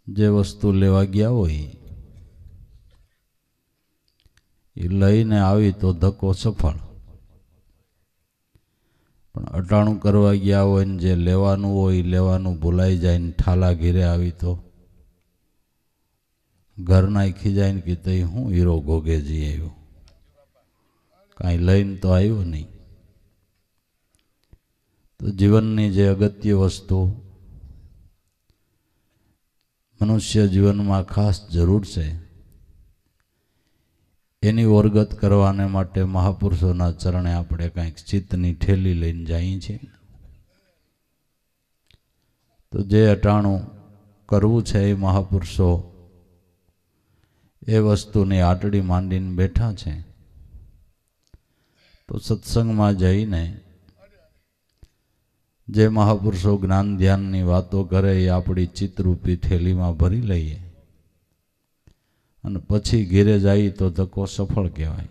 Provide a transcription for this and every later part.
જે વસ્તુ લેવા ગયા હોય એ લઈને આવી તો ધક્કો સફળ, પણ અટાણું કરવા ગયા હોય ને જે લેવાનું હોય એ લેવાનું ભૂલાઈ જાય ને ઠાલા ઘીરે આવી તો ઘર નાખી જાય ને કે તઈ હું હીરો ગોગેજી આવ્યો, કાંઈ લઈને તો આવ્યો નહીં. તો જીવનની જે અગત્ય વસ્તુ મનુષ્ય જીવનમાં ખાસ જરૂર છે એની ઓરગત કરવાને માટે મહાપુરુષોના ચરણે આપણે કંઈક ચિત્તની ઠેલી લઈને જઈએ છીએ. તો જે અટાણું કરવું છે એ મહાપુરુષો એ વસ્તુની આટડી માંડીને બેઠા છે. તો સત્સંગમાં જઈને જે મહાપુરુષો જ્ઞાન ધ્યાનની વાતો કરે એ આપણી ચિત્તરૂપી થેલીમાં ભરી લઈએ અને પછી ઘેરે જઈએ તો ધક્કો સફળ કહેવાય.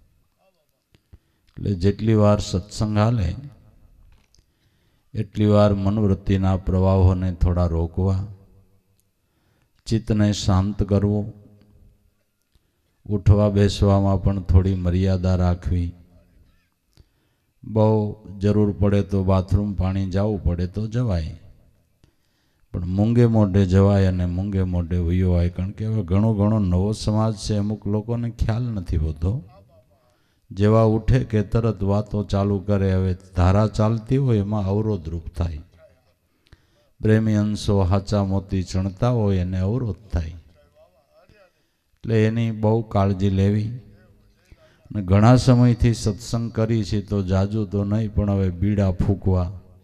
એટલે જેટલી વાર સત્સંગ હાલે એટલી વાર મનોવૃત્તિના પ્રવાહોને થોડા રોકવા, ચિત્તને શાંત કરવું, ઉઠવા બેસવામાં પણ થોડી મર્યાદા રાખવી. બહુ જરૂર પડે તો બાથરૂમ પાણી જવું પડે તો જવાય, પણ મૂંગે મોઢે જવાય અને મૂંગે મોઢે વયોવાય. કારણ કે હવે ઘણો ઘણો નવો સમાજ છે, અમુક લોકોને ખ્યાલ નથી હોતો. જેવા ઉઠે કે તરત વાતો ચાલુ કરે. હવે ધારા ચાલતી હોય એમાં અવરોધરૂપ થાય. પ્રેમી અંશો હાચા મોતી ચણતા હોય એને અવરોધ થાય. એટલે એની બહુ કાળજી લેવી. અને ઘણા સમયથી સત્સંગ કરી છે તો જાજુ તો નહીં, પણ હવે બીડા ફૂંકવા,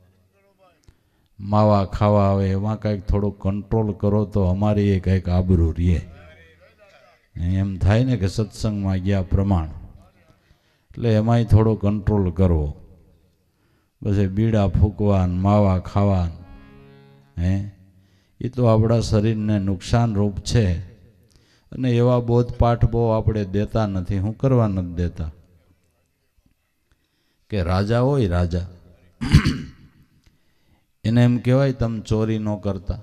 માવા ખાવા, હવે એમાં કંઈક થોડો કંટ્રોલ કરો તો અમારી એ કંઈક આબરૂ રહે. એમ થાય ને કે સત્સંગમાં ગયા પ્રમાણ, એટલે એમાંય થોડો કંટ્રોલ કરવો. પછી બીડા ફૂંકવા માવા ખાવા એ તો આપણા શરીરને નુકસાનરૂપ છે. અને એવા બોધપાઠ બહુ આપણે દેતા નથી. હું કરવા નથી દેતા કે રાજા હોય, રાજા એને એમ કહેવાય તમે ચોરી ન કરતા.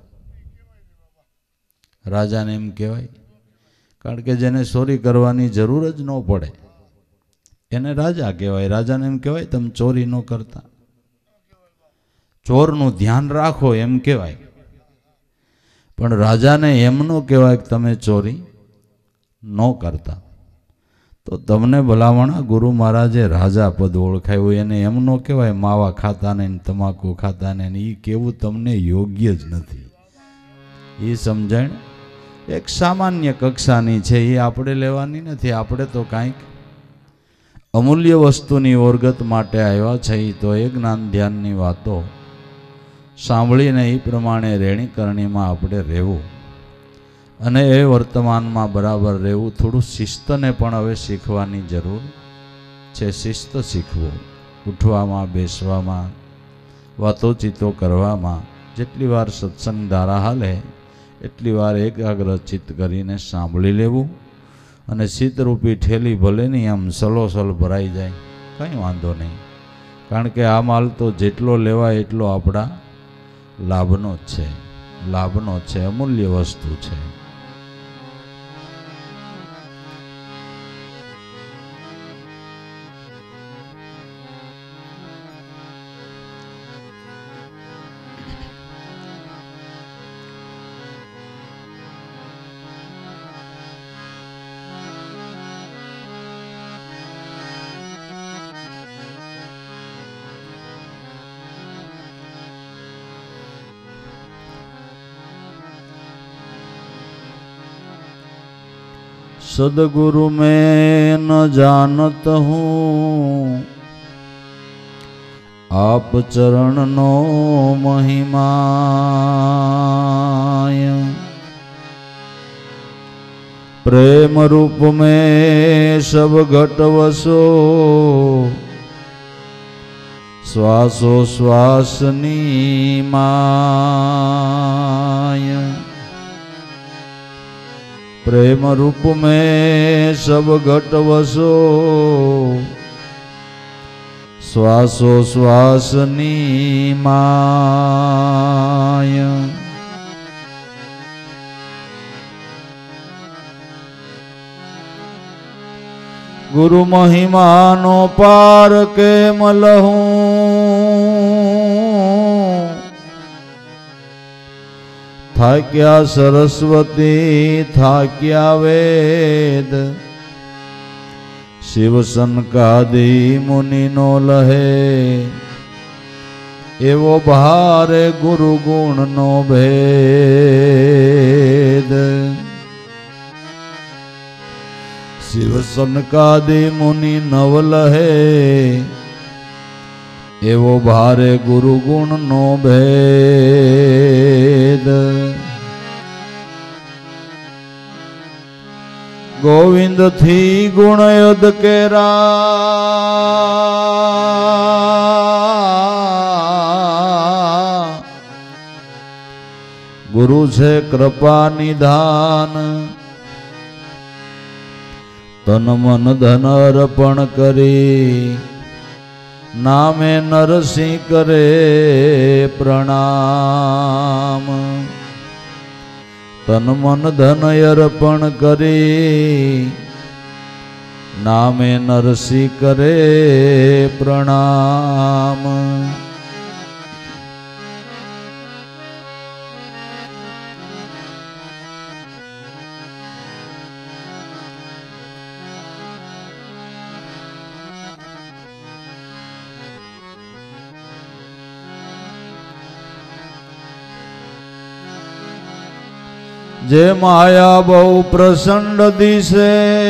રાજાને એમ કહેવાય, કારણ કે જેને ચોરી કરવાની જરૂર જ ન પડે એને રાજા કહેવાય. રાજાને એમ કહેવાય તમે ચોરી ન કરતા, ચોરનું ધ્યાન રાખો એમ કહેવાય. પણ રાજાને એમ ન કહેવાય કે તમે ચોરી ન કરતા. તો તમને ભલામણા ગુરુ મહારાજે રાજા પદ ઓળખાયું, એને એમ ન કહેવાય માવા ખાતા ને તમાકુ ખાતા ને. એ કહેવું તમને યોગ્ય જ નથી. એ સમજણ એક સામાન્ય કક્ષાની છે, એ આપણે લેવાની નથી. આપણે તો કાંઈક અમૂલ્ય વસ્તુની ઓરગત માટે આવ્યા છે. તો એ જ્ઞાન ધ્યાનની વાતો સાંભળીને એ પ્રમાણે રેણીકરણીમાં આપણે રહેવું અને એ વર્તમાનમાં બરાબર રહેવું. થોડું શિસ્તને પણ હવે શીખવાની જરૂર છે. શિસ્ત શીખવું, ઉઠવામાં, બેસવામાં, વાતોચીતો કરવામાં. જેટલી વાર સત્સંગ ધારા હાલે એટલી વાર એકાગ્ર ચિત્ત કરીને સાંભળી લેવું. અને ચિત્તરૂપી ઠેલી ભલે નહીં આમ સલોસલ ભરાઈ જાય, કંઈ વાંધો નહીં. કારણ કે આ માલ તો જેટલો લેવાય એટલો આપણા લાભનો જ છે, લાભનો છે, અમૂલ્ય વસ્તુ છે. सदगुरु में न जानत हूँ आप चरण नो महिमाय। प्रेम रूप में सब घट वसो श्वासो श्वासनी माय। प्रेम रूप में सब घट वसो श्वासो श्वासनी माय। गुरु महिमानो पार के मलहूं था क्या सरस्वती था क्या वेद शिव सनकादि मुनि नो लहे एवो भारे गुरु गुण नो भेद शिव सनकादि मुनि नव लहे एवो भारे गुरु गुण नो भेद गोविंद थी गुण युद्ध केरा गुरु छे कृपा निधान तन मन धन अर्पण करी नामे नरसिंह करे प्रणाम तन मन धन अर्पण करी नामे नरसिंह करे प्रणाम जे माया बहु प्रचंड दिसे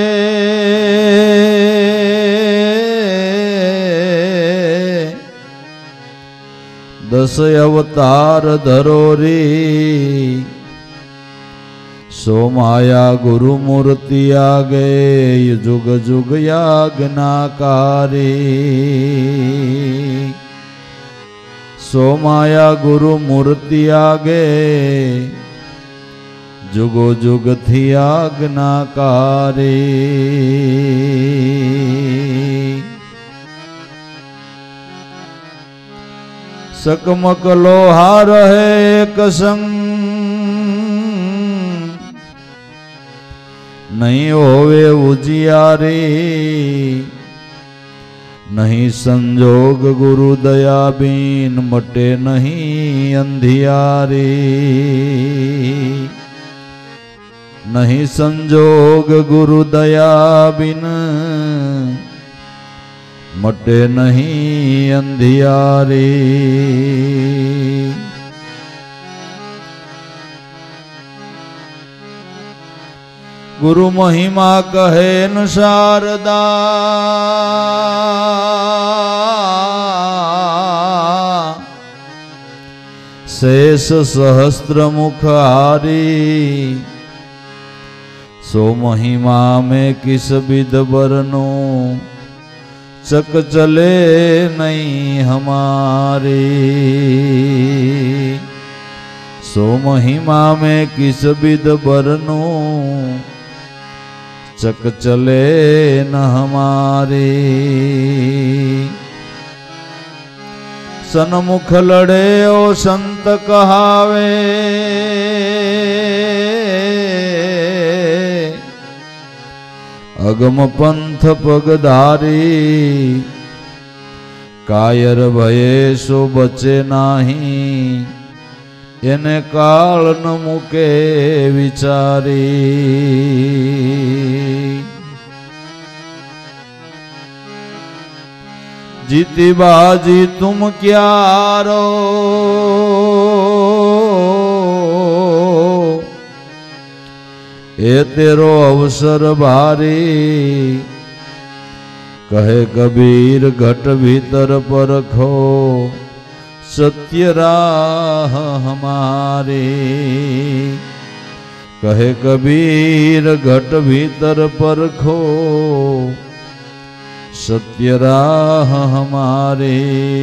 दस अवतार धरोरी सो माया गुरु मूर्ति आगे जुग जुग याज्ञाकारी सो माया गुरु मूर्ति आगे जुगो जुग थी आज्ञाकारी सकमक लोहार है कसंग नहीं होवे उजियारी नहीं संजोग गुरु दया बीन मटे नहीं अंधियारी नहीं संजोग गुरु दया बिन मटे नहीं अंधियारी गुरु महिमा कहे न शारदा शेष सहस्त्र मुखारी सो महिमा में किस विध बरनो चक चले नहीं हमारी सो महिमा में किस विध बरनो चक चले न हमारी सन्मुख लड़े ओ संत कहावे अगम पंथ पगधारी कायर भये सो बचे नाही एने काल न मुके विचारी जीती बाजी तुम क्यारो ए तेरो अवसर भारी कहे कबीर घट भीतर परखो सत्य राह हमारी कहे कबीर घट भीतर परखो सत्य राह हमारी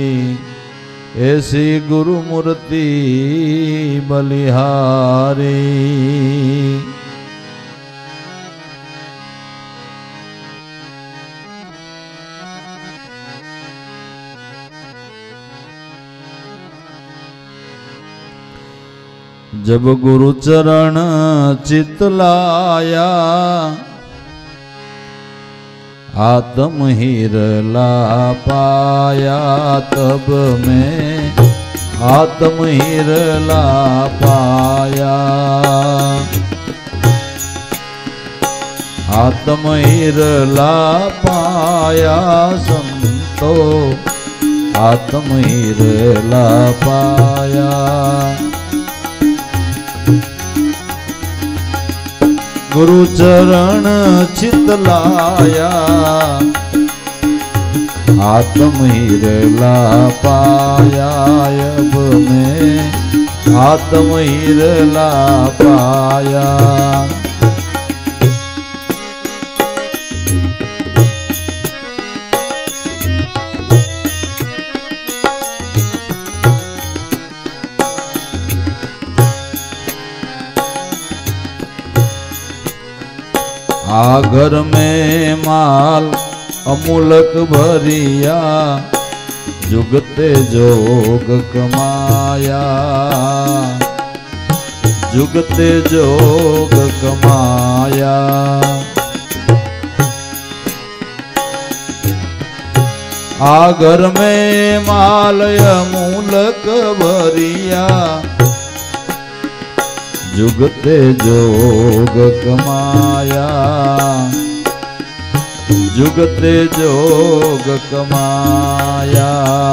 ऐसी गुरु मूर्ति बलिहारी जब गुरु चरण चित लाया आत्म हिरला पाया तब मैं आत्म हिरला पाया। आत्म हिरला पाया संतो आत्म हिरला पाया। गुरु चरण चितलाया आत्म हिरला पाया। अब मैं आत्म हिरला पाया। आ घर में माल अमूलक भरिया जुगते जोग कमाया। जुगते जोग कमाया। आ घर में माल अमूलक भरिया जुगते जोग कमाया। जुगते जोग कमाया।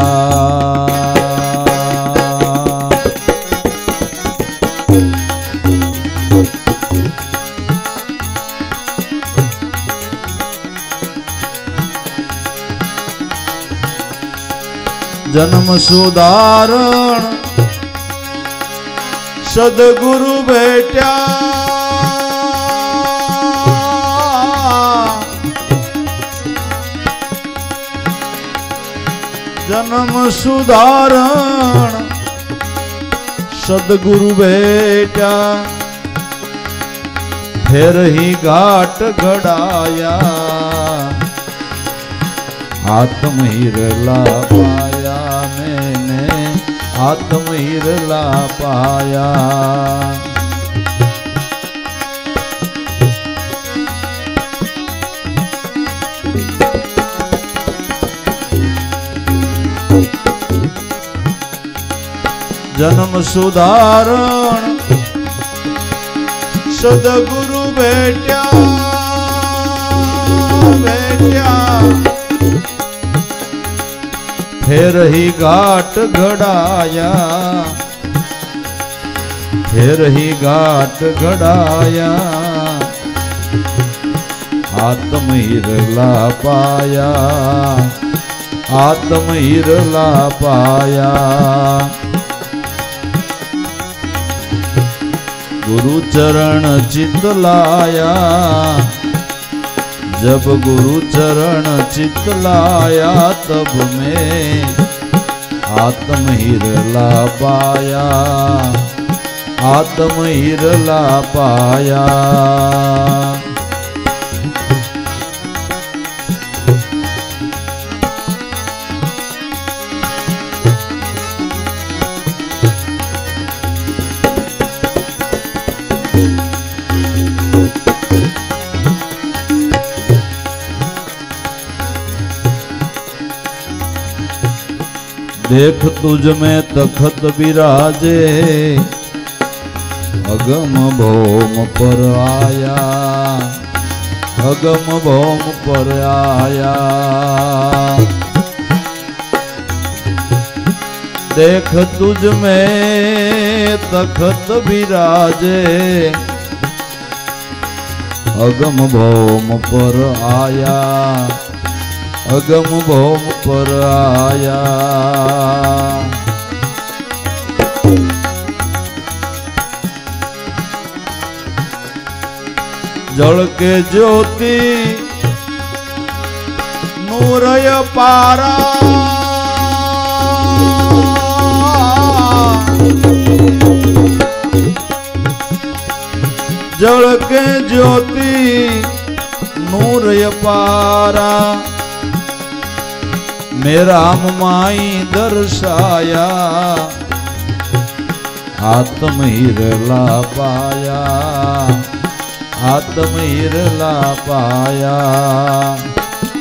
जन्म सुधारण सदगुरु बेटा। जन्म सुधारण सदगुरु बेटा। फिर ही घाट घड़ाया आत्म हिरला पाया। मैंने आत्म हिरला पाया। जन्म सुधारण सदगुरु बेटा। बेटा फिर ही घाट घड़ाया। फिर ही घाट घड़ाया आत्म हिरला पाया। आत्म हिरला पाया। गुरु चरण चितलाया। जब गुरु चरण चितलाया तब मैं आत्म हिरला पाया। आत्म हिरला पाया। देख तुझ में तखत विराजे अगम भौम पर आया। अगम भौम पर आया। देख तुझ में तखत विराजे अगम भौम पर आया। अगम भौम पर आया। जल के ज्योति नूरय पारा। जल के ज्योति नूरय पारा। मेरा माई दर्शाया आत्म हिरला पाया। आत्म हिरला पाया।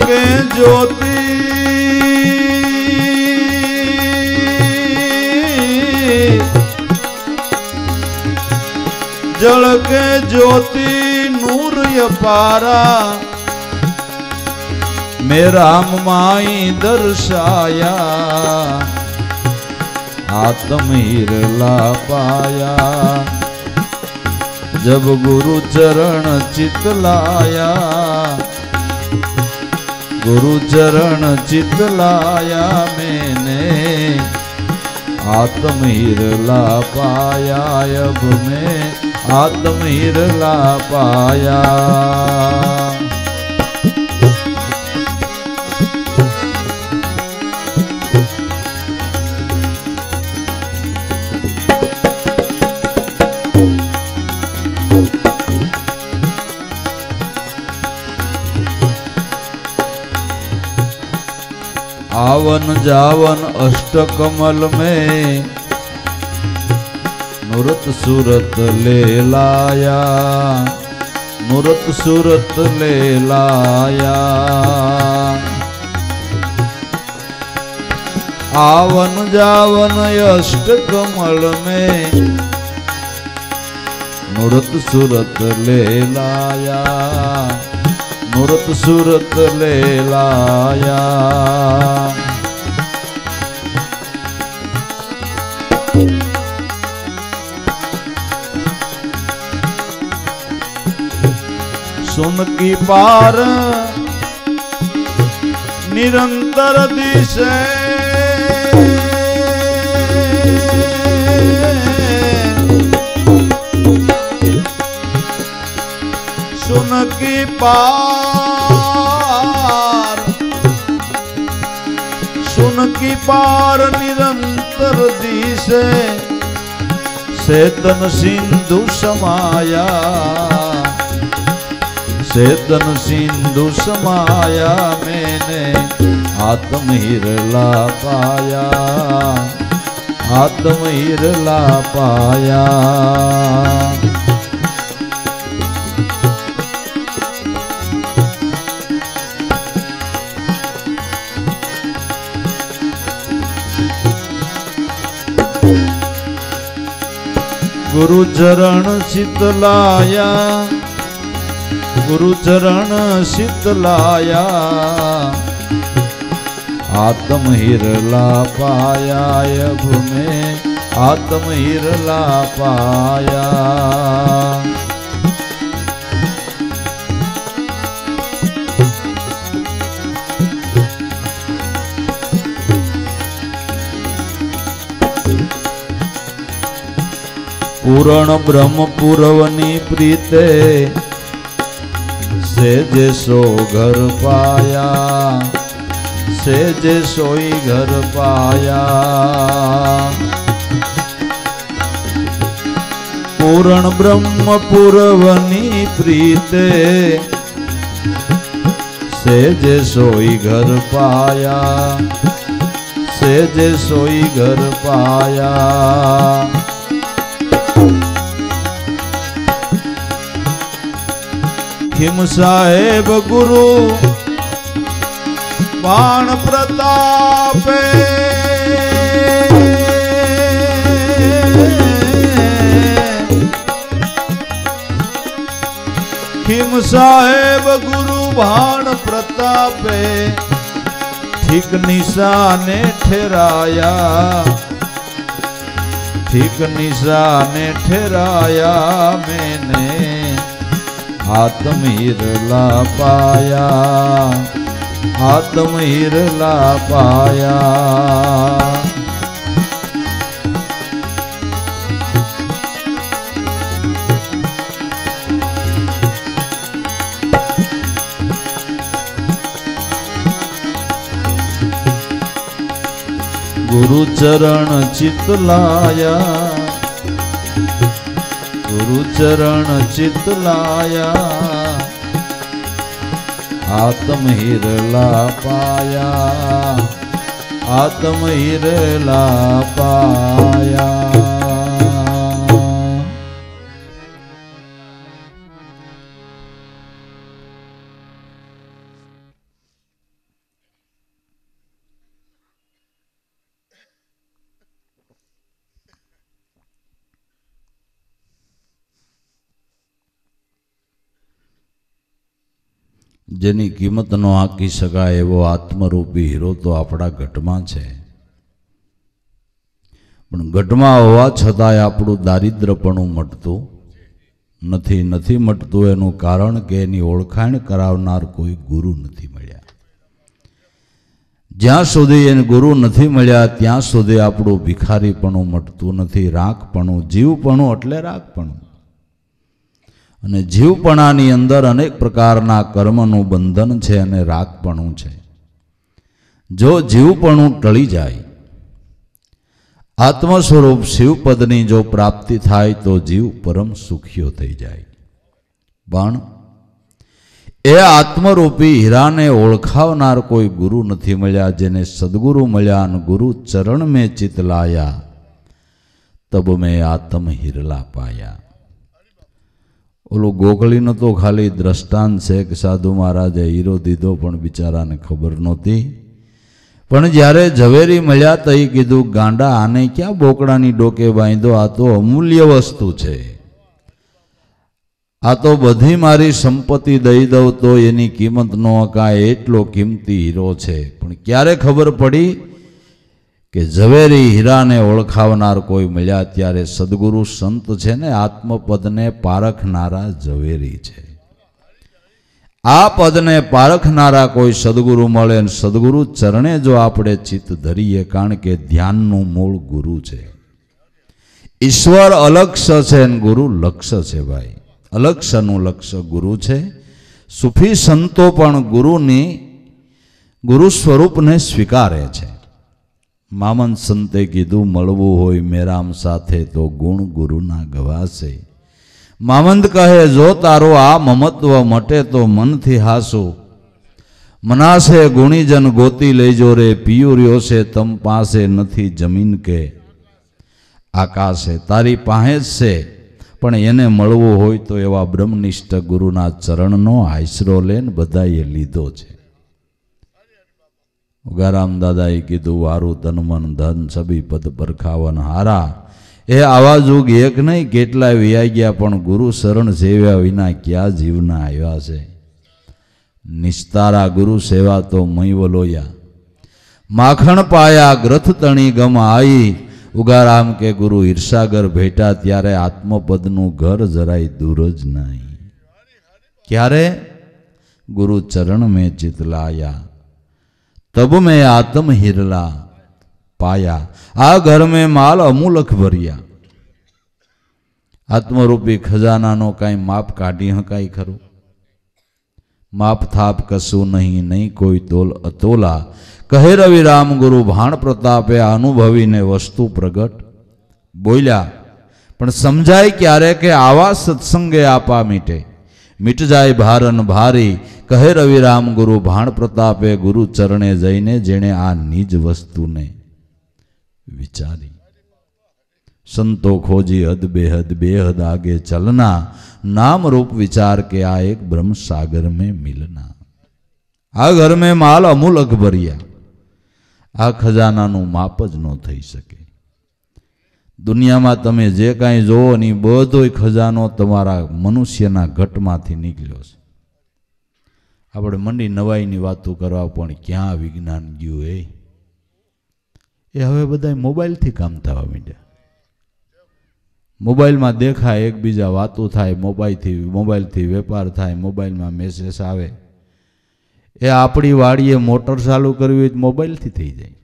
के ज्योति जल के ज्योति नूर अपारा मेरा माई दर्शाया आत्म हिरला पाया जब गुरु चरण चितलाया गुरु चरण चितलाया मैंने आत्म हिरला पाया अब मैं आत्म हिरला पाया। आवन जावन अष्टकमल में नूरत सूरत ले लाया नूरत सूरत ले लाया। आवन जावन अष्टकमल में नूरत सूरत ले लाया नूरत सूरत ले लाया। सुन की पार निरंतर दिशे सुन की पार निरंतर दिशे सेतन सिंधु समाया सेतन सिंधु समाया मैंने आत्म हिरला पाया आत्म हिरला पाया। गुरु चरण शीतलाया गुरु चरण शीतलाया आत्म हिरला पाया अब मैं आत्म हिरला पाया। पूर्ण ब्रह्म पूर्वनी प्रीते सेजे सो घर पाया सेजे सोई घर पाया। पूर्ण ब्रह्म पूर्वनी प्रीते सेजे सोई घर पाया सेजे सोई घर पाया। खिम साहेब गुरु बाण प्रताप खिम साहेब गुरु बाण प्रताप ठीक निशाने ठहराया ठीक निशाने ठहराया मैंने आत्म हिरला पाया आत्म हिरला पाया। गुरु चरण चितलाया गुरु चरण चितलाया आत्म हिरला पाया आत्म हिरला पाया। જેની કિંમત ન આંકી શકાય એવો આત્મરૂપી હીરો તો આપણા ઘટમાં છે. પણ ઘટમાં હોવા છતાંય આપણું દારિદ્રપણું મટતું નથી મટતું. એનું કારણ કે એની ઓળખાણ કરાવનાર કોઈ ગુરુ નથી મળ્યા. જ્યાં સુધી એને ગુરુ નથી મળ્યા ત્યાં સુધી આપણું ભિખારીપણું મટતું નથી. રાખપણું, જીવપણું એટલે રાખપણું. અને જીવપણાની અંદર અનેક પ્રકારના કર્મનું બંધન છે અને રાખપણું છે. જો જીવપણું ટળી જાય, આત્મ સ્વરૂપ શિવપદની જો પ્રાપ્તિ થાય તો જીવ પરમ સુખીઓ થઈ જાય. પણ એ આત્મરૂપી હીરાને ઓળખાવનાર કોઈ ગુરુ નથી મળ્યા. જેને સદગુરુ મળ્યા અને ગુરુ ચરણ મેં ચિત લાયા, તબ મેં આત્મ હિરલા પાયા. ઓલું ગોખલીનો તો ખાલી દ્રષ્ટાંત છે કે સાધુ મહારાજે હીરો દીધો પણ બિચારાને ખબર નહોતી. પણ જ્યારે ઝવેરી મળ્યા તો એ કીધું, ગાંડા આને ક્યાં બોકડાની ડોકે બાંધો, આ તો અમૂલ્ય વસ્તુ છે. આ તો બધી મારી સંપત્તિ દઈ દઉં તો એની કિંમત ન અકાય એટલો કિંમતી હીરો છે. પણ ક્યારે ખબર પડી કે ઝવેરી હીરાને ઓળખાવનાર કોઈ મળ્યા ત્યારે સદગુરુ સંત છે ને આત્મપદને પારખનારા ઝવેરી છે. આ પદને પારખનારા કોઈ સદગુરુ મળે અને સદગુરુ ચરણે જો આપણે ચિત્ત ધરીએ, કારણ કે ધ્યાનનું મૂળ ગુરુ છે. ઈશ્વર અલક્ષ્ય છે અને ગુરુ લક્ષ્ય છે. ભાઈ, અલક્ષ્યનું લક્ષ્ય ગુરુ છે. સુફી સંતો પણ ગુરુ સ્વરૂપને સ્વીકારે છે. મામંદ સંતે કીધું, મળવું હોય મેરામ સાથે તો ગુણ ગુરુના ગવાશે. મામંદ કહે, જો તારો આ મમત્વ મટે તો મનથી હાસો. મનાશે ગુણીજન ગોતી લેજો રે, પિયુર્યો છે તમ પાસે નથી જમીન કે આકાશે. તારી પાસે જ છે પણ એને મળવું હોય તો એવા બ્રહ્મનિષ્ઠ ગુરુના ચરણનો આશરો લેન બધાએ લીધો છે. ઉગારામ દાદાએ કીધું, વારું તન મન ધન સબી પદ પરખાવન હારા. એ આવા જુગ એક નહીં કેટલાય વ્યાઈ ગયા, પણ ગુરુ શરણ સેવ્યા વિના ક્યાં જીવના આવ્યા છે. નિસ્તારા ગુરુ સેવા તો મય વલોયા, માખણ પાયા ગ્રથ તણી ગમ આઈ. ઉગારામ કે ગુરુ ઈર્ષાગર ભેટા ત્યારે આત્મપદનું ઘર જરાય દૂર જ નહીં. ક્યારે? ગુરુ ચરણ મેં ચિત લાયા, तब मैं आत्म हिरला पाया. आ घर में माल अमूलक भरिया. आत्मरूपी खजाना नो कई माप काढ़ी हकाई खरू? माप थाप कसू नहीं, नहीं कोई तोल अतोला. कहे रवि राम गुरु भाण प्रतापे अनुभवी ने वस्तु प्रगट बोल्या. पण समझाय क्यारे के आवा सत्संगे आपा मीटे, मिट जाए भारन भारी. कहे रविराम गुरु भाण प्रतापे गुरु चरणे जईने जेने आ निज वस्तु ने विचारी. संतो खोजी हद बेहद आगे चलना, नाम रूप विचार के आ एक ब्रह्म सागर में मिलना. आ घर में माल अमूलक भरिया. आ खजाना नु माप ज न थई सके. दुनिया में तमे जे काई जोवो नी बधोय खजानो तमारा मनुष्यना घटमांथी निकळ्यो छे. આપણે મંડી નવાઈની વાતો કરવા, પણ ક્યાં વિજ્ઞાન ગયું? એ હવે બધા મોબાઈલથી કામ થવા માંડ્યા. મોબાઈલમાં દેખાય, એકબીજા વાતો થાય, મોબાઈલથી વેપાર થાય, મોબાઈલમાં મેસેજ આવે. એ આપણી વાડીએ મોટર ચાલુ કરવી હોય તો મોબાઈલથી થઈ જાય.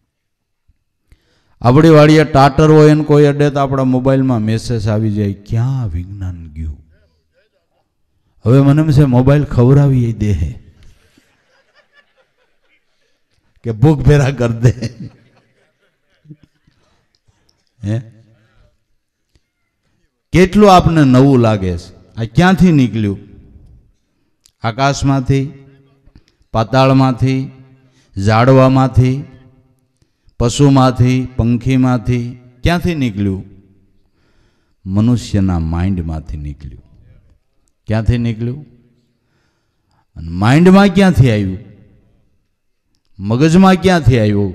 આપણી વાડીએ ટાટર હોય ને કોઈ અડે તો આપણા મોબાઈલમાં મેસેજ આવી જાય. ક્યાં વિજ્ઞાન ગયું? હવે મને છે મોબાઈલ ખવડાવી દે કે ભૂખ ભેરા કર દે. કેટલું આપને નવું લાગે છે. આ ક્યાંથી નીકળ્યું? આકાશમાંથી, પાતાળમાંથી, ઝાડવામાંથી, પશુમાંથી, પંખીમાંથી? ક્યાંથી નીકળ્યું? મનુષ્યના માઇન્ડમાંથી નીકળ્યું. ક્યાંથી નીકળ્યું? અને માઇન્ડમાં ક્યાંથી આવ્યું? મગજમાં ક્યાંથી આવ્યું?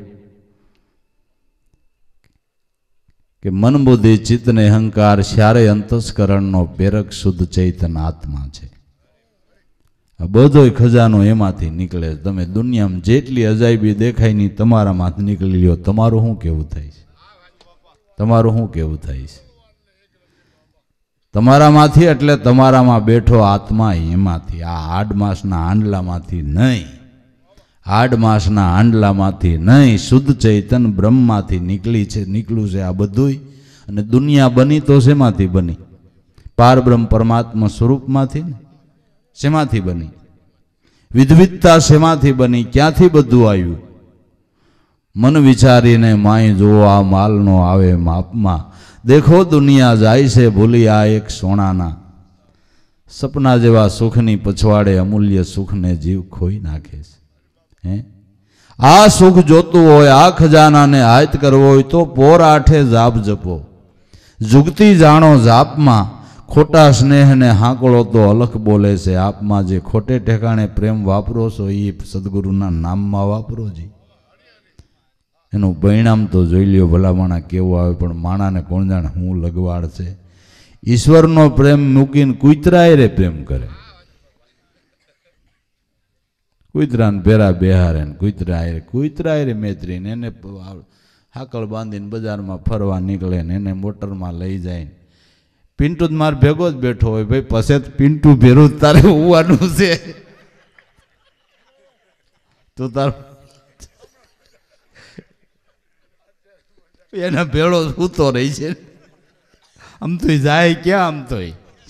કે મન બુદ્ધિ ચિત્ત ને અહંકાર શ્યારે અંતસ્કરણનો પ્રેરક શુદ્ધ ચૈતન આત્મા છે. આ બધોય ખજાનો એમાંથી નીકળે. તમે દુનિયામાં જેટલી અજાયબી દેખાય ની તમારામાંથી નીકળી લ્યો. તમારું શું કેવું થાય છે? તમારું શું કેવું થાય છે? તમારામાંથી એટલે તમારામાં બેઠો આત્મા એમાંથી, આ આડ માસના આંડલામાંથી નહીં, આડ માસના આંડલામાંથી નહીં, શુદ્ધ ચૈતન બ્રહ્મમાંથી નીકળ્યું છે આ બધુંય. અને દુનિયા બની તો શેમાંથી બની? પારબ્રહ્મ પરમાત્મા સ્વરૂપમાંથી ને. શેમાંથી બની? વિધવિધતા શેમાંથી બની? ક્યાંથી બધું આવ્યું? મન વિચારીને માય જોવો આ માલનો આવે માપમાં. દેખો દુનિયા જાય છે ભૂલી આ એક સોનાના. સપના જેવા સુખની પછવાડે અમૂલ્ય સુખને જીવ ખોઈ નાખે છે. હે, આ સુખ જોતું હોય, આ ખજાનાને હાથ કરવો હોય તો પોર આઠે જાપ જપો. જુગતી જાણો જાપમાં, ખોટા સ્નેહને હાંકળો તો અલખ બોલે છે. આપમાં જે ખોટે ઠેકાણે પ્રેમ વાપરો છો એ સદગુરુના નામમાં વાપરો જી. એનું પરિણામ તો જોઈ લ્યો ભલા માણા કેવું આવે. પણ માણાને કોણ જાણે હું લગવાડ છે. ઈશ્વરનો પ્રેમ મૂકીને કૂતરાય રે પ્રેમ કરે. કૂતરાને ભેરા બેહારે ને કૂતરાય રે મેત્રીને એને હાકળ બાંધીને બજારમાં ફરવા નીકળે ને એને મોટરમાં લઈ જાય. પિન્ટુ જ માર ભેગો જ બેઠો હોય. ભાઈ પછી પિન્ટુ ભેરું તારે હોવાનું છે. તો તાર એના ભેળો સૂતો રહી છે. આમ તો જાય ક્યાં? આમ તો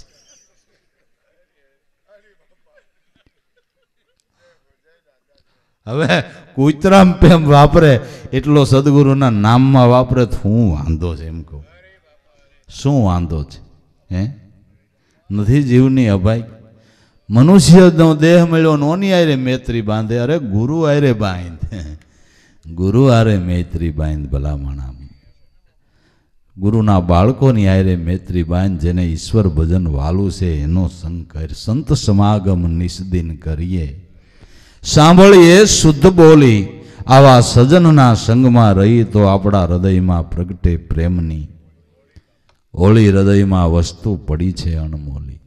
હવે કૂતરામ પ્રેમ વાપરે એટલો સદગુરુના નામમાં વાપરે તો હું વાંધો છે એમ કહું. શું વાંધો છે? હે, નથી જીવની અભાઈ. મનુષ્યનો દેહ મળ્યો નોની આરે મૈત્રી બાંધે. અરે ગુરુ આરે બાંધ, ગુરુ આરે મૈત્રી બાંધ ભલા માણા. ગુરુના બાળકોની આરે મૈત્રી બાંધ. જેને ઈશ્વર ભજન વાલું છે એનો સંગ કર. સંત સમાગમ નિસ્દિન કરીએ, સાંભળીએ શુદ્ધ બોલી. આવા સજનના સંગમાં રહી તો આપણા હૃદયમાં પ્રગટે પ્રેમની ઓળી. હૃદયમાં વસ્તુ પડી છે અણમોલી.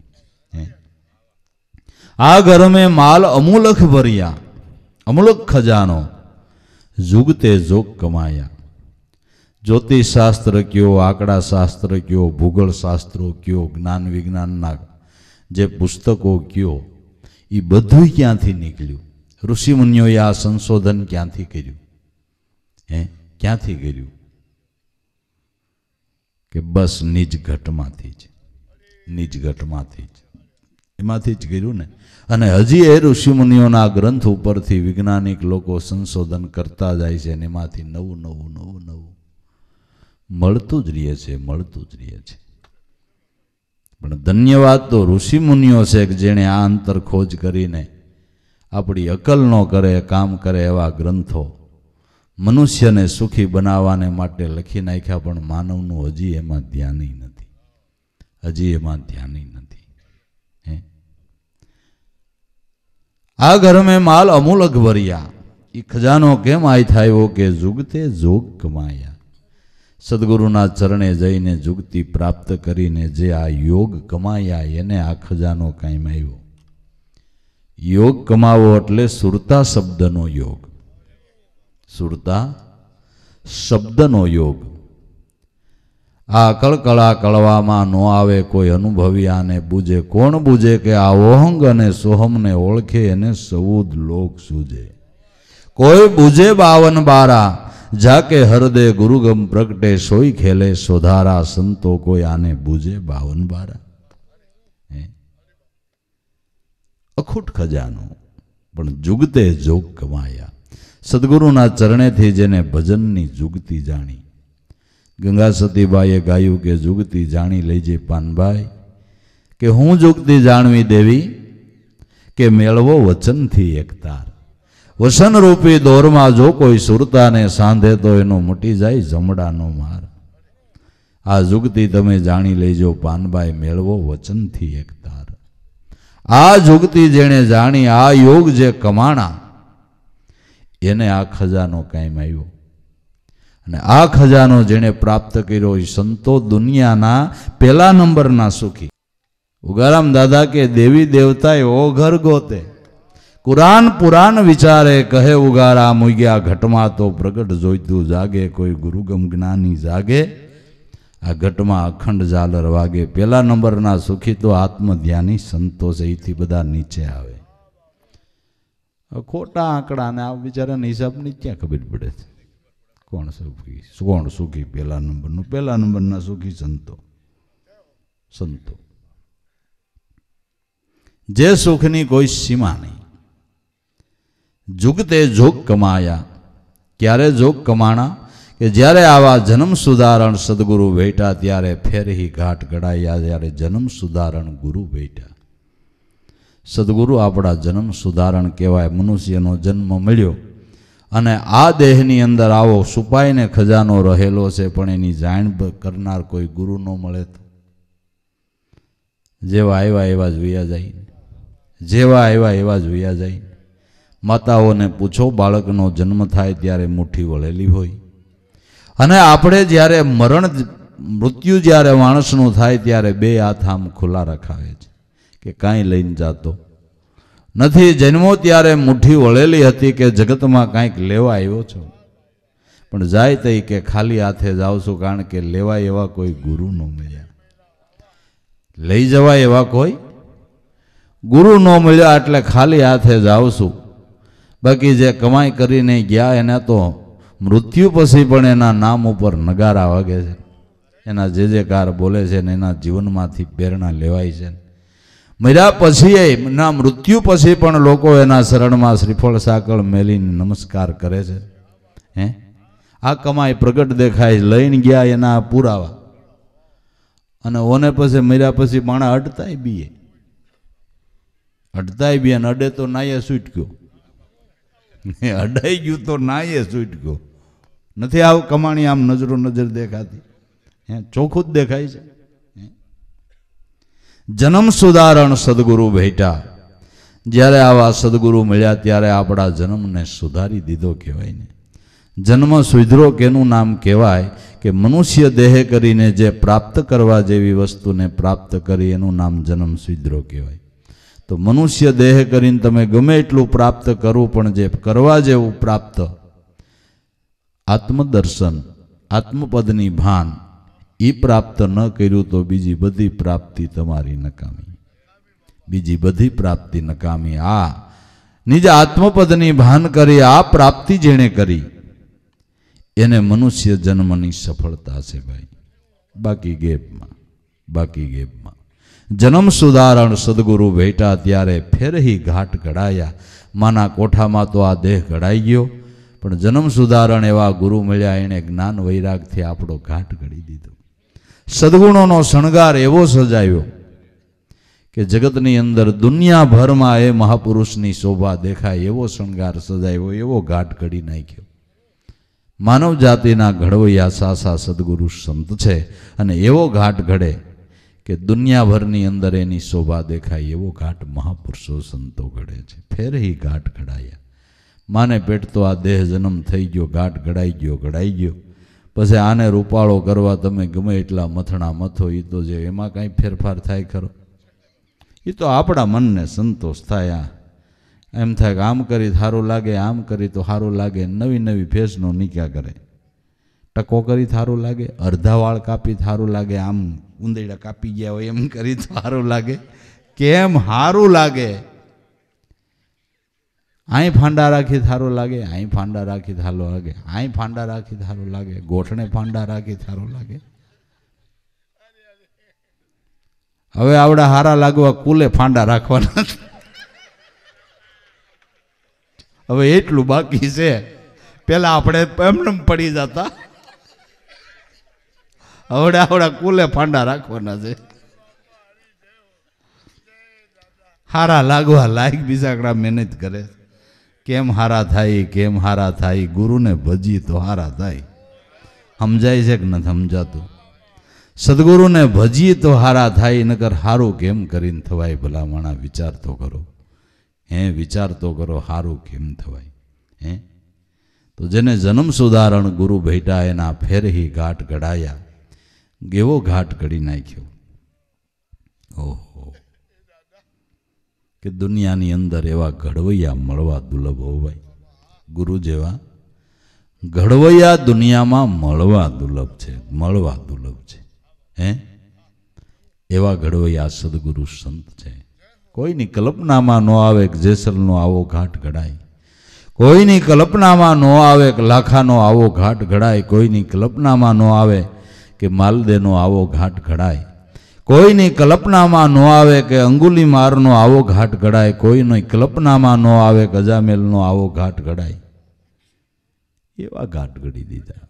આ ઘર મેં માલ અમૂલક ભર્યા, અમૂલક ખજાનો જુગતે જોગ કમાયા. જ્યોતિષ શાસ્ત્ર કયો, આંકડા શાસ્ત્ર કયો, ભૂગોળ શાસ્ત્રો કયો, જ્ઞાન વિજ્ઞાનના જે પુસ્તકો કયો, એ બધું ક્યાંથી નીકળ્યું? ઋષિમુનિઓએ આ સંશોધન ક્યાંથી કર્યું? હે, ક્યાંથી કર્યું? કે બસ નિજ ઘટમાંથી જ, નિજ ઘટમાંથી જ, એમાંથી જ કર્યું ને. અને હજી એ ઋષિમુનિઓના ગ્રંથ ઉપરથી વૈજ્ઞાનિક લોકો સંશોધન કરતા જાય છે અને એમાંથી નવું નવું નવું નવું મળતું જ રહે છે, મળતું જ રહે છે. પણ ધન્યવાદ તો ઋષિમુનિઓ છે કે જેણે આ અંતર ખોજ કરીને આપણી અકલ ન કરે કામ કરે એવા ગ્રંથો મનુષ્યને સુખી બનાવવાને માટે લખી નાખ્યા. પણ માનવનું હજી એમાં ધ્યાન નથી, હજી એમાં ધ્યાન નથી. હે, આ ઘર મેં માલ અમૂલક ભર્યા. એ ખજાનો કેમ આય થયો કે જુગતે જોગ કમાયા. સદગુરુના ચરણે જઈને જુગતી પ્રાપ્ત કરીને જે આ યોગ કમાયા એને આ ખજાનો કાયમ આવ્યો. યોગ કમાવો એટલે સુરતા શબ્દનો યોગ, સુરતા શબ્દનો યોગ. આ કળકળા કળવામાં ન આવે કોઈ અનુભવી આને બૂજે. કોણ બૂજે કે આ ઓહંગ અને સોહમને ઓળખે એને સૌદ લોક સૂજે. કોઈ બૂજે 52 બારા જાકે હરદે ગુરુગમ પ્રગટે. સોઈ ખેલે સોધારા સંતો કોઈ આને બૂજે 52 બારા. અખૂટ ખજાનો પણ જુગતે જોગ કમાયા. સદગુરુના ચરણેથી જેને ભજનની જુગતી જાણી. ગંગા સતીબાઈએ ગાયું કે જુગતી જાણી લેજે પાનભાઈ. કે હું જુગતી જાણવી દેવી કે મેળવો વચનથી એકતાર. વસન રૂપી દોરમાં જો કોઈ સુરતાને સાંધે તો એનો મટી જાય જમડાનો માર. આ જુગતી તમે જાણી લેજો પાનભાઈ, મેળવો વચનથી એકતાર. આ જુગતી જેણે જાણી, આ યોગ જે કમાણા, એને આ ખજાનો કાયમ આવ્યો. અને આ ખજાનો જેણે પ્રાપ્ત કર્યો એ સંતો દુનિયાના પહેલા નંબરના સુખી. उगाराम दादा के देवी देवताए ओ घर गोते, कुरान पुराण विचारे, कहे उगारा मुग्या घटमा तो प्रगट जोईतु जागे, कोई गुरुगम ज्ञानी जागे, आ घटमा अखंड झालर वागे। पहला नंबर ना सुखी तो आत्मध्यानी संतोष, एथी बधा नीचे आवे। खोटा आंकड़ा ने आ बिचारा हिसाब नहीं क्या खबर पड़े कोण सुखी पहला नंबर ना सुखी संतो जे सुखनी कोई सीमा नहीं। जुगते जोग कमाया, क्यारे जोग कमाणा कि ज्यारे आवा जन्म सुधारण सदगुरु बैठा त्यारे फेर ही घाट गड़ाया। ज्यारे जन्म सुधारण गुरु बैठा, सदगुरु आपड़ा जन्म सुधारण कहेवाय। मनुष्यनो जन्म मळ्यो अने आ देहनी अंदर आवो सुपाईने खजानो रहेलो छे, पण एनी जाण करनार कोई गुरु न मळे तो जेवा आव्या एवा ज वया जाय, जेवा आव्या एवा ज वया जाय। माताओने पूछो, बाळकनो जन्म थाय त्यारे मुठ्ठी वळेली होय अने आपणे ज्यारे मरण मृत्यु ज्यारे माणसनुं थाय त्यारे बे हाथ आम खुला रखावे छे के कांई लईने जातो नथी। जन्मो त्यारे मुठ्ठी वळेली हती के जगतमां कांईक लेवा आव्यो छो, पण जाय तई के खाली हाथे जाव छुं, कारण के लेवा एवा कोई गुरु न मळ्या, लई जवा एवा कोई गुरु न मळ्या, એટલે ખાલી હાથે જાવ છું। बाकी जे कमाई करीने गया एने तो मृत्यु पछी पण एना नाम उपर नगारा वागे छे, एना जे कार बोले छे ने एना जीवनमांथी प्रेरणा लेवाय छे। मर्या पछी एना मृत्यु पछी पण लोको एना शरणमां श्रीफळ साकळ मेलीने नमस्कार करे छे। हे आ कमाई प्रगट देखाय, लईने गया एना पुरावा, अने ओने पछी मर्या पछी माणा अडताय बीए अने अडे तो नाये छूटक्यो, अडाई गયું तो नाये छूटक्यो નથી। આવ કમાણી આમ નજરો નજર દેખાતી, ચોખ્ખું જ દેખાય છે। जन्म सुधारण सदगुरु भेटा, ज्यारे आवा सदगुरु मळ्या त्यारे आपड़ा जन्म ने सुधारी दीधो कहेवाय ने। जन्म सुधरो केनु नाम कहेवाय के मनुष्य देह करीने जे प्राप्त करवा जेवी वस्तु ने प्राप्त करी एनु नाम जन्म सुधरो कहेवाय। तो मनुष्य देह करीने तमे गमे एटलुं प्राप्त करो पण जे करवा जेवुं प्राप्त आत्मदर्शन आत्मपदनी भान ई प्राप्त न कर्યું तो बीजी बधी प्राप्ति तमारी नकामी, बीजी बधी प्राप्ति नकामी। आ निज आत्मपदनी भान करी आ प्राप्ति जेणे करी एने मनुष्य जन्मनी सफलता छे भाई। बाकी गेपमां जन्म सुधारण सदगुरु भेटा त्यारे फेर ही घाट घड़ाया। माना कोठामां तो आ देह घड़ाई गयो, पण जन्म सुधारण एवा गुरु मळ्या एणे ज्ञान वैरागथी आपणो घाट घड़ी दीधो। सद्गुणोनो शणगार एवो सजायो के जगतनी अंदर दुनिया भर में ए महापुरुषनी शोभा देखाय एवो शणगार सजायो, एवो घाट घड़ी नाख्यो। मानव जातिना घड़वैया सासा सद्गुरु संत छे अने एवो घाट घड़े के दुनिया भरनी अंदर एनी शोभा देखाय एवो घाट महापुरुषो संतो घड़े छे। फेर ही घाट घड़ाया। माने पेट तो आ देह जन्म थई गयो, घाट घड़ाई गयो। पछी आने रूपाळो करवा तमे गमे एटला मथणा मथो, ई तो जे एमां कांई फेरफार थाय खरो? ई तो आपड़ा मनने संतोष थाय। एम थाय के आम करी थारो लागे, आम करी तो हारो लागे। नवी नवी फेसनो नीक्या करे। टको करी थारो लागे, अर्धा वाळ कापी थारो लागे, आम उंदेड़ा कापी गया होय एम करी तो हारो लागे। केम हारू लागे? आई फांडा राखी थारो लागे, आई फांडा राखी थारो लागे, आई फांडा राखी थारो लागे, गोठणे फांडा राखी थारो लागे। हवे आवड़ा हारा लागवा कुले फांडा राखवाना। हवे एटलुं बाकी छे। पेला आपणे एमनेम पड़ी जता, आवड़ा आवड़ा कुले फांडा राखवाना छे। हारा लागवा लायक बीजाकड़ा मेहनत करे। केम हारा थाई, केम हारा थाई? गुरु ने भजी तो हारा थाई। समजाय छे के न समजातुं? सदगुरु ने भजी तो हारा थाई, नकर हारू केम करीने थवाय? भला माणा विचार तो करो। विचार तो करो, हारू केम थवाय? तो जेने जन्म सुधारण गुरु भेटा एना फेर ही घाट घड़ाया। एवो घाट घड़ी नाख्यो। ओहो, કે દુનિયાની અંદર એવા ઘડવૈયા મળવા દુર્લભ હો ભાઈ. ગુરુ જેવા ઘડવૈયા દુનિયામાં મળવા દુર્લભ છે. હે એવા ઘડવૈયા સદગુરુ સંત છે. કોઈની કલ્પનામાં ન આવે કે જેસલનો આવો ઘાટ ઘડાય, કોઈની કલ્પનામાં ન આવે કે લાખાનો આવો ઘાટ ઘડાય, કોઈની કલ્પનામાં ન આવે કે માલદેનો આવો ઘાટ ઘડાય, કોઈની કલ્પનામાં ન આવે કે અંગુલીમારનો આવો ઘાટ ઘડાય, કોઈની કલ્પનામાં ન આવે કે અજામેલનો આવો ઘાટ ઘડાય. એવા ઘાટ ઘડી દીધા.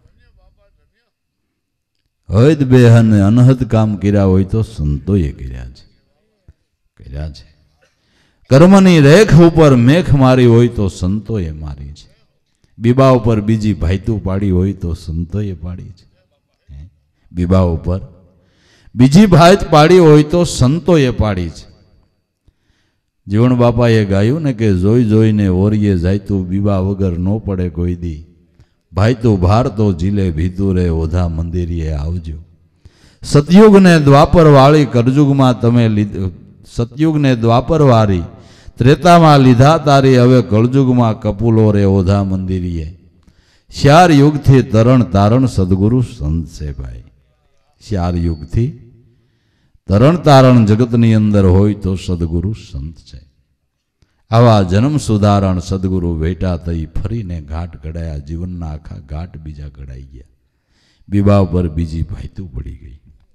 હદ બેહન અનહદ કામ કર્યા હોય તો સંતોએ કર્યા છે. કર્મની રેખ ઉપર મેખ મારી હોય તો સંતોએ મારી છે. બીબા ઉપર બીજી ભાઈતું પાડી હોય તો સંતોએ પાડી છે. બીબા ઉપર બીજી ભાત પાડી હોય તો સંતોએ પાડી છે. જીવણ બાપાએ ગાયું ને કે જોઈ જોઈને ઓરીએ જાયતું બીબા વગર ન પડે કોઈ દી, ભાઈતું ભાર તો જીલે ભીતું રે ઓધા મંદિરીએ આવજો. સતયુગને દ્વાપર વાળી કરજુગમાં તમે સતયુગને દ્વાપર વાળી ત્રેતામાં લીધા તારી, હવે કળજુગમાં કપૂલો રે ઓધા મંદિરીએ. શ્યાર યુગથી તરણ તારણ સદગુરુ સંત છે ભાઈ. શ્યાર યુગથી તરણ તારણ જગતની અંદર હોય તો સદગુરુ સંત છે. આવા જન્મ સુધારણ સદગુરુ વેટા થઈ ફરીને ઘાટ ઘડાયા. જીવનના આખા ઘાટ બીજા ઘડાઈ ગયા. બીબા ઉપર બીજી ભાઈતું પડી ગઈ.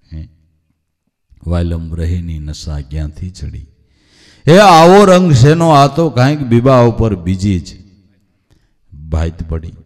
વાયલમ રહીની નશા ક્યાંથી ચડી. એ આવો રંગ શેનો, આ તો કાંઈક બીબા ઉપર બીજી જ ભાઈત પડી.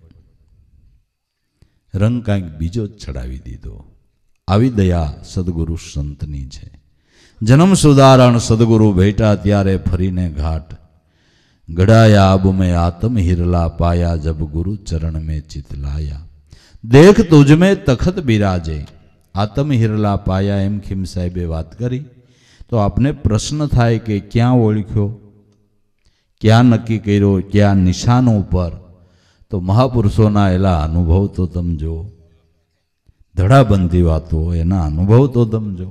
રંગ કાંઈક બીજો જ ચડાવી દીધો. આવી દયા સદગુરુ સંતની છે. જન્મ સુધારણ સદગુરુ બેઠા ત્યારે ફરીને ઘાટ ગડાયા. અબ મેં આત્મ હિરલા પાયા, જબ ગુરુ ચરણ में चित लाया. देख तुझ में तखत बिराजे. આત્મ હિરલા પાયા એમ ખીમ સાહેબે વાત કરી તો આપને પ્રશ્ન થાય કે ક્યાં ઓળખ્યો, ક્યાં નક્કી કર્યો, ક્યાં નિશાન ઉપર? તો મહાપુરુષોના એલા અનુભવ તો તમે જુઓ, ધડાબંધી વાતો એના અનુભવ તો તમે જુઓ.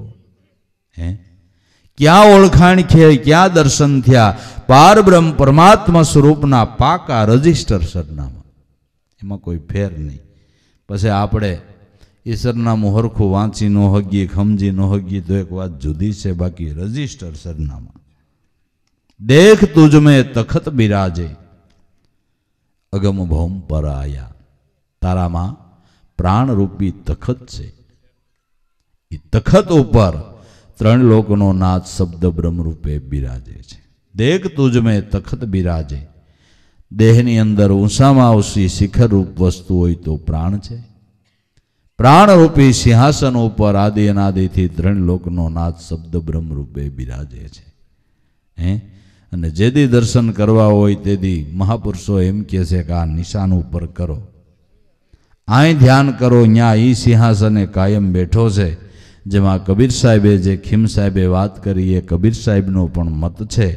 ક્યાં ઓળખાણ છે, ક્યાં દર્શન થયા? પારબ્રહ્મ પરમાત્મા સ્વરૂપના પાકા રજિસ્ટર સરનામા, એમાં કોઈ ફેર નહીં. પછી આપણે એ સરનામું હરખું વાંચી ન હગીએ, સમજી ન હગીએ તો એક વાત જુદી છે, બાકી રજિસ્ટર સરનામા. દેખ તુજ મેં તખત બિરાજે, અગમ ભૌમ પર આયા. તારામાં પ્રાણરૂપી તખત છે. એ તખત ઉપર ત્રણ લોકનો નાથ શબ્દ બ્રહ્મ રૂપે બિરાજે છે. દેખ તુજ મેં તખત બિરાજે. દેહની અંદર ઊંચામાં ઊંચી શિખર રૂપ વસ્તુ હોય તો પ્રાણ છે. પ્રાણરૂપી સિંહાસન ઉપર આદિ અનાદિથી ત્રણ લોકનો નાથ શબ્દ બ્રહ્મ રૂપે બિરાજે છે. અને જેદી દર્શન કરવા હોય તેદી મહાપુરુષો એમ કહે છે કે આ નિશાન ઉપર કરો, અહીં ધ્યાન કરો, ત્યાં ઈ સિંહાસને કાયમ બેઠો છે. જેમાં કબીર સાહેબે જે ખીમ સાહેબે વાત કરી એ કબીર સાહેબનો પણ મત છે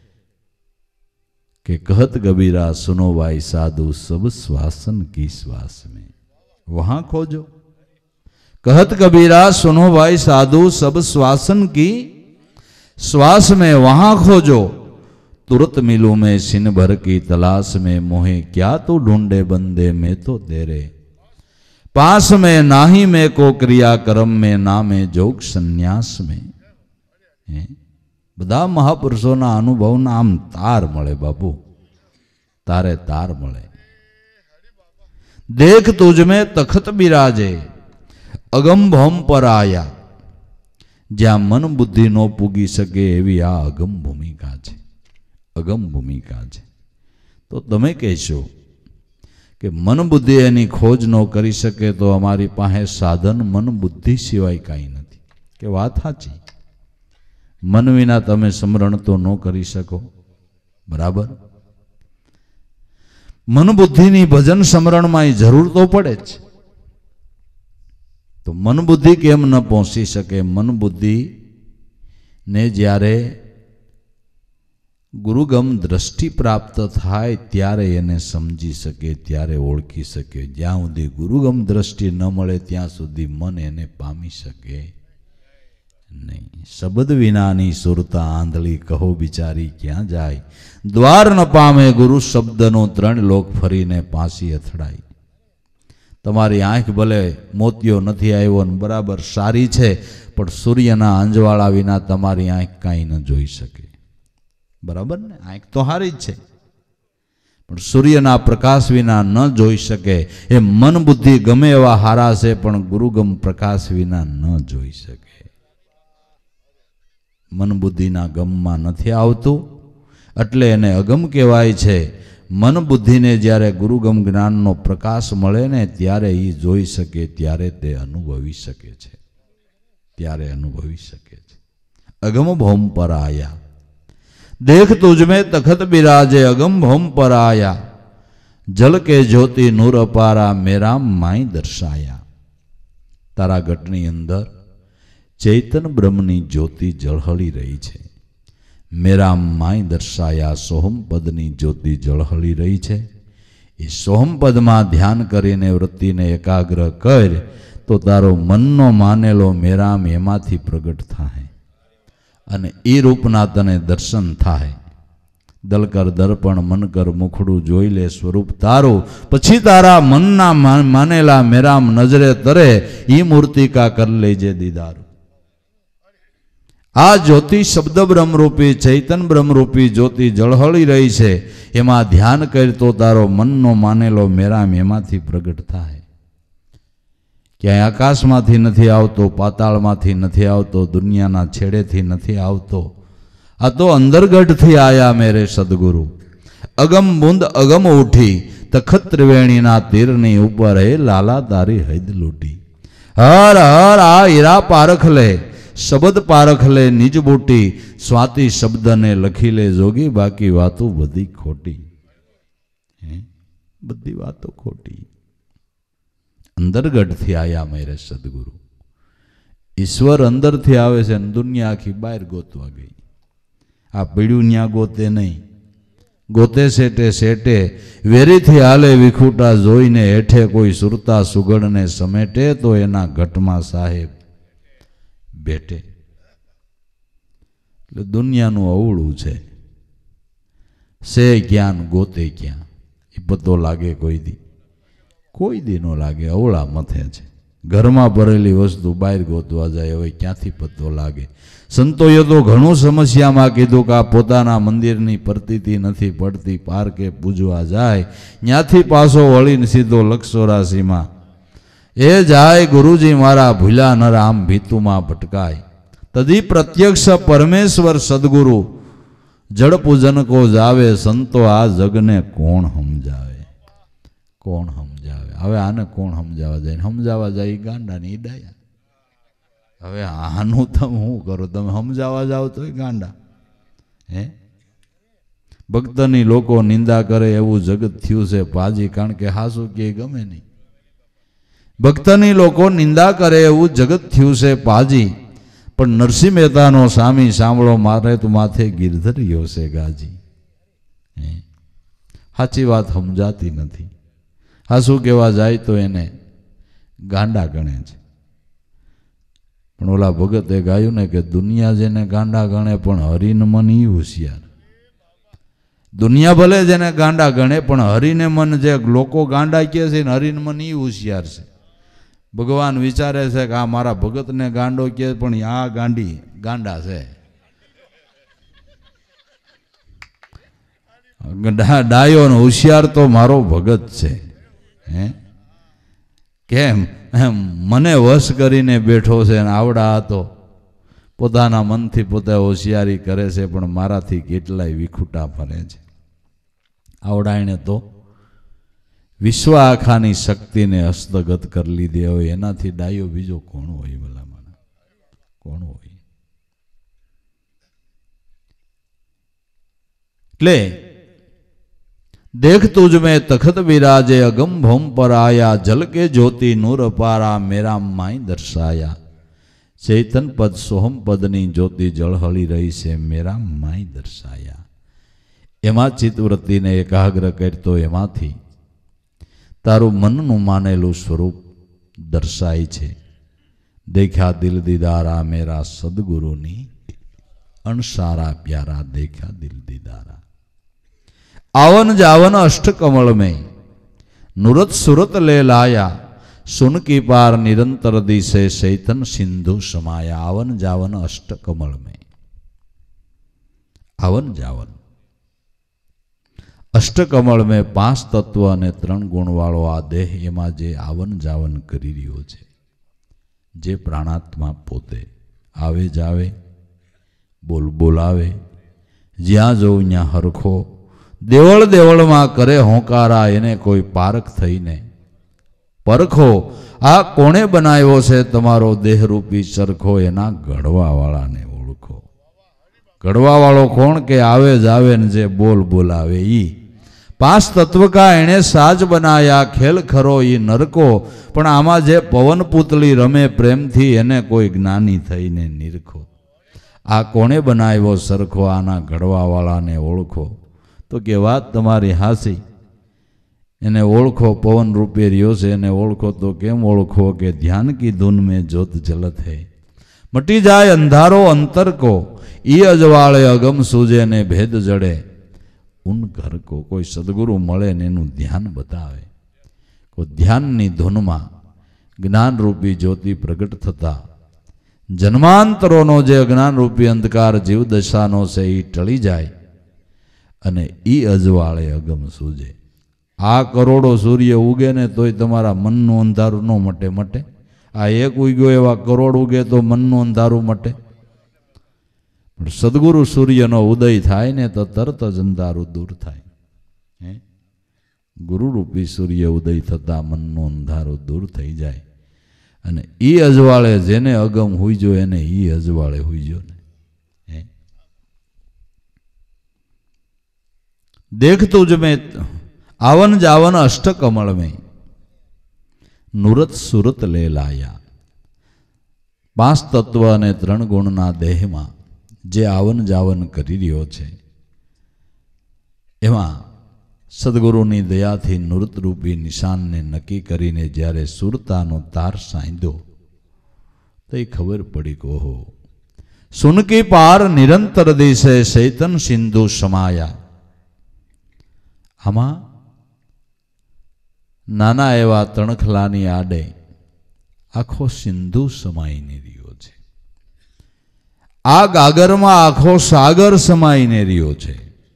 કે કહત કબીરા સુનો ભાઈ સાધુ સબ શ્વાસન કી શ્વાસ में वहां खोजो. कहत कबीरा सुनो भाई साधु सब श्वासन की श्वास में वहां खोजो. तुरंत मिलूं मैं सिन भर की तलाश में, मोहे क्या तू ढूंढे बंदे में तो तेरे. पास में नाही में को क्रिया कर्म में, ना में जोग संन्यास में. બધા મહાપુરુષોના અનુભવના આમ તાર મળે બાપુ, તારે તાર મળે. देख तुझ में तखत बिराजे, अगम भौम पर आया. જ્યાં મન બુદ્ધિ નો પૂગી શકે એવી આ અગમ ભૂમિકા છે. અગમ ભૂમિકા છે. તો તમે કહેશો કે મન બુદ્ધિ એની ખોજ ન કરી શકે તો અમારી પાસે સાધન મન બુદ્ધિ સિવાય કાંઈ નથી. કે વાત સાચી. મન વિના તમે સ્મરણ તો ન કરી શકો, બરાબર? મન બુદ્ધિની ભજન સ્મરણમાં જરૂર તો પડે જ. તો મન બુદ્ધિ કેમ ન પહોંચી શકે? મન બુદ્ધિ ને જ્યારે ગુરુગમ દ્રષ્ટિ પ્રાપ્ત થાય ત્યારે એને સમજી શકે, ત્યારે ઓળખી શકે. જ્યાં સુધી ગુરુગમ દ્રષ્ટિ ન મળે ત્યાં સુધી મન એને પામી શકે नहीं। शब्द विनानी सुरता आंधली कहो बिचारी क्या जाय, द्वार न पामे गुरु शब्दनो त्रण लोक फरीने पासी અથડાઈ। તમારી આંખ ભલે મોતિયો નથી આવ્યો ને બરાબર સારી છે, પણ સૂર્યના અંજવાળા વિના તમારી આંખ કાંઈ ન જોઈ શકે, બરાબર ને? આંખ તો હારી જ છે, પણ સૂર્યના પ્રકાશ વિના ન જોઈ શકે। એ મન બુદ્ધિ ગમે એવા હારા છે, પણ ગુરુગમ પ્રકાશ વિના ન જોઈ શકે। મન બુદ્ધિના ગમમાં નથી આવતું, એટલે એને અગમ કહેવાય છે। મન બુદ્ધિને જ્યારે ગુરુગમ જ્ઞાનનો પ્રકાશ મળે ને ત્યારે એ જોઈ શકે, ત્યારે તે અનુભવી શકે છે, ત્યારે અનુભવી શકે છે। અગમ ભૌમ પર આયા, देख तुझमें तखत बिराजे अगम भौम पर आया, जल के ज्योति नूर अपारा मेरा माई दर्शाया। तारा घटनी अंदर चैतन ब्रह्मनी ज्योति जळहળી रही है, मेरा माई दर्शाया सोहम पदनी ज्योति जळहળી रही है। ये सोहम पद में ध्यान करीने वृत्ति ने एकाग्र कर तो तारो मननो मानेलो मेराम एमांथी प्रगट थाय અને એ રૂપના તને દર્શન થાય। દલકર દર્પણ મન કર મુખડું જોઈ લે સ્વરૂપ તારું, પછી તારા મનના માનેલા મેરામ નજરે તરે એ મૂર્તિ કા કર લેજે દીદારું। આ જ્યોતિ શબ્દ બ્રહ્મરૂપી ચૈતન બ્રહ્મરૂપી જ્યોતિ જળહળી રહી છે, એમાં ધ્યાન કર તો તારો મનનો માનેલો મેરામ એમાંથી પ્રગટ થાય। ક્યાંય આકાશમાંથી નથી આવતો, પાતાળમાંથી નથી આવતો, દુનિયાના છેડેથી નથી આવતો, આ તો અંદરગઢથી આયા મેરે સદગુરુ। અગમ બુંદ અગમ ઉઠી, તખત ત્રિવેણીના તીરની ઉપર હે લાલા તારી હૈદ લૂટી। હર હર આ હીરા પારખ લે, શબ્દ પારખ લે નિજ બૂટી, સ્વાતિ શબ્દને લખી લે જોગી, બાકી વાતો બધી ખોટી। બધી વાતો ખોટી। अंदरगढ़ थी आया मेरे सदगुरु। ईश्वर अंदर थी आवे से, दुनिया आखी बाहर गोतवा गई। आ पीड़ू न्या गोते नहीं, गोते सेटे सेटे वेरी थी हाले विखूटा जोईने हेठे कोई सुरता सुगड़ ने समेटे, तो एना घटमा साहेब बेटे। दुनिया नु अवळू छे, से ज्ञान गोते क्या ए पतो लागे कोई दी, कोई दी नो लागे, अवळा मथे छे। घर में भरेली वस्तु बाहर गोतवा जाए हवे क्यांथी पतो लागे। संतोए तो घणुं समस्या में कीधुं के आ पोताना मंदिरनी प्रतीति नथी पड़ती, पार्के पूजवा जाए न्याथी पाछो वळीने सीधो लक्षोरासी में ए जाय गुरुजी मारा भूला न राम भीतु में भटकाय। तदी प्रत्यक्ष परमेश्वर सदगुरु जड़ पूजन को जावे, संतो आ जगने कोण समझावे, कोण समझावे। हवे आने कोण समझावा जाए, समझावा जाए गांडा नी डाया। हवे आनु तम हूँ करो, तम समझावा जाओ तो गांडा हे। भक्तनी लोको निंदा करे एवं जगत थयुं छे पाजी, कारण के हासु के गमे नहीं। भक्तनी लोको निंदा करे एवं जगत थयुं छे पाजी, पण नरसिंह मेहता नो सामी सांभळो मारे तो माथे गिरधरियो से गाजी। साची बात समझाती नहीं। हासु केवा जाए तो एने गांडा गणे छे। पण ओला भगते गायुं ने के दुनिया जेने गांडा गणे पण हरिने मन ई होशियार। दुनिया भले जेने गांडा गणे पण हरिने मन जे लोको गांडा कहे छे ने हरिने मन ई होशियार छे। भगवान विचारे छे के आ मारा भगत ने गांडो कहे पण आ गांडी गांडा छे। डायो ने होशियार तो मारो भगत छे। केम मने वश करीने बैठो छे, आवड़ा तो पोताना मनथी पोते होशियारी करे छे, पण माराथी केटलाय विखूटा फरे छे। आवडाने तो विश्व आखानी शक्ति ने हस्तगत कर लीधी होय, एनाथी डायो बीजो कोण होय? भला माना कोण होय? એટલે देख तुझ में तखत विराजे अगम भौम पर आया, जल के ज्योति नूर अपारा मेरा माई दर्शाया। चैतन पद सोहम पदनी ज्योति जळहળી रही से, मेरा माई दर्शाया। एमा चित्तवृत्ति ने एकाग्र करतो एमांथी तारू मननु मानेलू स्वरूप दर्शाय छे। देखा दिल दीदारा मेरा सदगुरुनी अणसारा प्यारा देखा दिल दीदारा। आवन जावन अष्ट कमल में नुरत सुरत ले लाया सुन की पार निरंतर दिशे चैतन सिंधु समाया। आवन जावन अष्ट कमल में आवन जावन अष्ट कमल में 5 तत्व अने 3 गुण वाळो आ देह एमां जे आवन जावन करी रह्यो छे, जे प्राणात्मा पोते आवे जावे बोल बोलावे ज्यां जोऊ त्यां हरखो देवल देवल में करे होकारा एने कोई पारख थईने परखो आ कोणे बनाव्यो छे तमारो देह रूपी चरखो एना घड़वा वाला ने ओळखो। घड़वा वालो कोण के आवे जावे ने जे बोल बोलावे ई 5 तत्व का एने साज बनाया खेल खरो ई नरको पण आमा जे पवन पुतली रमे प्रेम थी एने कोई ज्ञानी थईने निरखो। आ कोणे बनाव्यो सरखो आना घड़वा वाला ने ओळखो। तो के बात तमारी हासी एने ओळखो पवन रूपे रियो से एने ओळखो तो केम ओळखो के ध्यान की धुन में ज्योत जलत है मटी जाए अंधारो अंतर को ई अजवाळे अगम सूजे ने भेद जड़े उन घर को। कोई सदगुरु मळे ने एनु ध्यान बतावे को ध्यान नी धुन में ज्ञान रूपी ज्योति प्रगट थता जन्मांतरोनो जे अज्ञान रूपी अंधकार जीव दशानो से ई टळी जाए अने ई अजवाळे अगम सूजे। आ करोड़ो सूर्य उगे ने तोय तमारा मननु अंधारू न मटे मटे। आ एक उग्यो एवा करोड़ उगे तो मननु अंधारू मटे। पण सद्गुरु सूर्यनो उदय थाय ने तो तरत ज अंधारू दूर थाय। गुरु रूपी सूर्य उदय थता मननु अंधारू दूर थई जाय अने ई अजवाळे जेने अगम हुईजो एने ई अजवाळे हुईजो ने। देख तुझ में आवन जावन अष्ट कमल में नुरत सुरत ले लाया। 5 तत्व अने 3 गुणना देह में जे आवन जावन करी रह्यो छे एमां सद्गुरुनी दयाथी नुरत रूपी निशान ने नक्की करीने ज्यारे सुरतानो तार सांध्यो तो खबर पड़ी को हो सुन की पार निरंतर दिशे चैतन सिंधु समाया। आमा नाना एवा तणखलानी आडे आखो सिंधु समाईने रह्यो छे। आ गागर में आखो सागर समाईने रह्यो छे।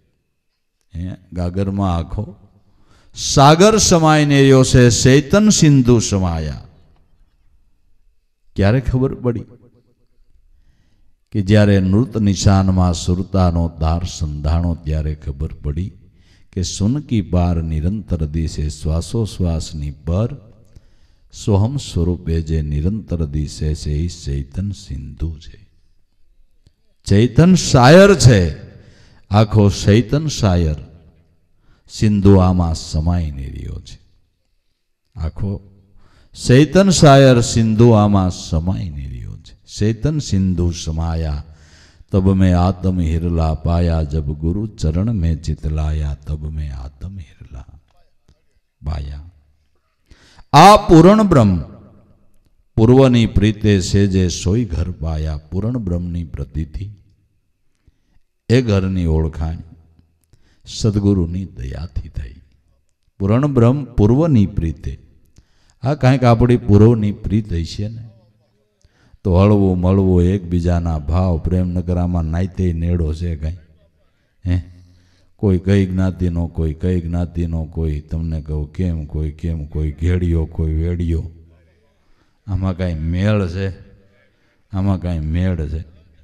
गागर में आखो सागर समाईने रह्यो छे। चैतन सिंधु समाया। क्यारे खबर पड़ी कि ज्यारे नृत निशान में सुरतानो तार संधाणो त्यारे खबर पड़ी कि सुन की पार निरंतर दिशे श्वासोश्वासनी पर सोहम स्वरूपे जे निरंतर दिशे से चैतन सिंधु छे। चैतन शायर छे आखो चैतन शायर सिंधु आमा समाईने रह्यो छे। आखो चैतन शायर सिंधु आमा समाईने रह्यो छे। चैतन सिंधु समाया तब मैं आत्म हिरला पाया जब गुरु चरण में चितलाया तब मैं आत्म हिरला पाया। आ पूर्ण ब्रह्म पूर्वनी प्रीते से जे सोई घर पाया। पूर्ण ब्रह्मनी प्रतीति ए घरनी ओळखाण सद्गुरुनी दयाथी थई। पूर्ण ब्रह्म पूर्वनी प्रीते आ कांईक आपणी पूर्वनी प्रीत हशे ने तो हळवो मळवो एकबीजाना भाव प्रेम नगरामां नायते नेड़ो छे कई। कोई कई ज्ञातिनो कोई कई ज्ञातिनो कोई तमने कहूं केम कोई घेड़ियो कोई वेड़ियो। आमां कांई मेळ छे? आमां कांई मेळ छे?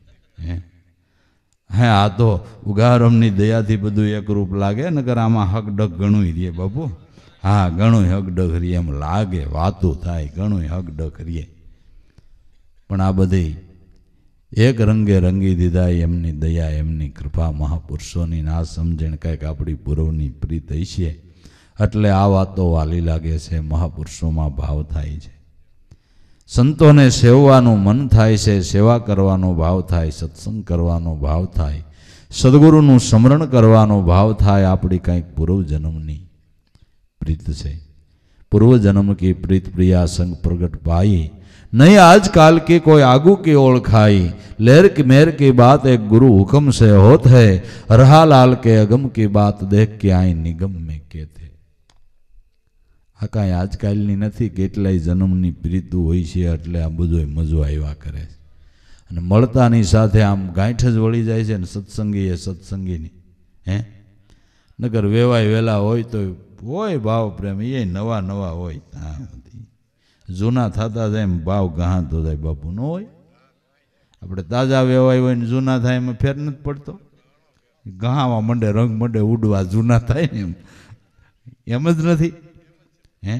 हाँ आ तो उगारमनी दयाथी बधुं एकरूप लागे नकर आमां हक डक घणुं रहे बापू। हाँ घणुं हक डक रहे एम लागे वातो थाय घणुं हक डक रहे पण आ बधी एक रंगे रंगी दीधा एमनी दया एमनी कृपा महापुरुषोनी ना समझण कंईक आपणी पूर्वनी प्रीत हशे एटले आ वातो वाली लागे छे। महापुरुषोमां भाव थाय छे। संतोने सेववानुं मन थाय छे। सेवा करवानो भाव थाय। सत्संग करवानो भाव थाय। सद्गुरुनुं स्मरण करवानो भाव थाय। आपणी कंईक पूर्व जन्मनी प्रीत छे। पूर्व जन्म की प्रीत प्रिया संग प्रगट पाई नहीं आजकाल की कोई आगू की ओळखाई, लेर की मेर की बात एक गुरु हुक्म से होत है, रहा लाल के अगम की बात देख के आई निगम में के थे। आ कांई आजकालनी नथी, કેટલાય જન્મની પ્રીતુ હોય છે એટલે આ બધું મજો આવ્યા કરે છે અને મળતાની સાથે આમ ગાંઠ જ વળી જાય છે ને સત્સંગી સત્સંગીની હે નગર વેવાય વેલા હોય તો હોય ભાવ પ્રેમ એ નવા નવા હોય, જૂના થતા જાય એમ ભાવ ગહાતો જાય બાપુ ન હોય। આપણે તાજા વેવાય હોય ને જૂના થાય એમાં ફેર નથી પડતો, ગહાવા મંડે રંગ મંડે ઉડવા જૂના થાય ને એમ જ નથી હે।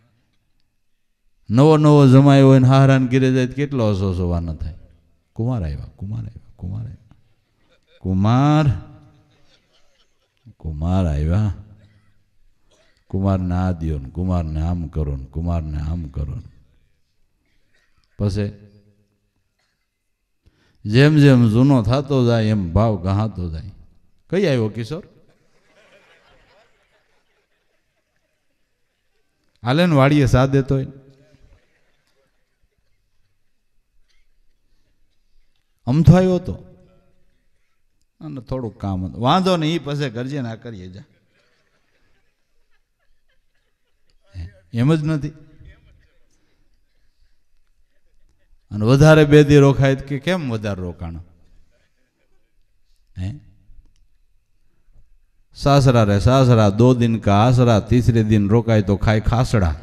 નવો નવો જમાયો હોય ને હારાન ઘીરે જાય કેટલો અસોસવા ન થાય। કુમાર આવ્યા કુમાર આવ્યા કુમાર આવ્યા કુમાર કુમાર આવ્યા, કુમારને આ દ્યો ને કુમારને આમ કરો ને કુમારને આમ કરો ને પછી જેમ જેમ જૂનો થતો જાય એમ ભાવ ગહાતો જાય। કઈ આવ્યો કિશોર? હાલે ને વાડીએ સા દેતો હોય, અમથો આવ્યો હતો અને થોડુંક કામ હતું, વાંધો નહીં એ પછી કરજે ને આ કરીએ જા, એમ જ નથી। અને વધારે બે દી રોકાય કે કેમ વધારે રોકાણ હે? सासरा रे सासरा 2 दिन का आसरा, तीसरे दिन रोकाय तो खाए खासड़ा।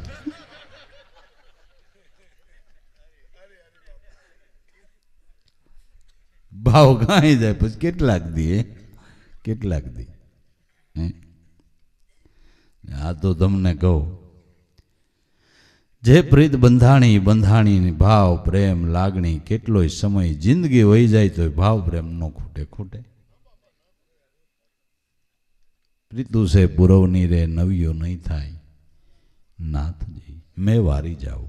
भाव गाई जाए पछ કેટલાક દી કેટલાક દી આ તો તમને કહું, જે પ્રીત બંધાણી બંધાણી ભાવ પ્રેમ લાગણી કેટલોય સમય જિંદગી વહી જાય તો ભાવ પ્રેમ નો ખૂટે ખૂટે। प्रीतु से पुरवनी रे नवियो नहीं थाय, नाथ जी मैं वारी जाऊं।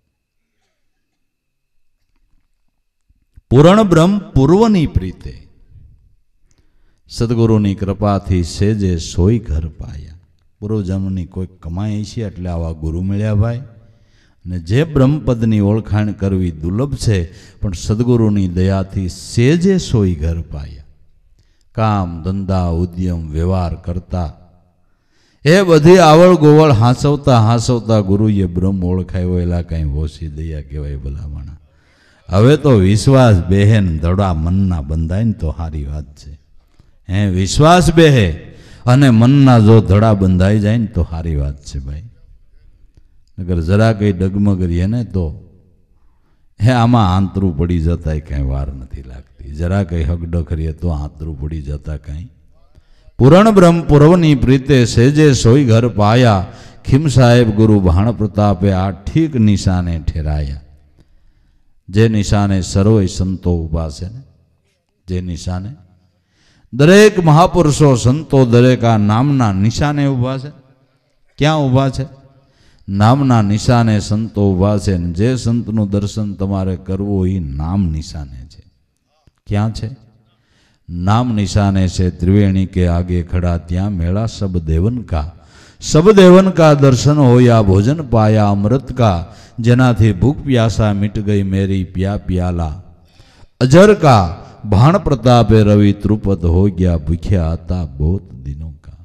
पूर्ण ब्रह्म पूर्वनी प्रीते, सदगुरुनी कृपा थी सेजे सोई घर पाया। पूर्व जन्मनी कोई कमाई छे એટલે આવા ગુરુ મળ્યા ભાઈ, ને જે બ્રહ્મપદની ઓળખાણ કરવી દુર્લભ છે, પણ સદગુરુની દયાથી સેજે સોઈ ઘર પાયા। કામ ધંધા ઉદ્યમ વ્યવહાર કરતા એ બધી આવળ ગોવળ હાંસવતા હાંસવતા ગુરુએ બ્રહ્મ ઓળખાયો, એલા કઈ ઓછી દયા કહેવાય ભલામણા। હવે તો વિશ્વાસ બેહેન ધડા મનના બંધાય ને તો સારી વાત છે હે, વિશ્વાસ બેહે અને મનના જો ધડા બંધાઈ જાય ને તો સારી વાત છે ભાઈ। નગર જરા કઈ ડગમગરીએ ને તો હે આમાં આંતરું પડી જતા કઈ વાર નથી લાગતી, જરા કઈ હગડ કરીએ તો આંતરું પડી જતા કઈ। પૂરણ બ્રહ્મ પૂર્વની પ્રીતે સેજે સોઈ ઘર પાયા, ખીમ સાહેબ ગુરુ ભાણ પ્રતાપે આ ઠીક નિશાને ઠેરાયા। જે નિશાને સર્વે સંતો ઉભા છે ને, જે નિશાને દરેક મહાપુરુષો સંતો દરેક આ નામના નિશાને ઉભા છે। ક્યાં ઉભા છે? નામના નિશાને સંતો ઉભા છે, ને જે સંતનું દર્શન તમારે કરવું એ નામ નિશાને છે। ક્યાં છે? नाम निशाने से त्रिवेणी के आगे खड़ा त्या मेला सब देवन का दर्शन हो या भोजन पाया अमृत का, जेनाथी भूख प्यासा मिट गई मेरी प्या प्याला। अजर का भाण प्रतापे रवि त्रुपत हो गया भूख्या आता बहुत दिनों का।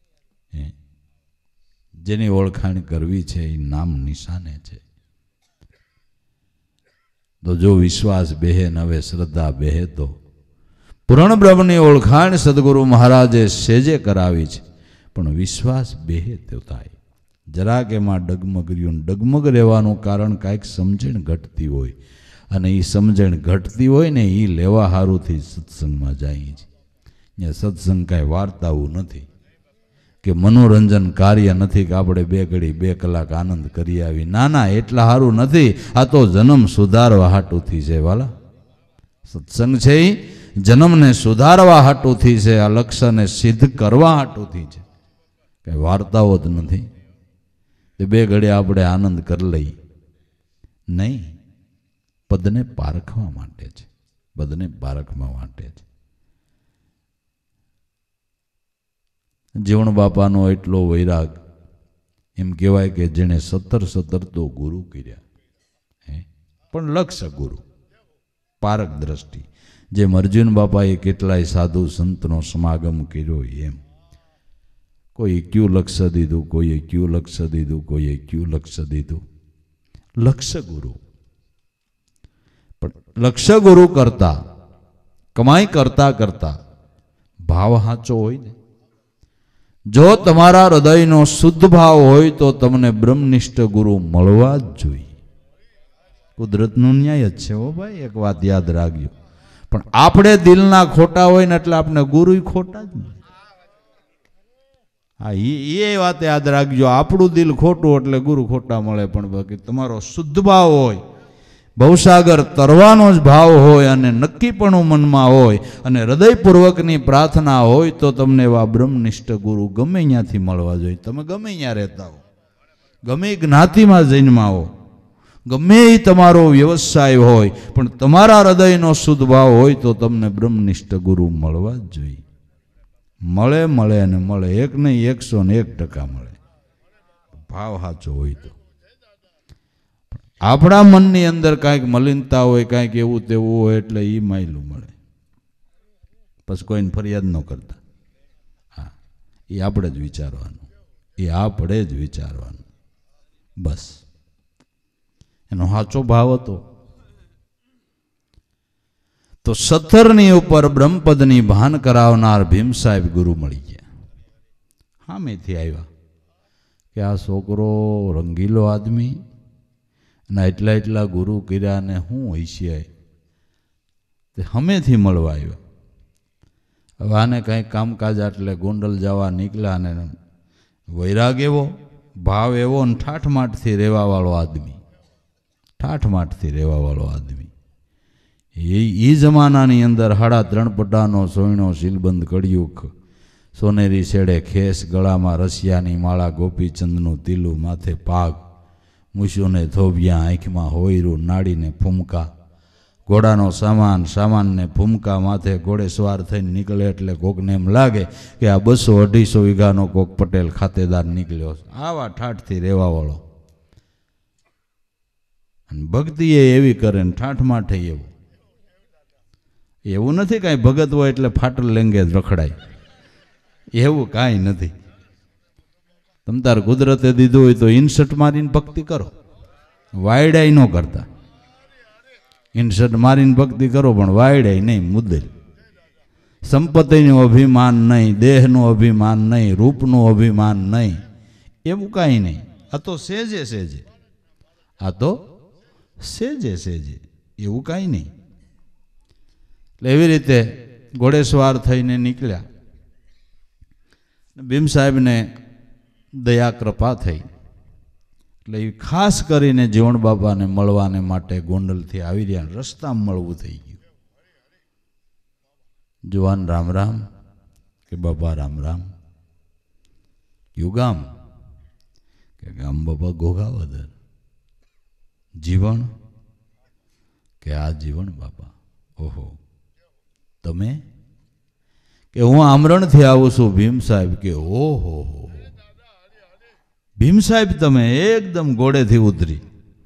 जेनी ओळखाण करवी छे ई नाम निशाने छे। तो जो विश्वास बेहे नवे श्रद्धा बेहे तो पूर्ण ब्रह्मनी ओळखाण सदगुरु महाराजे सेजे करावी छे, पण विश्वास बेहे तो थाय। जरा के मां डगमगर्યું, डगमग રહેવાનું કારણ કાંઈક સમજણ ઘટતી હોય, અને એ સમજણ ઘટતી હોય ને એ લેવા હારુંથી સત્સંગમાં જાય છે। ત્યાં સત્સંગ કાંઈ વાર્તાવું નથી કે મનોરંજન કાર્ય નથી કે આપણે 2 ઘડી 2 કલાક આનંદ કરી આવી, ના ના એટલા હારું નથી। આ તો જન્મ સુધારવા હાટુથી છે વાલા। સત્સંગ છે જન્મને સુધારવા હાટુથી છે, આ લક્ષ્યને સિદ્ધ કરવા હાટુથી છે, કઈ વાર્તાઓ જ નથી। 2 ઘડી આપણે આનંદ કરી લઈ નહીં, પદને પારખવા માટે છે, પદને પારખવા માટે છે। જીવણ બાપાનો એટલો વૈરાગ, એમ કહેવાય કે જેણે 17 તો ગુરુ કર્યા હે, પણ લક્ષ ગુરુ, પારક દ્રષ્ટિ. જેમ અર્જુન બાપાએ કેટલાય સાધુ સંતનો સમાગમ કર્યો એમ કોઈ ક્યુ લક્ષ દીધું, કોઈએ ક્યુ લક્ષ દીધું, કોઈએ ક્યુ લક્ષ દીધું. લક્ષ ગુરુ, પણ લક્ષ ગુરુ કરતા કમાઈ કરતા કરતા ભાવ સાચો હોય ને, જો તમારા હૃદયનો શુદ્ધ ભાવ હોય તો તમને બ્રહ્મનિષ્ઠ ગુરુ મળવા જ જોઈએ. કુદરતનો ન્યાય જ છે હો ભાઈ, એક વાત યાદ રાખજો. પણ આપણે દિલના ખોટા હોય ને એટલે આપણે ગુરુ ખોટા જ ને. હા, એ વાત યાદ રાખજો. આપણું દિલ ખોટું એટલે ગુરુ ખોટા મળે, પણ બાકી તમારો શુદ્ધ ભાવ હોય, ભવસાગર તરવાનો જ ભાવ હોય અને નક્કીપણું મનમાં હોય અને હૃદયપૂર્વકની પ્રાર્થના હોય તો તમને એવા બ્રહ્મનિષ્ઠ ગુરુ ગમે ત્યાંથી મળવા જોઈએ. તમે ગમે ત્યાં રહેતા હો, ગમે જ્ઞાતિમાં જન્મા હો, ગમે એ તમારો વ્યવસાય હોય, પણ તમારા હૃદયનો શુદ્ધ ભાવ હોય તો તમને બ્રહ્મનિષ્ઠ ગુરુ મળવા જ જોઈએ. મળે મળે અને મળે, એક નહીં 101% મળે, ભાવ સાચો હોય તો. આપણા મનની અંદર કાંઈક મલિનતા હોય, કાંઈક એવું તેવું હોય એટલે એ માયલું મળે, પછી કોઈને ફરિયાદ ન કરતા. હા, એ આપણે જ વિચારવાનું, એ આપણે જ વિચારવાનું, બસ. એનો સાચો ભાવ હતો તો 17ની ઉપર બ્રહ્મપદની ભાન કરાવનાર ભીમ સાહેબ ગુરુ મળી ગયા. સામેથી આવ્યા કે આ છોકરો રંગીલો આદમી ના એટલા ગુરુ કર્યા ને હું હૈસિયાય તે હમેથી મળવા આવ્યો. હવે આને કંઈક કામકાજ એટલે ગોંડલ જવા નીકળ્યા ને વૈરાગ એવો, ભાવ એવો ને ઠાઠમાઠથી રહેવાવાળો આદમી, ઠાઠમાઠથી રહેવાવાળો આદમી. એ જમાનાની અંદર 3.5 પટાનો સોયણો શીલબંધ કડિયુખ, સોનેરી શેડે ખેસ, ગળામાં રસિયાની માળા, ગોપીચંદનું તીલું, માથે પાગ, મૂછોને થોભિયા, આંખમાં હોયરું, નાડીને ફૂમકા, ઘોડાનો સામાન, સામાનને ફૂમકા, માથે ઘોડે સવાર થઈને નીકળે એટલે કોકને એમ લાગે કે આ 200-250 વીઘાનો કોક પટેલ ખાતેદાર નીકળ્યો. આવા ઠાઠથી રહેવાવાળો. અને ભક્તિ એવી કરે ને ઠાઠમાઠે એવું નથી કાંઈ ભગત હોય એટલે ફાટલ લેંગે રખડાય, એવું કાંઈ નથી. તમ તાર કુદરતે દીધું હોય તો ઇન્સર્ટ મારીને ભક્તિ કરો, વાયડાઈ ન કરતા. ઇન્સર્ટ મારીને ભક્તિ કરો પણ વાયડાઈ નહીં, મુદ્દે. સંપત્તિનું અભિમાન નહીં, દેહનું અભિમાન નહીં, રૂપનું અભિમાન નહીં, એવું કાંઈ નહીં. આ તો સેજે સેજે, આ તો સેજે સેજે, એવું કાંઈ નહીં. એટલે એવી રીતે ઘોડેસવાર થઈને નીકળ્યા. ભીમ સાહેબને દયા કૃપા થઈ એટલે એ ખાસ કરીને જીવણ બાપાને મળવાને માટે ગોંડલથી આવી રહ્યા. રસ્તામાં મળવું થઈ ગયું. જુવાન રામ રામ કે બાપા રામ રામ. કયું ગામ? કે ગામ બાપા ઘોઘાવદર. જીવણ? કે આ જીવણ બાપા. ઓહો, તમે? કે હું આમરણથી આવું છું ભીમ સાહેબ. કે ઓહો, ભીમ સાહેબ તમે એકદમ ઘોડેથી ઉતરી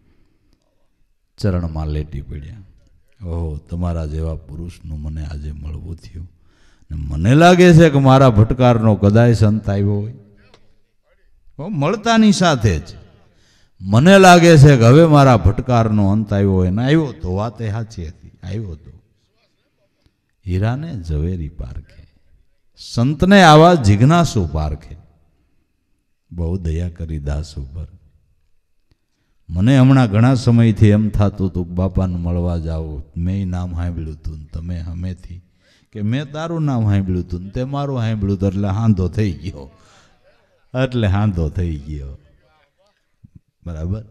ચરણમાં લેટી પડ્યા. ઓહો, તમારા જેવા પુરુષનું મને આજે મળવું થયું ને મને લાગે છે કે મારા ભટકારનો કદાચ અંત આવ્યો હોય. મળતાની સાથે જ મને લાગે છે કે હવે મારા ભટકારનો અંત આવ્યો હોય ને આવ્યો તો વાતે સાચી હતી, આવ્યો તો. હીરાને ઝવેરી પારખે, સંતને આવા જિજ્ઞાસુ પારખે. બહુ દયા કરી દાસ ઉપર. મને હમણાં ઘણા સમયથી એમ થતું હતું કે બાપાને મળવા જાઉં. મેં નામ સાંભળ્યું હતું ને તમે હમેથી, કે મેં તારું નામ સાંભળ્યું હતું ને તે મારું સાંભળ્યું હતું એટલે હાંધો થઈ ગયો, એટલે હાંધો થઈ ગયો. બરાબર.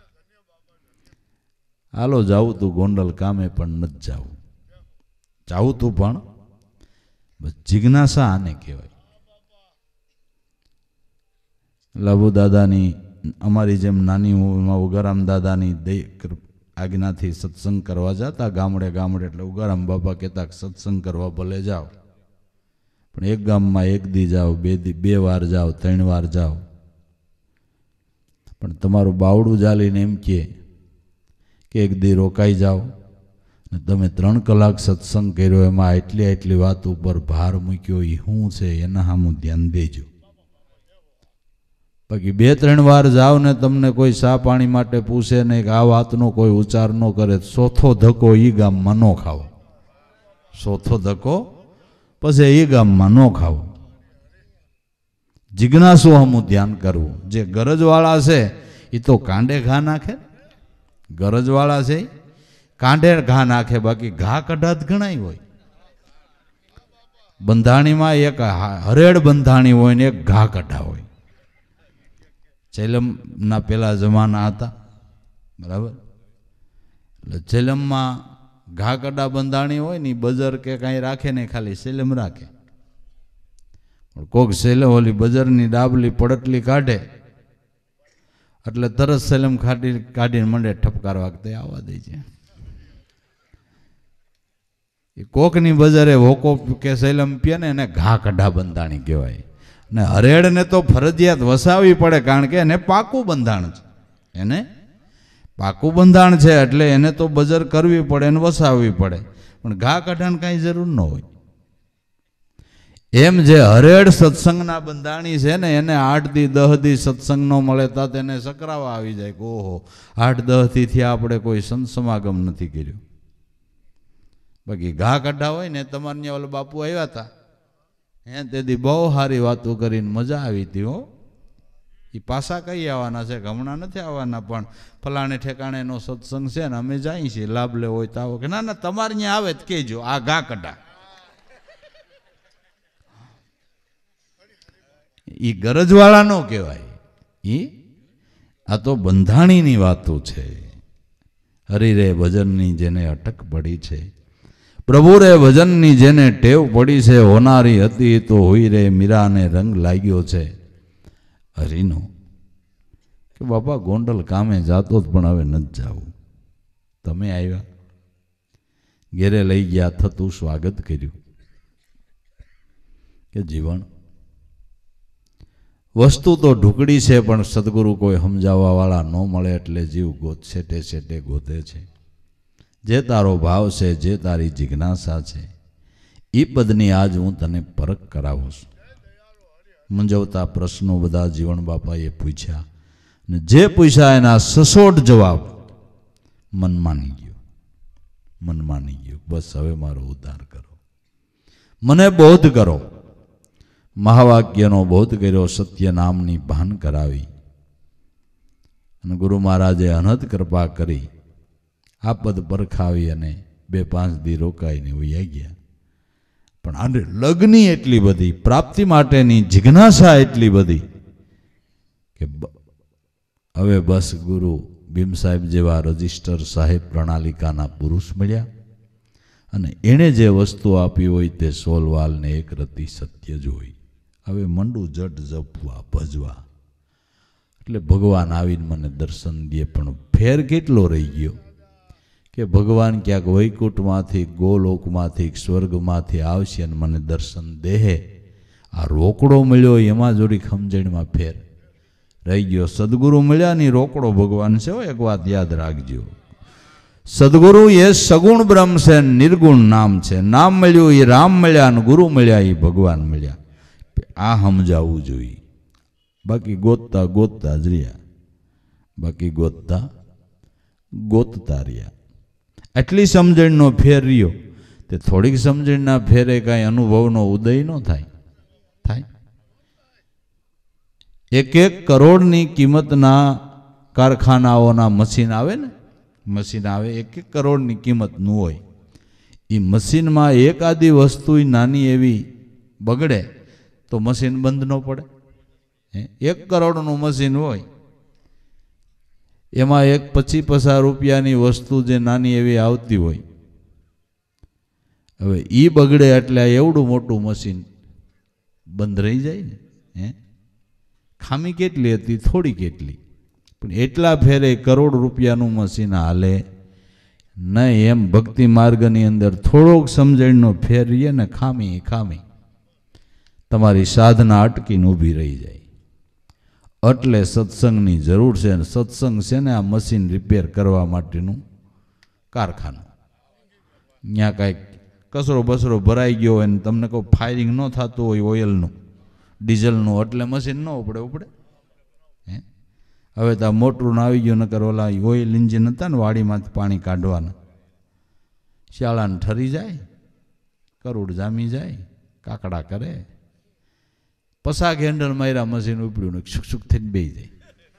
હાલો જાવું તું ગોંડલ કામે પણ નથી જાવું, જાવું તું પણ બસ જિજ્ઞાસા આને કહેવાય. લાભુ દાદાની અમારી જેમ નાની ઉંમરમાં ઉગારામ દાદાની આજ્ઞાથી સત્સંગ કરવા જતા ગામડે ગામડે. એટલે ઉગારામ બાપા કહેતા સત્સંગ કરવા ભલે જાઓ પણ એક ગામમાં 1 દી જાઓ, 2 વાર જાઓ, 3 વાર જાઓ, પણ તમારું બાવડું ચાલીને એમ કહે કે એક દી રોકાઈ જાઓ ને તમે 3 કલાક સત્સંગ કર્યો, એમાં આટલી વાત ઉપર ભાર મૂક્યો, એ શું છે એના સામું ધ્યાન દેજો. બાકી 2-3 વાર જાઓ ને તમને કોઈ ચા પાણી માટે પૂછે ને કે આ વાતનો કોઈ ઉચ્ચાર ન કરે, ચોથો ધક્કો એ ગામમાં ન ખાવો. ચોથો ધક્કો પછી એ ગામમાં ન ખાવો. જિજ્ઞાસુ હમું ધ્યાન કરવું. જે ગરજવાળા છે એ તો કાંડે ઘા નાખે, ગરજવાળા છે કાંડે ઘા નાખે, બાકી ઘા કઢાત ઘણાય હોય. બંધાણીમાં એક હરેડ બંધાણી હોય ને એક ઘા કઢા હોય. ચેલમના પેલા જમાના હતા, બરાબર. એટલે ચેલમમાં ઘા કઢા બંધાણી હોય ને બજર કે કાંઈ રાખે ને, ખાલી સેલમ રાખે. કોક સેલમ ઓલી બજરની ડાબલી પડટલી કાઢે એટલે તરત સેલમ કાઢીને મંડે ઠપકાર વાગતે આવવા દે છે. એ કોકની બજારે હોકો કે સેલમ પીએ ને એને ઘા કઢા બંધાણી કહેવાય. ને હરેડને તો ફરજિયાત વસાવવી પડે, કારણ કે એને પાકું બંધાણ છે. એને પાકું બંધાણ છે એટલે એને તો બજર કરવી પડે અને વસાવવી પડે, પણ ઘા કઢાને કાંઈ જરૂર ન હોય. એમ જે હરેડ સત્સંગના બંધાણી છે ને એને 8 દી 10 દી સત્સંગ ન મળે તો તેને સકરાવા આવી જાય કે ઓહો 8-10 દીથી આપણે કોઈ સંત સમાગમ નથી કર્યો. બાકી ઘા કઢા હોય ને, તમારે ત્યાં ઓલા બાપુ આવ્યા હતા તેથી બહુ સારી વાતો કરીને મજા આવી હતી. હો, એ પાછા કઈ આવવાના છે કે હમણાં નથી આવવાના, પણ ફલાણે ઠેકાણે એનો સત્સંગ છે ને અમે જઈએ છીએ, લાભ લેવો હોય તો આવો. કે ના ના તમારે ત્યાં આવે જ કહેજો, આ ઘા કઢા. એ ગરજવાળા નો કહેવાય, આ તો બંધાણીની વાતો છે. હરિરે ભજનની જેને અટક પડી છે, પ્રભુ રે ભજનની જેને ટેવ પડી છે, હોનારી હતી તો હોય રે મીરાને રંગ લાગ્યો છે હરિનો. કે બાપા ગોંડલ કામે જાતો જ પણ હવે નથી જાવું. તમે આવ્યા, ઘેરે લઈ ગયા, થતું સ્વાગત કર્યું. કે જીવન વસ્તુ તો ઢુકડી છે, પણ સદગુરુ કોઈ સમજાવવા વાળા ન મળે એટલે જીવ છેટે છેટે ગોતે છે. જે તારો ભાવ છે, જે તારી જિજ્ઞાસા છે, એ પદની આજ હું તને પરખ કરાવું છું. મૂંઝવતા પ્રશ્નો બધા જીવન બાપાએ પૂછ્યા ને જે પૂછ્યા એના સસોટ જવાબ મન માની ગયો, મન માની ગયું. બસ હવે મારો ઉદ્ધાર કરો, મને બોધ કરો. મહાવાક્યનો બોધ કર્યો, સત્ય નામની ભાન કરાવી અને ગુરુ મહારાજે અનહદ કૃપા કરી આ પદ પરખાવી અને 2-5 દી રોકાઈને વયા ગયા. પણ આને લગ્ની એટલી બધી, પ્રાપ્તિ માટેની જિજ્ઞાસા એટલી બધી કે હવે બસ ગુરુ ભીમ સાહેબ જેવા રજિસ્ટર સાહેબ પ્રણાલિકાના પુરુષ મળ્યા અને એણે જે વસ્તુ આપી હોય તે 16 વાલને એક રતી સત્ય જ હોય. હવે મંડું જટ જપવા ભજવા. એટલે ભગવાન આવીને મને દર્શન દે, પણ ફેર કેટલો રહી ગયો કે ભગવાન ક્યાંક વૈકુંઠમાંથી, ગોલોકમાંથી, સ્વર્ગમાંથી આવશે અને મને દર્શન દેહે. આ રોકડો મળ્યો એમાં જોડી સમજણમાં ફેર રહી ગયો. સદગુરુ મળ્યા ની રોકડો ભગવાન છે. એક વાત યાદ રાખજો, સદગુરુ એ સગુણ બ્રહ્મ છે, નિર્ગુણ નામ છે. નામ મળ્યું એ રામ મળ્યા અને ગુરુ મળ્યા એ ભગવાન મળ્યા. આ સમજાવવું જોઈએ. બાકી ગોતતા ગોતતા જ રહ્યા, બાકી ગોતતા ગોતતા રહ્યા. એટલી સમજણનો ફેર રહ્યો તે થોડીક સમજણના ફેરે કાંઈ અનુભવનો ઉદય ન થાય. 1 કરોડની કિંમતના કારખાનાઓના મશીન આવે ને, મશીન આવે 1 કરોડની કિંમતનું હોય. એ મશીનમાં એકાદી વસ્તુ નાની એવી બગડે તો મશીન બંધ ન પડે. 1 કરોડનું મશીન હોય એમાં 25-50 રૂપિયાની વસ્તુ જે નાની એવી આવતી હોય, હવે એ બગડે એટલે એવડું મોટું મશીન બંધ રહી જાય ને. ખામી કેટલી હતી? થોડી કેટલી, પણ એટલા ફેરે કરોડ રૂપિયાનું મશીન હાલે નહીં. એમ ભક્તિ માર્ગની અંદર થોડોક સમજણનો ફેર રહીએ ને, ખામી ખામી તમારી સાધના અટકીને ઊભી રહી જાય. એટલે સત્સંગની જરૂર છે. સત્સંગ છે ને આ મશીન રિપેર કરવા માટેનું કારખાનું, ત્યાં કાંઈક કચરો બસરો ભરાઈ ગયો હોય ને તમને કોઈ ફાયરિંગ ન થતું હોય ઓઇલનું ડીઝલનું, એટલે મશીન ન ઉપડે હે. હવે તો મોટરું આવી ગયું, નકર ઓલા ઓઇલ ઇન્જિન હતા ને વાડીમાંથી પાણી કાઢવાના, શાળાને ઠરી જાય, કરોડ જામી જાય, કાકડા કરે, પસાક હેન્ડલ માર્યા મશીન ઉપડ્યું ને સુક થઈને બેસી જાય,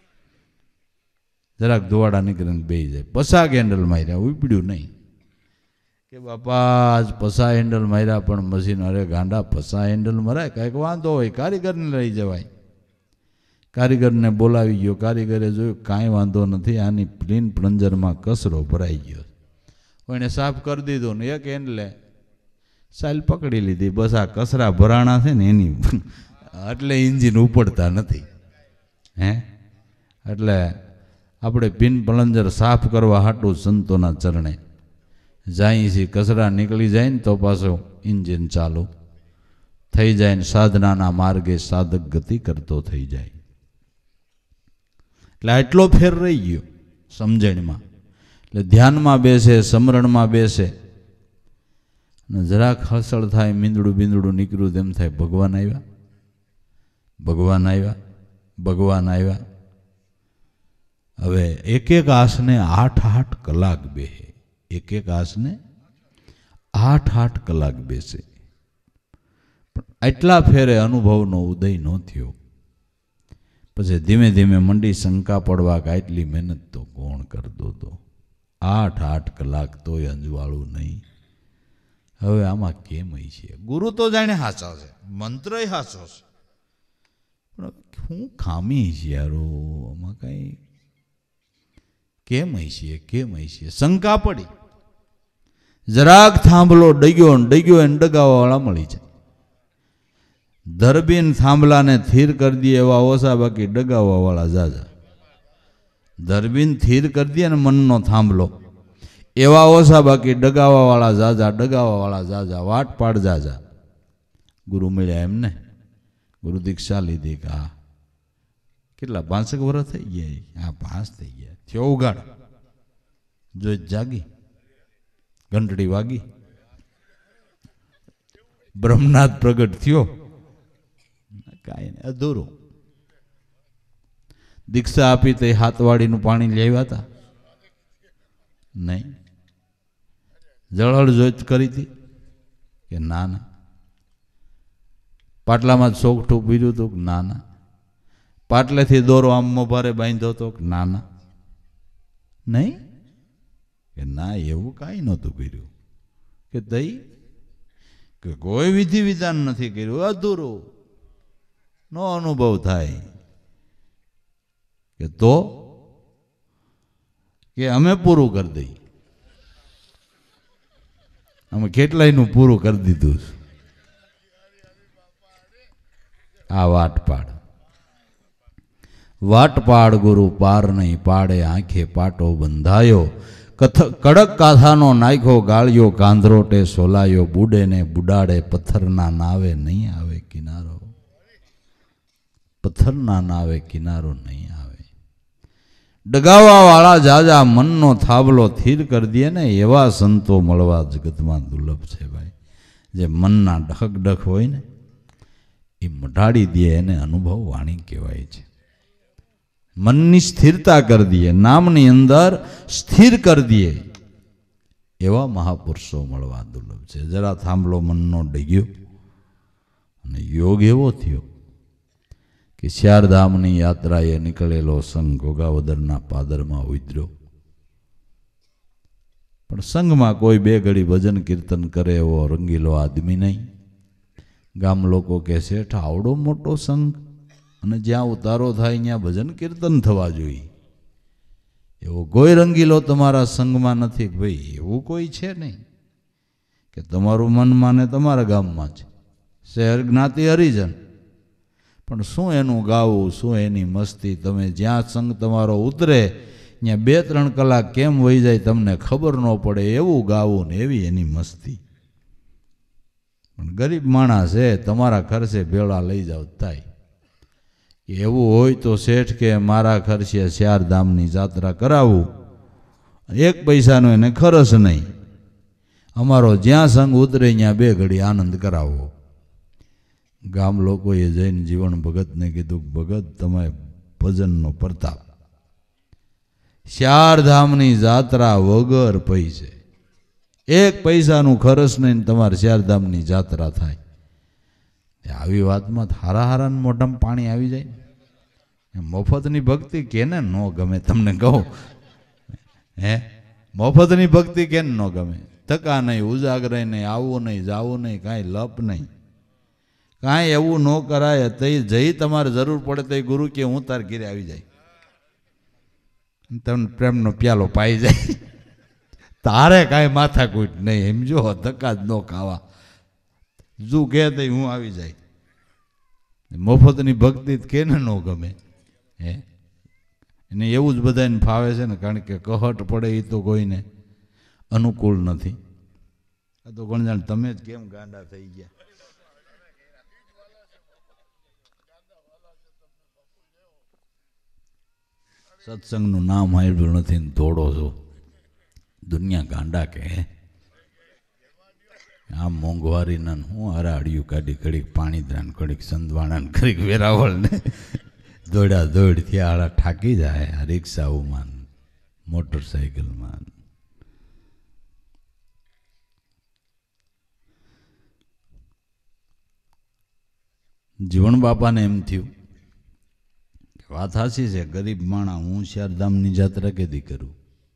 જરાક ધોવાડા નીકળીને બેસી જાય, પસાક હેન્ડલ માર્યા ઉપડ્યું નહીં કે બાપા આજ પસા હેન્ડલ માર્યા પણ મશીન, અરે ગાંડા પસા હેન્ડલ મરાય, કાંઈક વાંધો હોય કારીગરને લઈ જવાય. કારીગરને બોલાવી ગયો, કારીગરે જોયું કાંઈ વાંધો નથી, આની પ્લીન પ્લન્જરમાં કચરો ભરાઈ ગયો, એને સાફ કરી દીધો ને એક હેન્ડલે સાઈલ પકડી લીધી, બસ આ કચરા ભરાણા છે ને એની એટલે ઇન્જિન ઉપડતા નથી હે. એટલે આપણે પિન પ્લન્જર સાફ કરવા હાટું સંતોના ચરણે જાય છે, કચરા નીકળી જાય ને તો પાછો ઇન્જિન ચાલુ થઈ જાય ને સાધનાના માર્ગે સાધક ગતિ કરતો થઈ જાય. એટલે આટલો ફેર રહી ગયો સમજણમાં. એટલે ધ્યાનમાં બેસે, સમરણમાં બેસે ને જરાક હળસળ થાય, મીંદડું બીંદડું નીકળ્યું તેમ થાય ભગવાન આવ્યા, ભગવાન આવ્યા, ભગવાન આવ્યા. હવે એક એક આસને 8-8 કલાક બેસે, એક એક આસને 8-8 કલાક બેસે, પણ આટલા ફેરે અનુભવનો ઉદય ન થયો. પછી ધીમે ધીમે મંડી શંકા પડવા કે આટલી મહેનત તો કોણ કરતો હતો, 8-8 કલાક તોય અંજવાળું નહીં. હવે આમાં કેમ છે? ગુરુ તો જાણે હાચો છે, મંત્ર હાચો છે, પણ હું ખામી છે યારો, આમાં કઈ કેમ છે? શંકા પડી, જરાક થાંભલો ડગ્યો એને ડગાવાવાળા મળી જાય. ધરબીન થાંભલાને થીર કરી દે એવા ઓછા, બાકી ડગાવાવાળા જાજા. ધરબીન થીર કરી દે ને મનનો થાંભલો એવા ઓછા, બાકી ડગાવાવાળા જાજા, ડગાવાવાળા જાજા, વાટ પાડ જાજા. ગુરુ મળ્યા એમને, ગુરુ દીક્ષા લીધી કે આ કેટલા 5 વર્ષ થઈ ગયા, 5 થઈ ગયા, થયો ઉગાડ, જોઈ જાગી, ઘંટડી વાગી, બ્રહ્મનાથ પ્રગટ થયો, કાંઈ નહીં, અધૂરું. દીક્ષા આપી તે હાથવાડીનું પાણી લઈ આવ્યા હતા નહીં? જળહળ જોઈત કરી હતી કે ના ના? પાટલામાં જ સોગઠું પીર્યું હતું કે ના ના? પાટલેથી દોરો આમ મોભારે બાંધ્યો હતો કે ના ના? નહીં કે ના, એવું કાંઈ નહોતું કર્યું. કે દઈ કે કોઈ વિધિ વિધાન નથી કર્યું, અધૂરું નો અનુભવ થાય. કે તો કે અમે પૂરું કરી દઈએ, અમે કેટલાયનું પૂરું કરી દીધું. આ વાટપાડ ગુરુ પાર નહીં પાડે, આંખે પાટો બંધાયો, કડક કાથાનો નાખ્યો ગાળ્યો, કાંધરોટે સોલાયો, બુડે ને બુડાડે, પથ્થરના નાવે નહીં આવે કિનારો, પથ્થરના નાવે કિનારો નહીં આવે. ડગાવા વાળા જાજા, મનનો થાંભલો થીર કરી દે ને એવા સંતો મળવા જગતમાં દુર્લભ છે ભાઈ. જે મનના ડખ હોય ને એ મઢાડી દે એને અનુભવ વાણી કહેવાય છે. મનની સ્થિરતા કરી દે, નામની અંદર સ્થિર કરી દે એવા મહાપુરુષો મળવા દુર્લભ છે. જરા થાંભલો મનનો ડગ્યો અને યોગ એવો થયો કે ચારધામની યાત્રાએ નીકળેલો સંઘ ઘોઘાવદરના પાદરમાં ઉતર્યો. પણ સંઘમાં કોઈ 2 ઘડી ભજન કીર્તન કરે એવો રંગીલો આદમી નહીં. ગામ લોકો કહે શેઠ આવડો મોટો સંઘ અને જ્યાં ઉતારો થાય ત્યાં ભજન કીર્તન થવા જોઈએ, એવો કોઈ રંગીલો તમારા સંઘમાં નથી. ભાઈ એવું કોઈ છે નહીં કે તમારું મન માને તમારા ગામમાં છે, શહેર જ્ઞાતિ હરિજન, પણ શું એનું ગાવું, શું એની મસ્તી, તમે જ્યાં સંઘ તમારો ઉતરે ત્યાં 2-3 કલાક કેમ વહી જાય તમને ખબર ન પડે એવું ગાવું ને એવી એની મસ્તી. પણ ગરીબ માણસ છે, તમારા ખર્ચે ભેળા લઈ જાવ થાય. એવું હોય તો શેઠ કે મારા ખર્ચે 4 ધામની જાત્રા કરાવું એક પૈસાનો એને ખરસ નહીં. અમારો જ્યાં સંગ ઉતરે ત્યાં 2 ઘડી આનંદ કરાવવો. ગામ લોકોએ જઈને જીવન ભગતને કીધું, ભગત તમે ભજનનો પ્રતાપ, 4 ધામની જાત્રા વગર પૈસે, 1 પૈસાનું ખરસ નહીં, તમારે 4 ધામની જાત્રા થાય. આવી વાતમાં હારા હારાને મોઢામાં પાણી આવી જાય. મફતની ભક્તિ કેને ન ગમે, તમને કહું. મફતની ભક્તિ કેને ન ગમે? થકા નહીં, ઉજાગરે નહીં, આવવું નહીં, જાવું નહીં, કાંઈ લપ નહીં, કાંઈ એવું ન કરાય. તે જઈ તમારે જરૂર પડે તો ગુરુ કે હું તાર ઘેરે આવી જાય, તમને પ્રેમનો પ્યાલો પાઈ જાય. તારે કાંઈ માથાકૂટ નહીં, એમ જો ધક્કા જ ન ખાવા, જો કહે તો હું આવી જાય. મફતની ભક્તિ કેને ન ગમે? એને એવું જ બધાને ફાવે છે ને, કારણ કે કહટ પડે એ તો કોઈને અનુકૂળ નથી. આ તો કોણ જાણે તમે જ કેમ ગાંડા થઈ ગયા. સત્સંગનું નામ સાંભળ્યું નથી ને દોડો છો. દુનિયા ગાંડા કે આમ મોંઘવારીના હું હરાડિયું કાઢી, ઘડીક પાણીદાન, ઘડીક સંધવાણા, ઘડીક વેરાવળ ને દોડ્યા દોડ થયા આડા ઠાકી જાય. રિક્ષાઓમાં, મોટરસાઇકલમાં. જીવણ બાપાને એમ થયું, વાત સાચી છે, ગરીબ માણા, હું 4 ધામની જાત્રા કેદી કરું?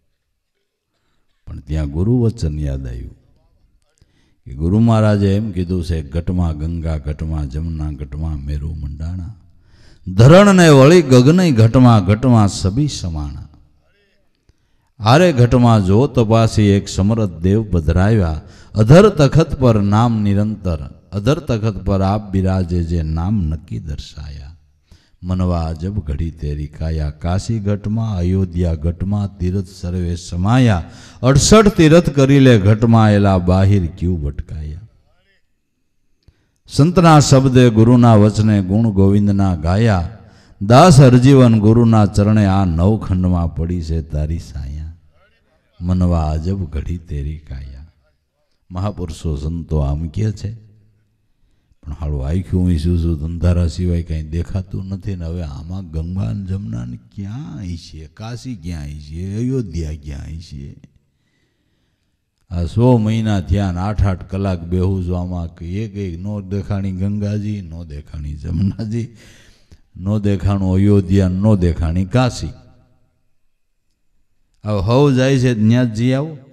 પણ ત્યાં ગુરુ વચન યાદ આવ્યું કે ગુરુ મહારાજે એમ કીધું છે, ઘટમાં ગંગા, ઘટમાં જમના, ઘટમાં મેરુ મંડાણા, ધરણને વળી ગગનઈ ઘટમાં, ઘટમાં સબી સમાણા. આરે ઘટમાં જો તપાસી એક સમરથ દેવ પધરાવ્યા, અધર તખત પર નામ નિરંતર, અધર તખત પર આપ બિરાજે જે નામ નક્કી દર્શાયા. મનવા અજબ ઘડી તેરી કાયા, કાશી ઘટમાં, અયોધ્યા ઘટમાં, તીરથ સર્વે સમાયા, 68 તીરથ કરી લે ઘટમાં, એલા બાહિર ક્યુ ભટકાયા. સંતના શબ્દે ગુરુના વચને ગુણ ગોવિંદના ગાયા, દાસ હરજીવન ગુરુના ચરણે આ 9 ખંડમાં પડી છે તારી સાયા. મનવા અજબ ઘડી તેરી કાયા. મહાપુરુષો સંતો આમ કહે છે, પણ હાલું આખ્યું ઈસું છું ધંધારા સિવાય કાંઈ દેખાતું નથી ને. હવે આમાં ગંગા ને જમના ને ક્યાં આવી છે, કાશી ક્યાં આવી છે, અયોધ્યા ક્યાં આવી છે? આ 100 મહિના થયા ને 8-8 કલાક બેહું છું આમાં, એક નો દેખાણી ગંગાજી, નો દેખાણી જમનાજી, નો દેખાણું અયોધ્યા, નો દેખાણી કાશી. હવે હવ જાય છે ત્યાં જ જી આવું.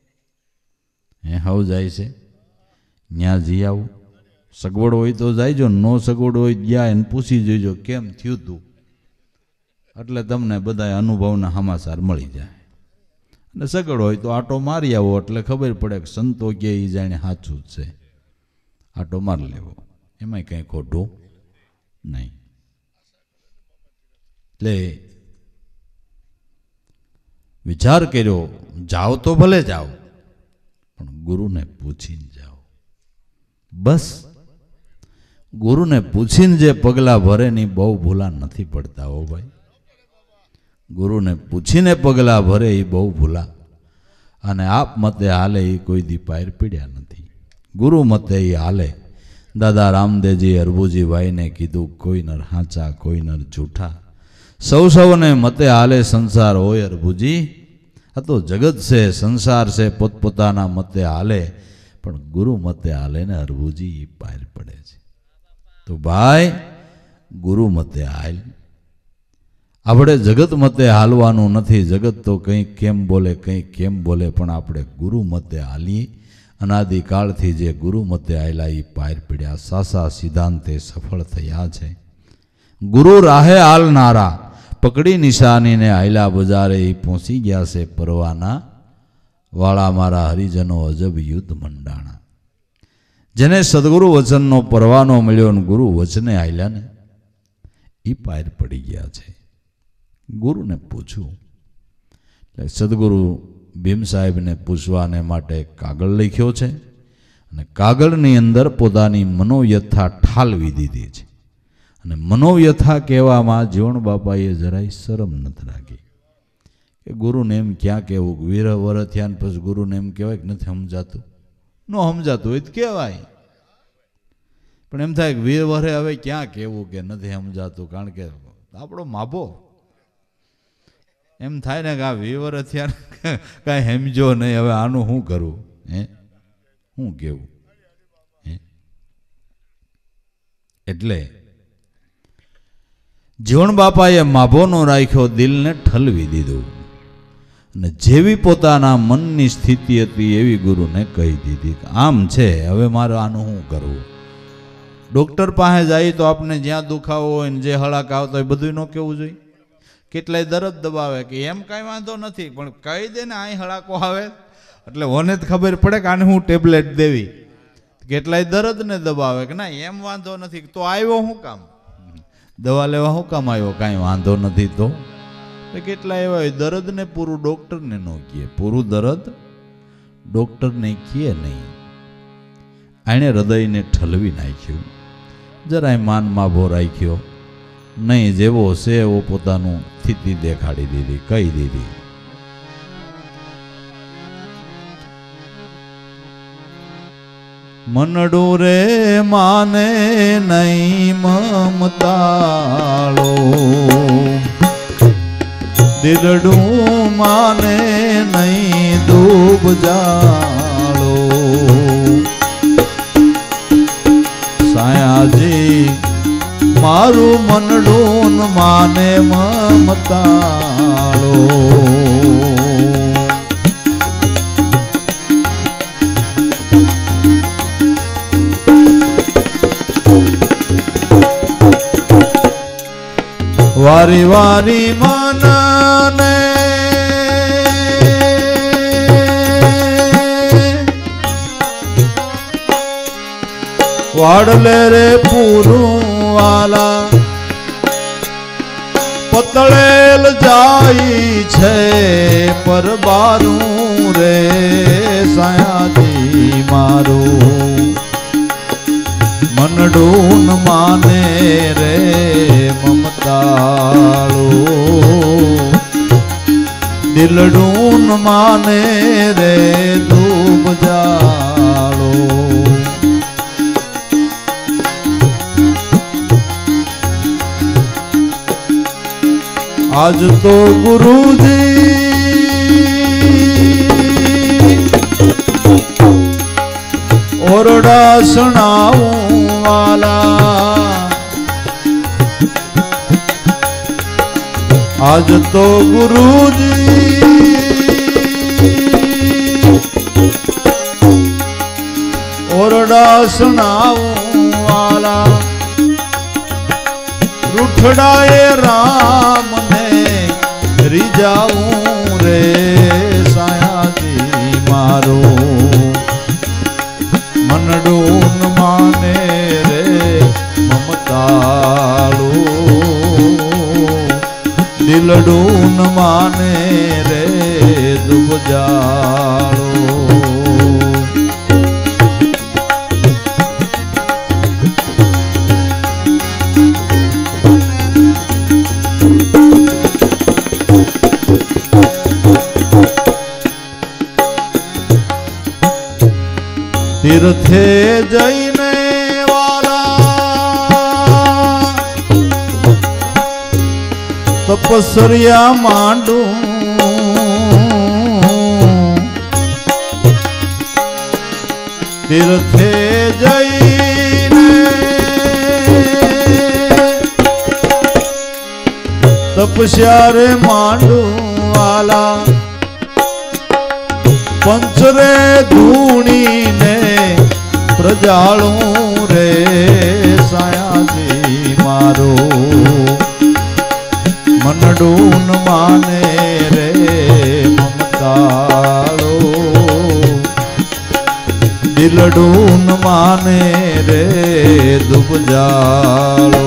હવ જાય છે ત્યાં જી આવું. સગવડ હોય તો જાયજો, નો સગવડ હોય ગયા એને પૂછી જોઈજો કેમ થયું તું, એટલે તમને બધા અનુભવના સમાચાર મળી જાય. અને સગવડ હોય તો આટો મારી આવો, એટલે ખબર પડે કે સંતો કે એ જાણે સાચું જ છે. આટો મારી લેવો, એમાંય કંઈ ખોટું નહીં. એટલે વિચાર કર્યો, જાઓ તો ભલે જાઓ, પણ ગુરુને પૂછીને જાઓ. બસ ગુરુને પૂછીને જે પગલાં ભરે ને બહુ ભૂલા નથી પડતા હો ભાઈ. ગુરુને પૂછીને પગલાં ભરે એ બહુ ભૂલા, અને આપ મતે હાલે એ કોઈ દી પાર પીડ્યા નથી. ગુરુ મતે એ હાલે. દાદા રામદેવજી અરબુજીભાઈને કીધું, કોઈ નર હાચા, કોઈ નર જૂઠા, સૌને મતે હાલે સંસાર હોય અરબુજી. આ તો જગત છે, સંસાર છે, પોતપોતાના મતે હાલે, પણ ગુરુ મતે હાલે ને અરબુજી એ પાર પડે છે. તો ભાઈ ગુરુ મતે હાલ. આપણે જગત મતે હાલવાનું નથી. જગત તો કંઈક કેમ બોલે, કંઈક કેમ બોલે, પણ આપણે ગુરુ મતે હાલીએ. અનાદિકાળથી જે ગુરુ મતે હાલ્યા એ પાર પડ્યા, સાસા સિદ્ધાંતે સફળ થયા છે. ગુરુ રાહે હાલનારા પકડી નિશાનીને હાલ્યા બજારે એ પહોંચી ગયા છે પરવાના વાળા. મારા હરિજનો અજબ યુદ્ધ મંડાણા. જેને સદગુરુ વચનનો પરવાનો મળ્યો ને ગુરુ વચને હાલ્યા ને એ પાર પડી ગયા છે. ગુરુને પૂછવું એટલે સદગુરુ ભીમ સાહેબને પૂછવાને માટે કાગળ લખ્યો છે, અને કાગળની અંદર પોતાની મનોવ્યથા ઠાલવી દીધી છે. અને મનોવ્યથા કહેવામાં જીવણ બાપાએ જરાય શરમ નથી રાખી કે ગુરુને એમ ક્યાં કહેવું, વીર વર થયા ને પછી ગુરુને એમ કહેવાય કે નથી સમજાતું? ન સમજાતું હોય તો કહેવાય, પણ એમ થાય કે વીર વરે હવે ક્યાં કહેવું કે નથી સમજાતું, કારણ કે આપણો માભો એમ થાય ને કે આ વીર વર થયા કાંઈ સમજો નહીં, હવે આનું શું કરવું, હે શું કહેવું? એટલે જીવણ બાપાએ માભો નો રાખ્યો, દિલને ઠલવી દીધું અને જેવી પોતાના મનની સ્થિતિ હતી એવી ગુરુને કહી દીધી કે આમ છે, હવે મારે આનું શું કરવું? ડૉક્ટર પાસે જાય તો આપણે જ્યાં દુખાવો હોય ને જે હળાક આવતો હોય બધું ન કહેવું જોઈએ. કેટલાય દરદ દબાવે કે એમ કાંઈ વાંધો નથી, પણ કહી દે ને અહીં હળાકો આવે એટલે ઓને જ ખબર પડે કે આને હું ટેબ્લેટ દેવી. કેટલાય દરદ ને દબાવે કે ના એમ વાંધો નથી, તો આવ્યો શું કામ, દવા લેવા શું કામ આવ્યો, કાંઈ વાંધો નથી. તો કેટલા એવા હોય દરદને પૂરું ડૉક્ટરને ન કહે, પૂરું દરદ ડૉક્ટરને કહે નહીં. આણે હૃદયને ઠલવી નાખ્યું, જરાય માનમાં ભો રાખ્યો નહીં, જેવો છે એવો પોતાનું સ્થિતિ દેખાડી દીધી, કહી દીધી. મનડું રે માને નહીં મમતાળો, દિલડું માને નહીં દુબ જાળો. સાયાજી મારું મનડું માને મમતાળો. વારી વારી મનને વાડલે રે પૂરું વાલા, પતળેલ જાય છે પરબારું રે સાયાજી મારું. મનડું માને રે મમતાળો, દિલડું માને રે દુબ જાળો. આજ તો ગુરુજી ઓરડા સુણાવું વાલા, આજ તો ગુરુજી ઓરડા સુણાવું વાલા. રૂઠડાએ રામને રીજાવું રે સાયાજી મારું. મનડું માને રે મમતાળો, દિલડું માને રે દુબ જાળો. તીર્થે જઈને વાલા તપસ્યા માંડું, તીર્થે જઈને તપસ્યા રે માંડું વાલા. પંચરે ધૂણીને પ્રજાળું રે સાયાજી મારું. મનડું માને રે મમતાળો, દિલડું માને રે દુબ જાળો.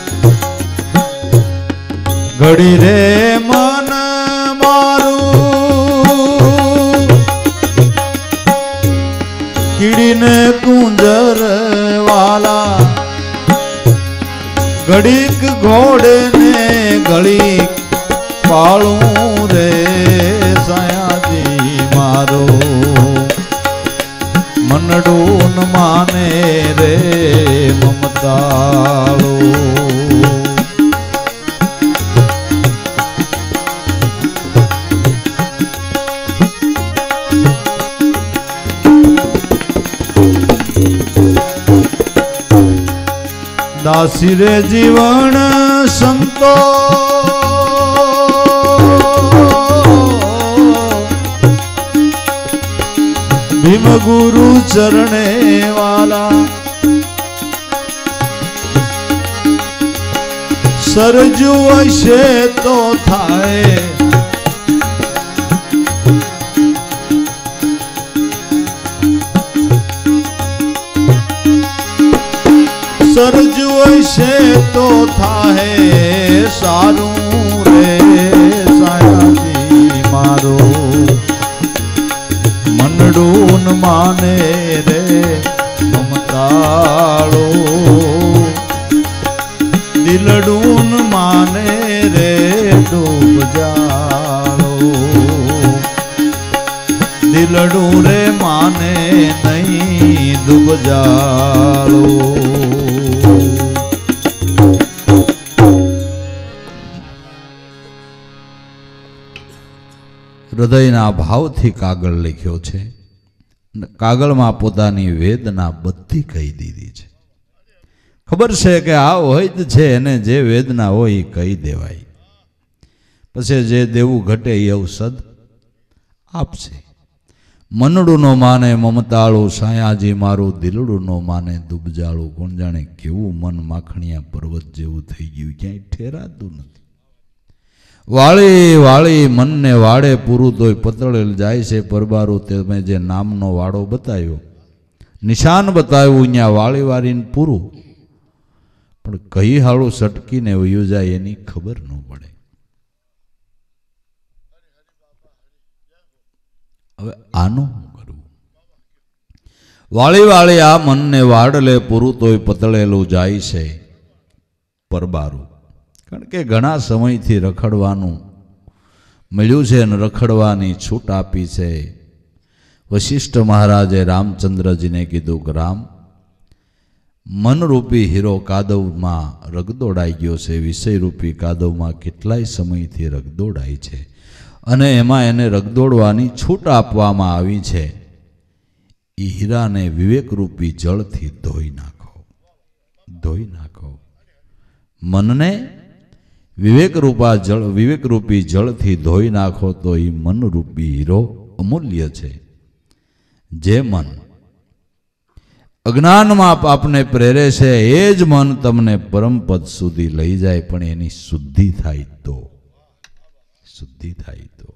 ઘડી રે મન મારું ઘોડે ને ગળી પાળું રે સાયાજી મારો મનડું માને રે મમતાળો દાસી રે જીવન સંતો ભીમ ગુરુ ચરણે વાલા સરજુ હશે તો થાય સરજુ હશે તો થાય સારું રે સાયાજી મારો મનડું માને રે મમતાળો દિલડું માને રે ડૂબ જાળો દિલડું રે માને નહીં ડૂબ જાળો હૃદયના ભાવથી કાગળ લખ્યો છે. કાગળમાં પોતાની વેદના બધી કહી દીધી છે. ખબર છે કે આ હોય જ છે એને જે વેદના હોય એ કહી દેવાય. પછી જે દેવું ઘટે એ ઔષધ આપશે. મનડું નો માને મમતાળું સાયાજી મારું દિલડું નો માને દુબજાળું. કોણ જાણે કેવું મન માખણિયા પર્વત જેવું થઈ ગયું, ક્યાંય ઠેરાતું નથી. વાળી વાળી મનને વાડે પૂરું તોય પતળેલ જાય છે પરબારું. તમે જે નામનો વાડો બતાવ્યો, નિશાન બતાવ્યું, અહીંયા વાળી વાળીને પૂરું, પણ કઈ હાળું સટકીને વયું જાય એની ખબર ન પડે. હવે આનું શું કરવું? વાળી વાળી આ મનને વાડલે પૂરું તોય પતળેલું જાય છે પરબારું. કારણ કે ઘણા સમયથી રખડવાનું મળ્યું છે અને રખડવાની છૂટ આપી છે. વશિષ્ઠ મહારાજે રામચંદ્રજીને કીધું કે રામ, મનરૂપી હીરો કાદવમાં રગદોડાઈ ગયો છે. વિષયરૂપી કાદવમાં કેટલાય સમયથી રગદોડાય છે અને એમાં એને રગદોડવાની છૂટ આપવામાં આવી છે. એ હીરાને વિવેકરૂપી જળથી ધોઈ નાખો, ધોઈ નાખો. મનને વિવેકરૂપી જળથી ધોઈ નાખો તો એ મનરૂપી હીરો અમૂલ્ય છે. જે મન અજ્ઞાનમાં આપને પ્રેરે છે એ જ મન તમને પરમપદ સુધી લઈ જાય, પણ એની શુદ્ધિ થાય તો, શુદ્ધિ થાય તો.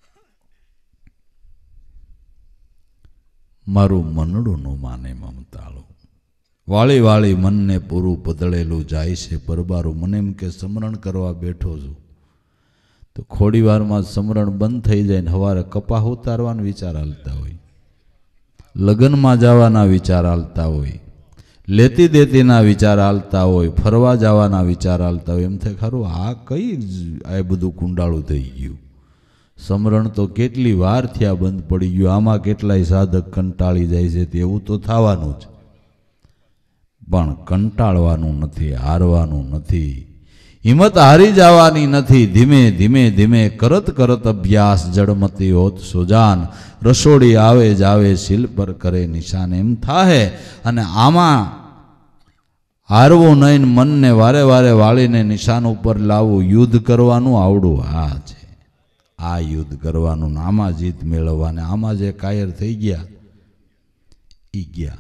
મારું મનડું નો માને મમતાળું. વાળી વાળી મનને પૂરું પતળેલું જાય છે પરબારું. મને એમ કે સમરણ કરવા બેઠો છું તો થોડી વારમાં સમરણ બંધ થઈ જાય ને સવારે કપાહ ઉતારવાના વિચાર હાલતા હોય, લગ્નમાં જવાના વિચાર હાલતા હોય, લેતી દેતીના વિચાર હાલતા હોય, ફરવા જવાના વિચાર હાલતા હોય. એમ થાય ખરું આ કઈ આ બધું કુંડાળું થઈ ગયું. સમરણ તો કેટલી વાર થયા બંધ પડી ગયું. આમાં કેટલાય સાધક કંટાળી જાય છે. તેવું તો થવાનું જ, પણ કંટાળવાનું નથી, હારવાનું નથી, હિંમત હારી જવાની નથી. ધીમે ધીમે ધીમે કરત કરત અભ્યાસ જડમતી હોત સુજાન. રસોડી આવે જાવે શીલ પર કરે નિશાન. એમ થાહે અને આમાં હારવું નહીં, મનને વારે વારે વાળીને નિશાન ઉપર લાવવું, યુદ્ધ કરવાનું આવડું. આ છે આ યુદ્ધ કરવાનું, આમાં જીત મેળવવાની. આમાં જે કાયર થઈ ગયા ઈ ગયા,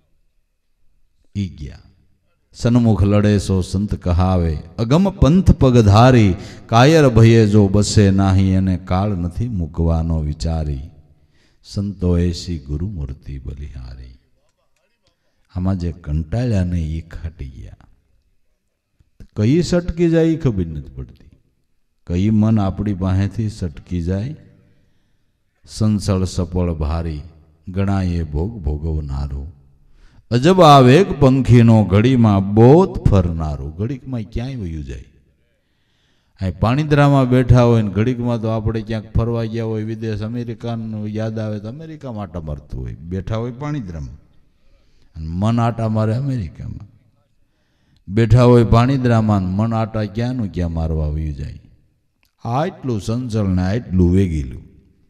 ઈ ગયા. સન્મુખ લડે સો સંત કહાવે, અગમ પંથ પગધારી. કાયર ભયે જો બસે નાહી, અને કાળ નથી મૂકવાનો વિચારી. સંતો એસી ગુરુમૂર્તિ બલિહારી. આમાં જે કંટાળ્યા નહીં એ ખાટી ગયા. કઈ સટકી જાય એ ખબર નથી પડતી. કઈ મન આપણી પાસેથી સટકી જાય. સંસળ સપળ ભારી, ગણાય ભોગ ભોગવનારો. અજબ આ વેગ પંખીનો ઘડીમાં બોધ ફરનારું. ઘડીકમાં ક્યાંય વયું જાય. અહીં પાણીદ્રામાં બેઠા હોય ને ઘડીકમાં તો આપણે ક્યાંક ફરવા ગયા હોય વિદેશ, અમેરિકાનું યાદ આવે તો અમેરિકામાં આટા મારતું હોય. બેઠા હોય પાણીદ્રામાં અને મન આટા મારે અમેરિકામાં. બેઠા હોય પાણીદ્રામાં મન આટા ક્યાંનું ક્યાં મારવા વયું જાય. આટલું સંચલ ને આટલું વેગીલું.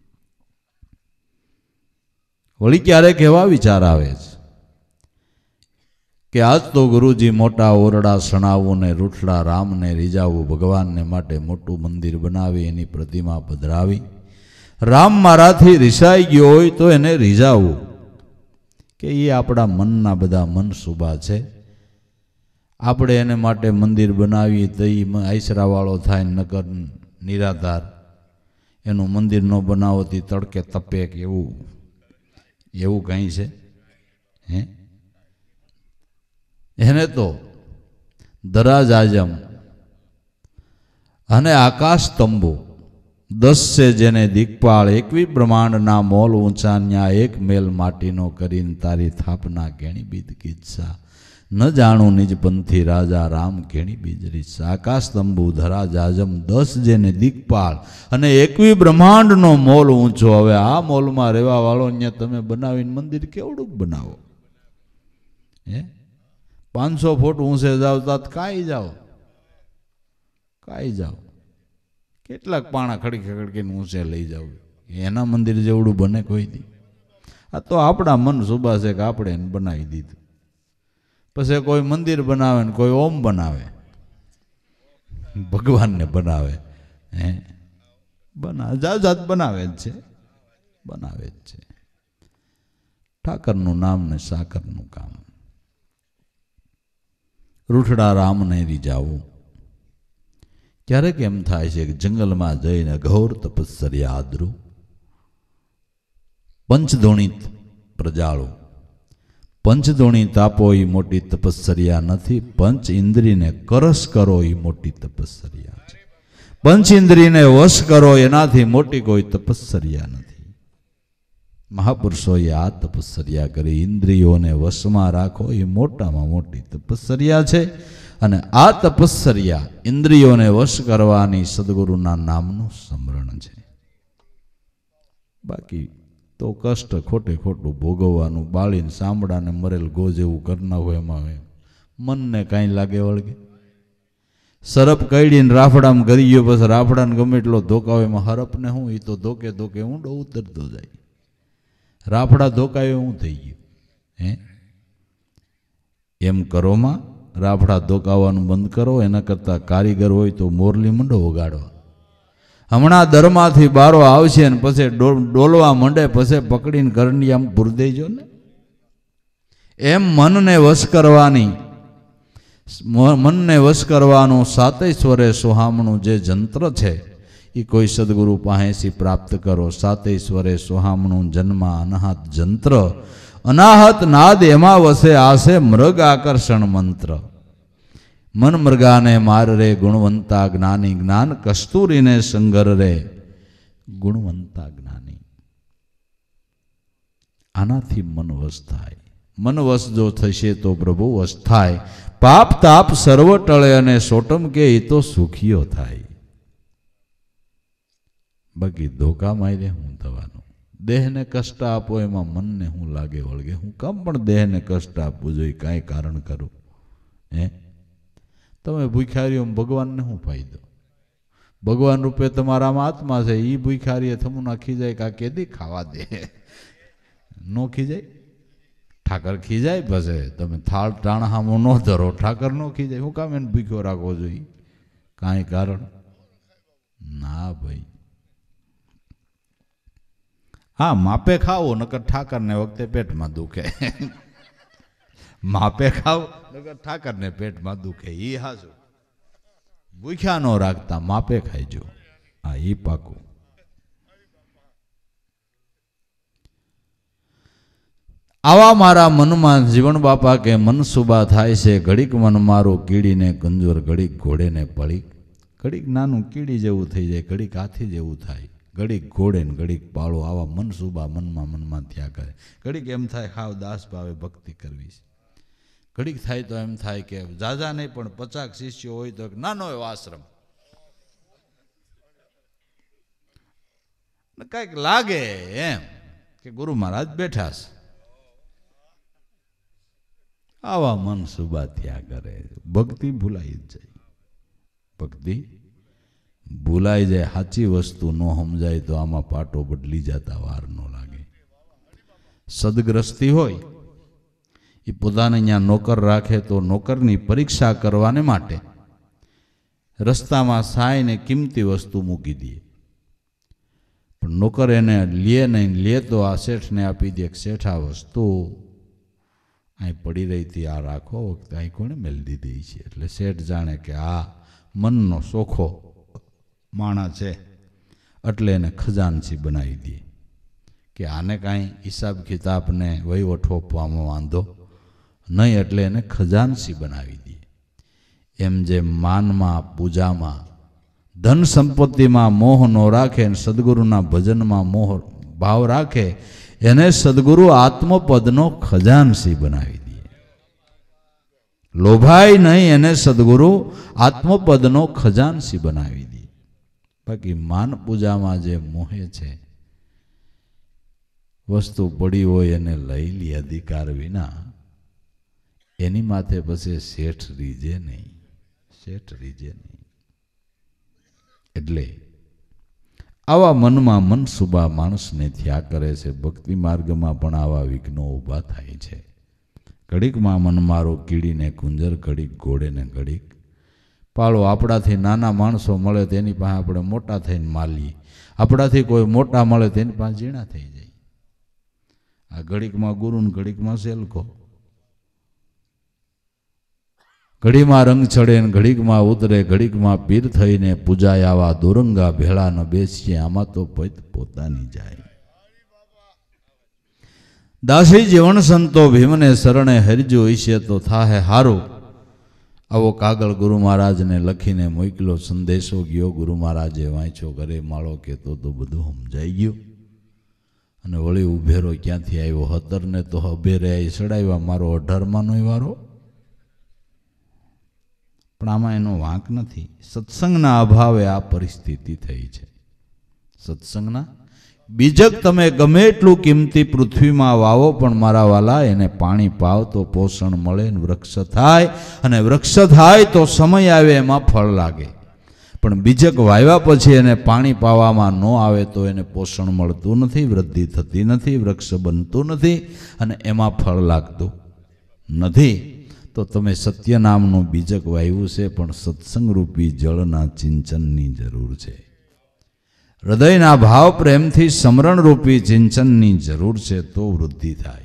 વળી ક્યારેક એવા વિચાર આવે છે કે આજ તો ગુરુજી મોટા ઓરડા સણાવવું ને રૂઠલા રામને રીઝાવવું, ભગવાનને માટે મોટું મંદિર બનાવી એની પ્રતિમા પધરાવી, રામ મારાથી રીસાઈ ગયો હોય તો એને રીઝાવવું. કે એ આપણા મનના બધા મનસુબા છે. આપણે એને માટે મંદિર બનાવીએ તો એ આઈસરાવાળો થાય, નકર નિરાધાર. એનું મંદિર ન બનાવતી તડકે તપે કે એવું કંઈ છે હે? એને તો દરાજ આજમ અને આકાશ તંબુ 10 છે જેને દિગપાળ, 21 બ્રહ્માંડના મોલ ઊંચા, ન્યા એક મેલ માટીનો કરીને તારી થાપના કેણી બીજ કિસ્સા, ન જાણું નિજ પંથી રાજા રામ કેણી બીજ રીસા. આકાશ તંબુ, ધરાજ આજમ, 10 જેને દિગપાળ અને 21 બ્રહ્માંડનો મોલ ઊંચો. હવે આ મોલમાં રહેવા વાળો અહીંયા તમે બનાવીને મંદિર કેવડું બનાવો હે? 500 ફૂટ ઊંચે જાઓ તો કાંઈ જાઓ, કેટલાક પાણા ખડકીને ઊંચે લઈ જાવ, એના મંદિર જેવડું બને કોઈ દી? આ તો આપણા મન સુબા છે કે આપણે એને બનાવી દીધું. પછી કોઈ મંદિર બનાવે ને કોઈ ઓમ બનાવે, ભગવાનને બનાવે હે? જાત બનાવે જ છે. ઠાકરનું નામ ને સાકરનું કામ. રૂઠડા રામને રીઝાવું. ક્યારેક એમ થાય છે કે જંગલમાં જઈને ઘોર તપસ્યા આદરું, પંચધોણી પ્રજાળું. પંચધોણી તાપો એ મોટી તપસ્યા નથી, પંચ ઇન્દ્રિયને કરસ કરો એ મોટી તપસ્યા છે. પંચ ઇન્દ્રિયને વશ કરો એનાથી મોટી કોઈ તપસ્યા નથી. મહાપુરુષોએ આ તપસ્યા કરી, ઇન્દ્રિયોને વશમાં રાખો એ મોટામાં મોટી તપસ્યા છે. અને આ તપસ્યા ઇન્દ્રિયોને વશ કરવાની સદગુરુના નામનું સ્મરણ છે. બાકી તો કષ્ટ ખોટું ભોગવવાનું, બાળીને સાંભળાને મરેલ ગો જેવું કરના હોય એમાં મનને કાંઈ લાગે વળગે. સરપ કઈડીને રાફડામાં કરી ગયો, પછી રાફડાને ગમે એટલો ધોકા હોય એમાં હરપને હું, એ તો ધોકે ઊંડો ઉતરતો જાય. રાફડા ધોકાયો હું થઈ ગયું હે? એમ કરોમાં રાફડા ધોકાવાનું બંધ કરો. એના કરતાં કારીગર હોય તો મોરલી મંડો વગાડવા. હમણાં દરમાંથી બારો આવશે ને પછી ડોલવા મંડે, પછી પકડીને કરંડી આમ પૂર દેજો ને. એમ મનને વશ કરવાનું 7 સ્વરે સોહામણું જે જંત્ર છે એ કોઈ સદગુરુ પાસેથી પ્રાપ્ત કરો. 7 સ્વરે સોહામણું જન્મ અનાહત જંત્ર, અનાહત નાદ એમાં વસે આસે મૃગ આકર્ષણ મંત્ર. મન મૃગાને માર રે ગુણવંતા જ્ઞાની, જ્ઞાન કસ્તુરીને સંગર રે ગુણવંતા જ્ઞાની. આનાથી મન વશ થાય. મન વશ જો થશે તો પ્રભુ વશ થાય. પાપ તાપ સર્વ ટળે અને સોટમ કે એ તો સુખીઓ થાય. બાકી ધોકા મારે હું થવાનું? દેહને કષ્ટ આપો એમાં મનને હું લાગે વળગે? હું કામ પણ દેહને કષ્ટ આપવું જોઈએ? કાંઈ કારણ કરું હે? તમે ભૂખારીઓ ભગવાનને શું ફાયદો? ભગવાન રૂપે તમારામાં આત્મા છે, એ ભૂખારીએ થમું નાખી જાય કે આ કેદી ખાવા દે? નો ખીજાય? ઠાકર ખીજાય? પછી તમે થાળ ટાણાહામો ન ધરો, ઠાકર નો ખીજાય? હું કામ એને ભૂખ્યો રાખવો જોઈએ? કાંઈ કારણ ના ભાઈ. હા, માપે ખાવો, નકર ઠાકરને વખતે પેટમાં દુખે. માપે ખાવ નકર ઠાકરને પેટમાં દુખે. એ હાજુ ભૂખ્યા ન રાખતા, માપે ખાઈજો. હા, એ પાકું. આવા મારા મનમાં જીવન બાપા કે મનસુબા થાય છે. ઘડીક મન મારું કીડીને કંજોર, ઘડીક ઘોડેને પડીક. ઘડીક નાનું કીડી જેવું થઈ જાય, ઘડીક હાથી જેવું થાય, ઘડીક ઘોડે ને ઘડીક પાળો. આવા મનસુબા મનમાં થયા કરે. ઘડીક એમ થાય હાવ દાસ ભાવે ભક્તિ કરવી છે. ઘડીક થાય તો એમ થાય કે જાજા નહીં પણ 50 શિષ્યો હોય તો નાનો એવો આશ્રમ, કંઈક લાગે એમ કે ગુરુ મહારાજ બેઠા છે. આવા મન સુબા થયા કરે, ભક્તિ ભૂલાઈ જ જાય. ભક્તિ ભૂલાઈ જાય. સાચી વસ્તુ ન સમજાય તો આમાં પાટો બદલી જતા વાર ન લાગે. સદગ્રસ્તી હોય એ પોતાને અહીંયા નોકર રાખે તો નોકરની પરીક્ષા કરવાને માટે રસ્તામાં સાયને કિંમતી વસ્તુ મૂકી દે, પણ નોકર એને લે નહીં, લે તો આ શેઠને આપી દે. શેઠ આ વસ્તુ અહીં પડી રહી હતી, આ રાખો, વખતે અહીં કોણે મેલી દીધી છે. એટલે શેઠ જાણે કે આ મનનો સોખો માણસ છે, એટલે એને ખજાનચી બનાવી દે કે આને કાંઈ હિસાબ કિતાબને વહીવટ આપવામાં વાંધો નહીં, એટલે એને ખજાનચી બનાવી દે. એમ જે માનમાં, પૂજામાં, ધન સંપત્તિમાં મોહ ન રાખે, સદગુરુના ભજનમાં મોહ ભાવ રાખે, એને સદગુરુ આત્મપદનો ખજાનચી બનાવી દે. લોભાય નહીં, એને સદગુરુ આત્મપદનો ખજાનચી બનાવી દે. બાકી માન પૂજામાં જે મોહે છે, વસ્તુ પડી હોય એને લઈ લે અધિકાર વિના, એની માથે પછી શેઠ રીજે નહીં, શેઠ રીજે નહીં. એટલે આવા મનમાં મનસુબા માણસને થયા કરે છે. ભક્તિ માર્ગમાં પણ આવા વિઘ્નો ઊભા થાય છે. ઘડીકમાં મન મારો કીડીને કુંજર, ઘડીક ઘોડે ને ઘડીક પાળો. આપણાથી નાના માણસો મળે તેની પાસે આપણે મોટા થઈને માલીએ, આપણાથી કોઈ મોટા મળે તેની પાસે ઝીણા થઈ જાય. આ ઘડીકમાં ગુરુ ને ઘડીકમાં સેલકો, ઘડીમાં રંગ ચડે ને ઘડીકમાં ઉતરે, ઘડીકમાં પીર થઈને પૂજાય. આવા દોરંગા ભેળા ન બેસીએ, આમાં તો પૈત પોતાની જાય. દાસી જીવન સંતો ભીમને શરણે હરજો ઈશે તો થાહે હારું. આવો કાગળ ગુરુ મહારાજને લખીને મોકલો. સંદેશો ગયો, ગુરુ મહારાજે વાંચ્યો, ઘરે માળો કહેતો તો બધું સમજાઈ ગયું. અને વળી ઉભેરો ક્યાંથી આવ્યો? 17 તો અભેરે ચડાવ્યા, મારો 18માંનો વારો. પણ આમાં એનો વાંક નથી. સત્સંગના અભાવે આ પરિસ્થિતિ થઈ છે. સત્સંગના બીજક તમે ગમે એટલું કિંમતી પૃથ્વીમાં વાવો, પણ મારા વાલા એને પાણી પાવ તો પોષણ મળે, વૃક્ષ થાય. અને વૃક્ષ થાય તો સમય આવે એમાં ફળ લાગે. પણ બીજક વાવ્યા પછી એને પાણી પાવામાં ન આવે તો એને પોષણ મળતું નથી, વૃદ્ધિ થતી નથી, વૃક્ષ બનતું નથી, અને એમાં ફળ લાગતું નથી. તો તમે સત્ય નામનું બીજક વાવ્યું છે, પણ સત્સંગરૂપી જળના ચિંચનની જરૂર છે. હૃદયના ભાવ પ્રેમથી સમરણરૂપી ચિંચનની જરૂર છે, તો વૃદ્ધિ થાય.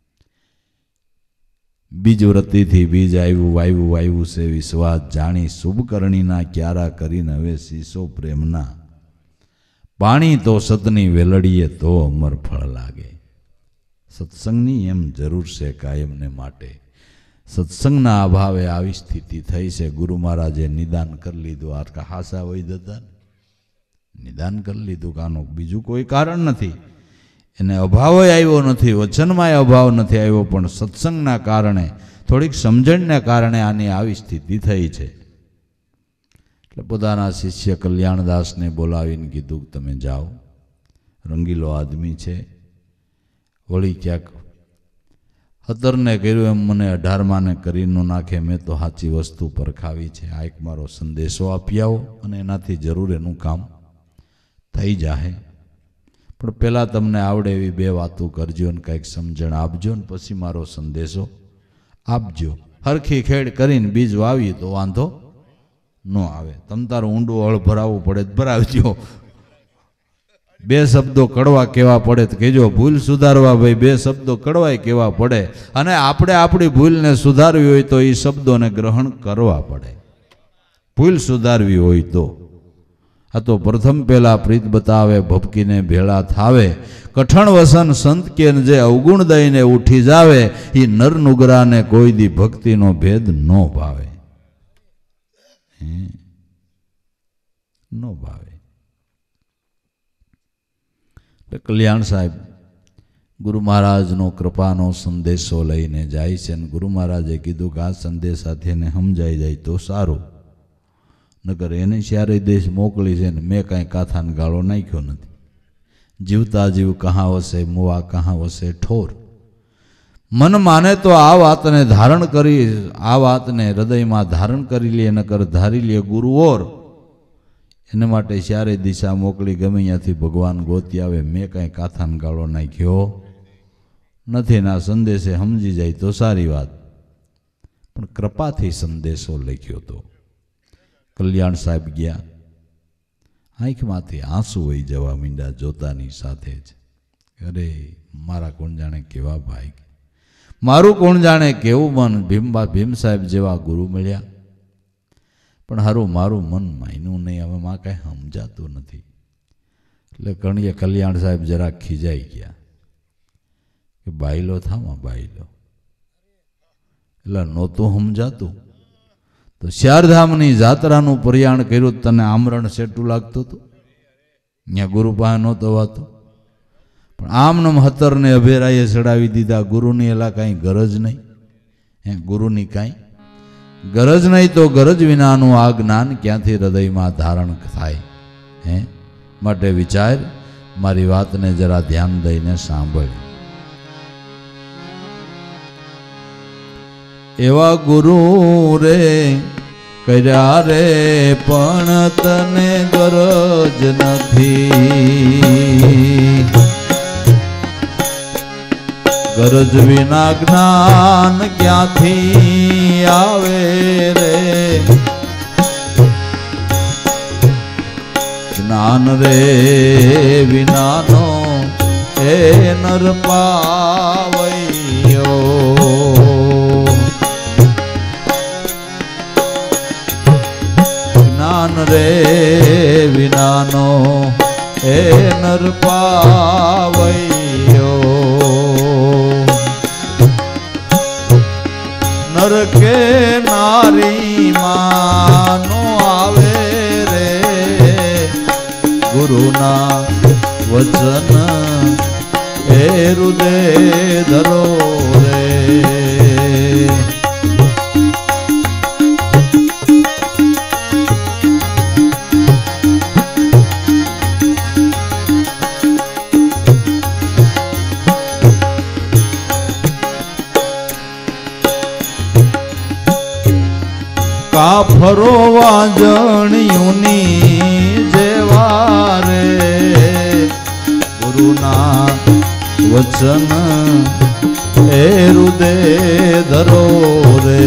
બીજ વ્રતિથી બીજ આવ્યું, વાવ્યું છે વિશ્વાસ જાણી, શુભકરણીના ક્યારા કરીને હવે શીશો પ્રેમના પાણી. તો સતની વેલડીએ તો અમર ફળ લાગે. સત્સંગની એમ જરૂર છે કાયમને માટે. સત્સંગના અભાવે આવી સ્થિતિ થઈ છે. ગુરુ મહારાજે નિદાન કરી લીધું. આ હાસા હોય દતા નિદાન કરી લીધું. કાનું બીજું કોઈ કારણ નથી. એને અભાવ આવ્યો નથી, વચનમાં અભાવ નથી આવ્યો, પણ સત્સંગના કારણે, થોડીક સમજણના કારણે આની આવી સ્થિતિ થઈ છે. એટલે પોતાના શિષ્ય કલ્યાણદાસને બોલાવીને કીધું કે તમે જાઓ, રંગીલો આદમી છે, વળી ક્યાંક 17ને કર્યું એમ મને 18માને કરી ન નાખે. મેં તો સાચી વસ્તુ પરખાવી છે. આ એક મારો સંદેશો આપી આવો, અને એનાથી જરૂર એનું કામ થઈ જાહે. પણ પહેલાં તમને આવડે એવી 2 વાતો કરજો ને કંઈક સમજણ આપજો, ને પછી મારો સંદેશો આપજો. હરખી ખેડ કરીને બીજ વાવીએ તો વાંધો ન આવે. તમ તારું ઊંડું હળ ભરાવવું પડે તો ભરાવજો. 2 શબ્દો કડવા કહેવા પડે તો કહેજો. ભૂલ સુધારવા ભાઈ 2 શબ્દો કડવાય કહેવા પડે. અને આપણે આપણી ભૂલને સુધારવી હોય તો એ શબ્દોને ગ્રહણ કરવા પડે. ભૂલ સુધારવી હોય તો આ તો પ્રથમ પહેલા પ્રીત બતાવે, ભપકીને ભેળા થાવે. કઠણ વસન સંત કે જે અવગુણ દઈને ઉઠી જાવે, એ નર નુગરાને કોઈ દી ભક્તિનો ભેદ ન ભાવે, ન ભાવે. કલ્યાણ સાહેબ गुरु महाराजनो कृपानो संदेशो लईने जाय छे अने गुरु महाराजे कीधुं के आ संदेशाथी एने समजाई जाय तो सारूं, नकर एने श्यारे देश मोकली छे ने मैं कांई काथाने गाळो नाख्यो नथी। जीवता जीव कहाँ वसे मुआ कहाँ वसे ठोर। मन माने तो आ वातने धारण करी, आ वातने हृदय में धारण करी लीए, नकर धारी लीए गुरु और एने माटे श्यारे दिशा मोकली गमे त्याथी भगवान गोती आवे। मैं कांई काथाने गाळो नाख्यो नथी। ना संदेशे समजी जाय तो सारी बात, पण कृपाथी संदेशो लख्यो तो। कल्याण साहेब गया, आँखमांथी आंसू वही जवा मींड्या जोतानी साथे ज। अरे मारा कोण जाणे केवा भाई, मारू कोण जाणे केवुं मन। भीम साहेब जेवा गुरु मळ्या, पण हारू मारू मन मान्युं नहीं। हवे मां कांई समजातुं नथी। એટલે કણીએ કલ્યાણ સાહેબ જરા ખીજાઈ ગયા કે બાયલો થામાં બાયલો, એટલે નહોતું સમજાતું તો ચારધામની જાત્રાનું પ્રયાણ કર્યું, તને આમરણ સેટું લાગતું હતું? ત્યાં ગુરુ પાસે નહોતો વાતો, પણ આમનમ હતરને અભેરાએ ચડાવી દીધા। ગુરુની એલા કાંઈ ગરજ નહીં, હે ગુરુની કાંઈ ગરજ નહીં તો ગરજ વિનાનું આ જ્ઞાન ક્યાંથી હૃદયમાં ધારણ થાય? હે માટે વિચાર, મારી વાતને જરા ધ્યાન દઈને સાંભળ। એવા ગુરુ રે કર્યા રે પણ તને ગરજ નથી। गरज विना ज्ञान क्यांथी आवे रे। ज्ञान रे विनानो ए नर पावैयो। ज्ञान रे विनानो ए नर पावैयो। नर के नारी मानो आवे रे। गुरुना वचन ए हृदय धरो रे। काफरो वाजणियुनी जेवा रे। गुरुना वचन ए हृदय धरो रे।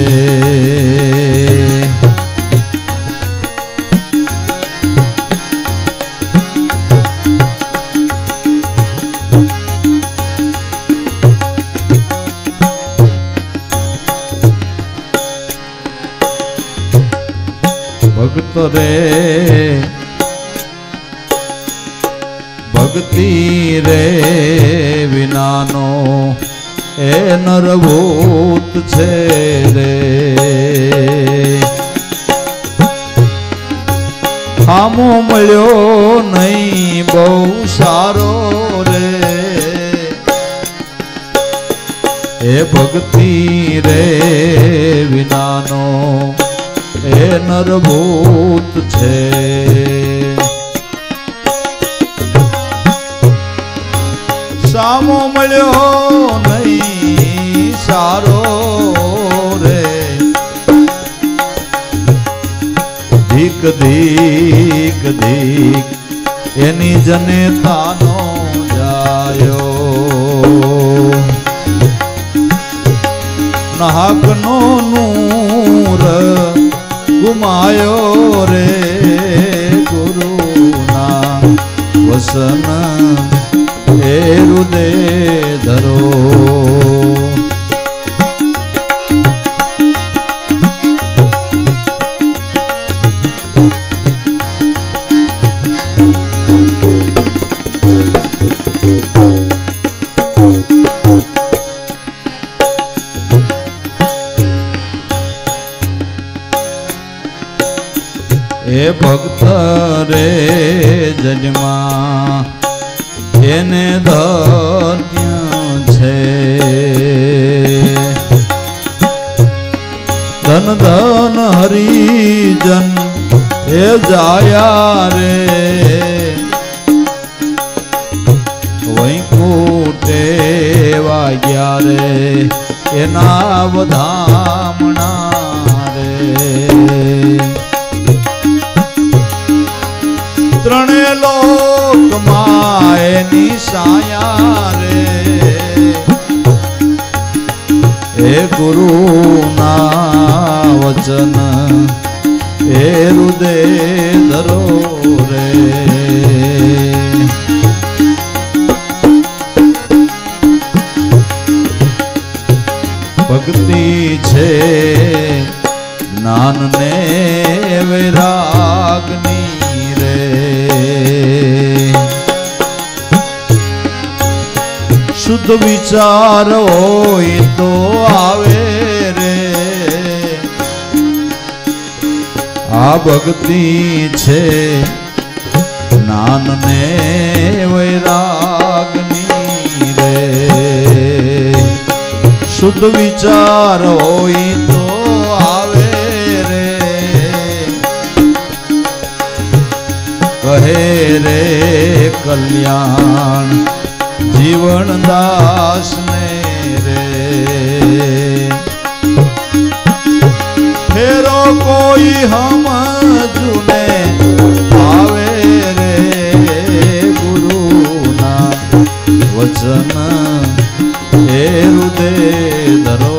भक्त रे भक्ति रे विनानो ए नरभूत छे रे। हामो मळ्यो नहीं बहु सारो रे। ए भक्ति रे विनानो ए नरभूत छे। सामो मळ्यो नहीं सारो रे। धीक धीक धीक एनी जनेतानो जायो। नाहकनो नूर गुमायो रे। गुरुना वसन ए हृदय धरो। ए भक्त रे जन्मा एने धन्य ધન ધન હરિજન એ જાયા રે વૈકુંઠે વાગ્યા રે એના વધામણા રે ત્રણે લોકમાં એની સાયા રે એ ગુરુના વચન એ હૃદય ધરો રે ભક્તિ છે જ્ઞાન ને વૈરાગની રે શુદ્ધ વિચાર હોય તો આવે રે આ ભક્તિ છે જ્ઞાન ને વૈરાગની રે શુદ્ધ વિચાર હોય તો આવે રે કહે રે કલ્યાણ જીવન દાસ ને રે ફેરો કોઈ હમ જુને આવે રે ગુરુના વચન એ હૃદય ધરો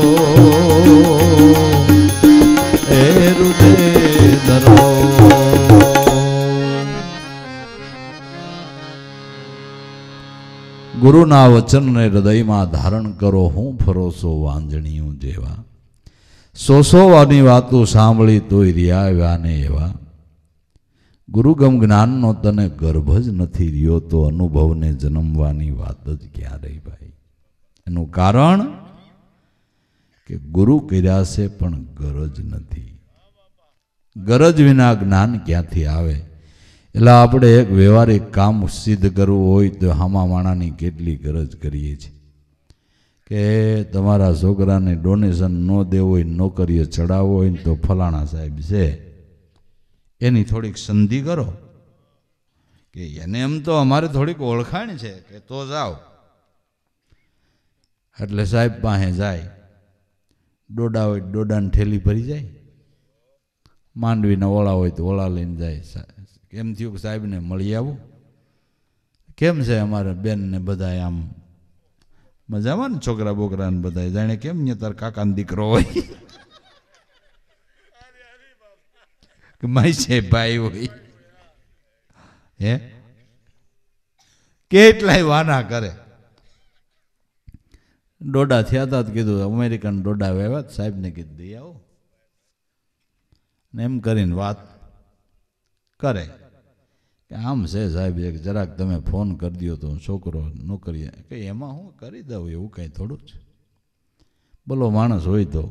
એ હૃદય ધરો ગુરુના વચનને હૃદયમાં ધારણ કરો હું ફરોસો વાંજણીયું જેવા સોસોવાની વાતો સાંભળી તોય રહ્યા ને એવા ગુરુગમ જ્ઞાનનો તને ગર્ભ જ નથી રહ્યો તો અનુભવને જન્મવાની વાત જ ક્યાં રહી ભાઈ એનું કારણ કે ગુરુ કર્યા છે પણ ગરજ નથી ગરજ વિના જ્ઞાન ક્યાંથી આવે એટલે આપણે એક વ્યવહારિક કામ સિદ્ધ કરવું હોય તો હામા માણાની કેટલી ગરજ કરીએ છીએ કે તમારા છોકરાને ડોનેશન ન દેવું હોય નોકરીએ ચડાવવો હોય તો ફલાણા સાહેબ છે એની થોડીક સંધિ કરો કે એને એમ તો અમારે થોડીક ઓળખાણ છે કે તો જાઓ એટલે સાહેબ પાસે જાય ડોડા હોય ડોડાને ઠેલી ભરી જાય માંડવીના ઓળા હોય તો ઓળા લઈને જાય કેમ થયું કે સાહેબને મળી આવું કેમ છે અમારા બેનને બધા આમ મજામાં ને છોકરા બોકરાને બધા જાણે કેમ ને તાર કાકાનો દીકરો હોય કે માઈ છે ભાઈ હોય હે કેટલાય વાના કરે ડોડા થયા હતા કીધું અમેરિકન ડોડા આવ્યા સાહેબને કીધું દઈ આવો ને એમ કરીને વાત કરે કે આમ છે સાહેબ એક જરાક તમે ફોન કરી દો તો છોકરો નોકરી કે એમાં હું કરી દઉં એવું કાંઈ થોડું જ બોલો માણસ હોય તો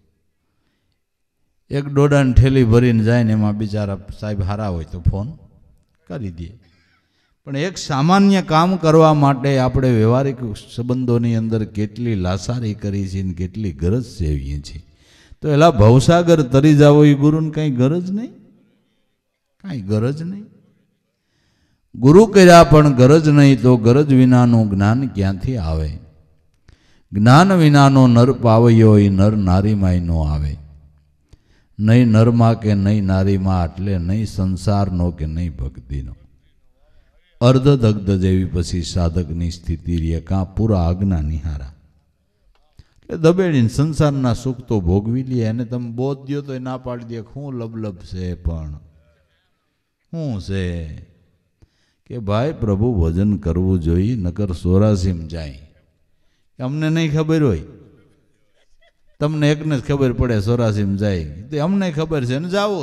એક ડોડાને ઠેલી ભરીને જાય ને એમાં બિચારા સાહેબ હારા હોય તો ફોન કરી દે પણ એક સામાન્ય કામ કરવા માટે આપણે વ્યવહારિક સંબંધોની અંદર કેટલી લાસારી કરી છે ને કેટલી ગરજ સેવીએ છીએ તો એલા ભવસાગર તરી જાવો એ ગુરુને કાંઈ ગરજ નહીં કાંઈ ગરજ નહીં ગુરુ કર્યા પણ ગરજ નહીં તો ગરજ વિનાનું જ્ઞાન ક્યાંથી આવે જ્ઞાન વિનાનો નર પાવયો એ નર નારીમાંય ન આવે નહીં નરમાં કે નહીં નારીમાં એટલે નહીં સંસારનો કે નહીં ભક્તિનો અર્ધદગ્ધ જેવી પછી સાધકની સ્થિતિ રે કાં પૂરા આજ્ઞા નિહારા એટલે દબેડીને સંસારના સુખ તો ભોગવી લે એને તમે બોધ દો તો એ ના પાડી દે શું લબલબ છે પણ શું છે કે ભાઈ પ્રભુ ભજન કરવું જોઈએ નકર 84 જાય અમને નહીં ખબર હોય તમને એકને જ ખબર પડે 84 જાય તો અમને ખબર છે ને જાવો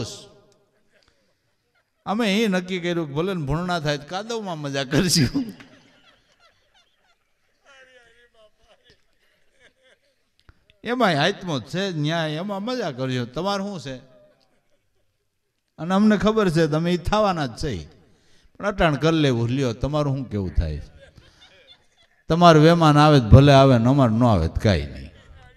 અમે એ નક્કી કર્યું ભલે ને ભૂણના થાય કાદવમાં મજા કરશું એમાં આત્મો છે ન્યાય એમાં મજા કરજો તમારે શું છે અને અમને ખબર છે તમે એ થવાના જ છે પણ અટાણ કરી લેવું લ્યો તમારું શું કેવું થાય તમારે વેમાન આવે ભલે આવે ને અમારે ન આવે તો કાંઈ નહીં.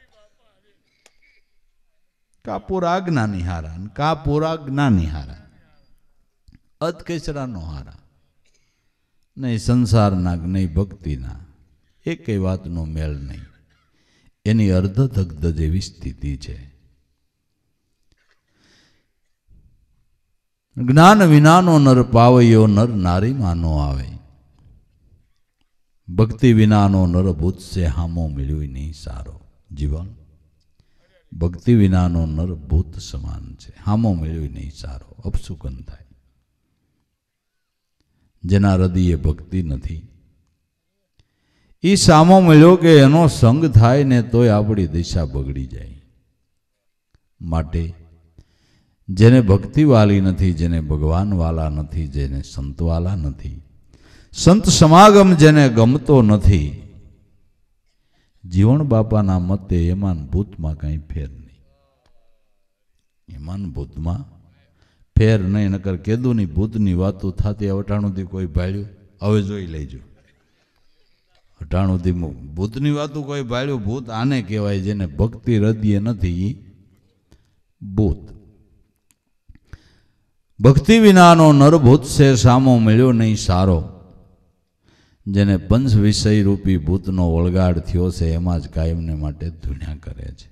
કાપુરા જ્ઞાની હારા કાપુરા જ્ઞાની હારા, અધકેસરા નો હારા. નહીં સંસારના નહીં ભક્તિના એકેય વાતનો મેળ નહીં. એની અર્ધદગ્ધ જેવી સ્થિતિ છે. જ્ઞાન વિનાનો નર પાવયો નર નારીમાં નો આવે. ભક્તિ વિનાનો નર ભૂત છે હામો મળ્યું નહીં સારો. જીવન ભક્તિ વિનાનો નર ભૂત સમાન છે, હામો મળ્યું નહીં સારો. અપસુકન થાય. જેના હૃદયે ભક્તિ નથી એ સામો મળ્યો કે એનો સંગ થાય ને તોય આપણી દિશા બગડી જાય. માટે જેને ભક્તિ વાલી નથી, જેને ભગવાન વાલા નથી, જેને સંત વાલા નથી, સંત સમાગમ જેને ગમતો નથી, જીવણ બાપાના મતે એમાન ભૂતમાં કંઈ ફેર નહીં. એમાન ભૂતમાં ફેર નહીં. નકર કેદુની ભૂતની વાતો થતી અટાણુંથી કોઈ ભાળ્યું? હવે જોઈ લેજો. અટાણુંથી ભૂતની વાતો કોઈ ભાળ્યું? ભૂત આને કહેવાય જેને ભક્તિ હૃદયે નથી, ભૂત. ભક્તિ વિનાનો નરભૂત છે સામો મળ્યો નહીં સારો. જેને પંચ વિષય રૂપી ભૂતનો વળગાડ થયો છે એમાં જ કાયમને માટે ધૂણ્યા કરે છે.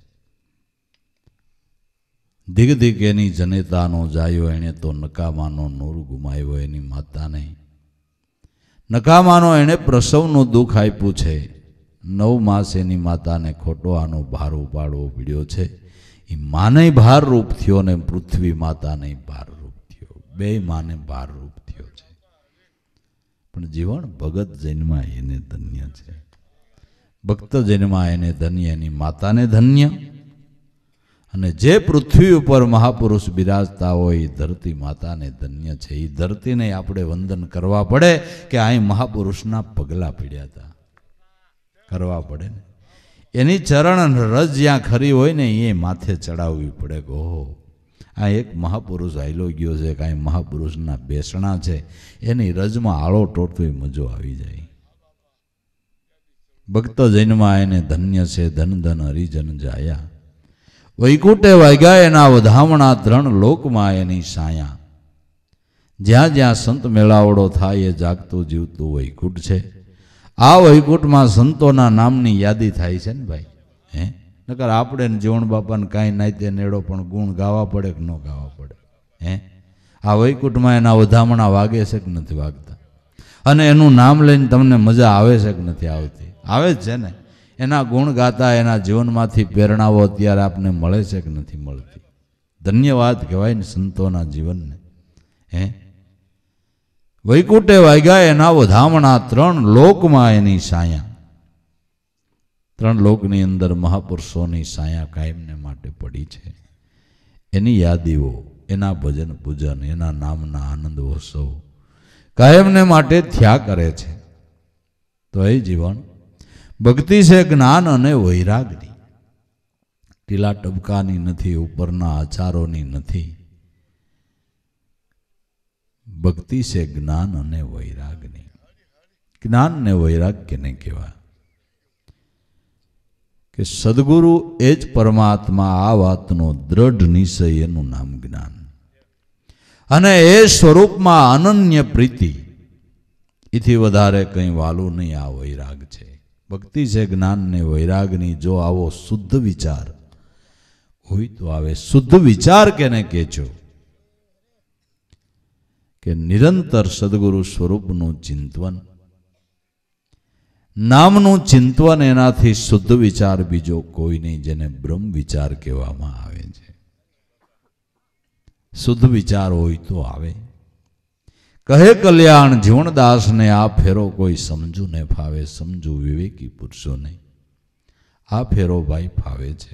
દિગ દિગ એની જનેતાનો જાયો, એણે તો નકામાનો નૂર ગુમાવ્યો એની માતાને. નકામાનો એણે પ્રસવનું દુઃખ આપ્યું છે. 9 માસ એની માતાને ખોટો આનો ભાર ઉપાડવો પડ્યો છે. એ માને ભાર રૂપ થયો ને પૃથ્વી માતાને ભાર રૂપ થયો. બે માને ભાર રૂપ થયો છે. પણ જીવન ભગત જન્મા એને ધન્ય છે. ભક્ત જન્મા એને ધન્ય, એની માતાને ધન્ય. અને જે પૃથ્વી ઉપર મહાપુરુષ બિરાજતા હોય એ ધરતી માતાને ધન્ય છે. એ ધરતીને આપણે વંદન કરવા પડે કે અહીં મહાપુરુષના પગલા પીડ્યા હતા, કરવા પડે ને. એની ચરણ રજ જ્યાં ખરી હોય ને એ માથે ચડાવવી પડે કે ઓહો આ એક મહાપુરુષ હાઈલો ગયો છે, કાંઈ મહાપુરુષના બેસણા છે, એની રજમાં આળો ટોટવી મજો આવી જાય. ભક્ત જન્મા એને ધન્ય છે, ધન ધન હરિજન જાયા. વૈકુંઠે વાગ્યા એના વધામણા, 3 લોકમાં એની સાયા. જ્યાં જ્યાં સંત મેળાવડો થાય એ જાગતું જીવતું વૈકુંઠ છે. આ વૈકુંઠમાં સંતોના નામની યાદી થાય છે ને ભાઈ. નકર આપણે જીવણ બાપાને કાંઈ નાતે નેડો પણ ગુણ ગાવા પડે કે ન ગાવા પડે? આ વૈકુંઠમાં એના વધામણા વાગે છે કે નથી વાગતા? અને એનું નામ લઈને તમને મજા આવે છે કે નથી આવતી? આવે જ છે ને. એના ગુણ ગાતા એના જીવનમાંથી પ્રેરણાઓ અત્યારે આપને મળે છે કે નથી મળતી? ધન્યવાદ કહેવાય ને સંતોના જીવનને. વૈકુંઠે વાગ્યા એના વધામણા, 3 લોકમાં એની સાયા. 3 લોકની અંદર મહાપુરુષોની સાયા કાયમને માટે પડી છે. એની યાદીઓ, એના ભજન પૂજન, એના નામના આનંદ ઉત્સવ કાયમને માટે થયા કરે છે. તો એ જીવન ભક્તિ છે જ્ઞાન અને વૈરાગની. ટીલા ટબકાની નથી, ઉપરના આચારોની નથી. ભક્તિ છે જ્ઞાન અને વૈરાગની. જ્ઞાન ને વૈરાગ કેને કહેવાય? કે સદગુરુ એ જ પરમાત્મા, આ વાતનો દ્રઢ નિશ્ચય, એનું નામ જ્ઞાન. અને એ સ્વરૂપમાં અનન્ય પ્રીતિ, એથી વધારે કંઈ વાલું નહીં. આ વૈરાગ છે. ભક્તિ છે જ્ઞાન ને વૈરાગની. જો આવો શુદ્ધ વિચાર હોય તો આવે. શુદ્ધ વિચાર કેને કહેજો? કે નિરંતર સદગુરુ સ્વરૂપનું ચિંતન, નામનું ચિંતન, એનાથી શુદ્ધ વિચાર બીજો કોઈ નહીં, જેને બ્રહ્મ વિચાર કહેવામાં આવે છે. શુદ્ધ વિચાર હોય તો આવે. કહે કલ્યાણ જીવણદાસને, આ ફેરો કોઈ સમજુ ને ફાવે, સમજુ વિવેકી પુરુષોને આ ફેરો ભાઈ ફાવે છે.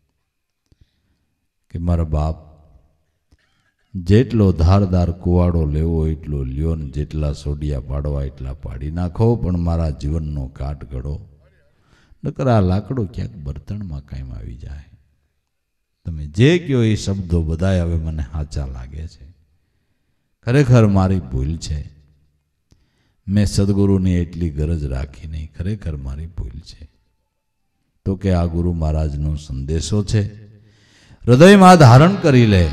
કે મારા બાપ, જેટલો ધારદાર કુવાડો લેવો એટલો લ્યો ને જેટલા સોડિયા પાડવા એટલા પાડી નાખો, પણ મારા જીવનનો કાટ ગળો. નકર આ લાકડો ક્યાંક બર્તણમાં કાયમ આવી જાય. તમે જે કહો એ શબ્દો બધાય હવે મને સાચા લાગે છે. ખરેખર મારી ભૂલ છે. મેં સદગુરુની એટલી ગરજ રાખી નહીં, ખરેખર મારી ભૂલ છે. તો કે આ ગુરુ મહારાજનો સંદેશો છે, હૃદયમાં ધારણ કરી લે,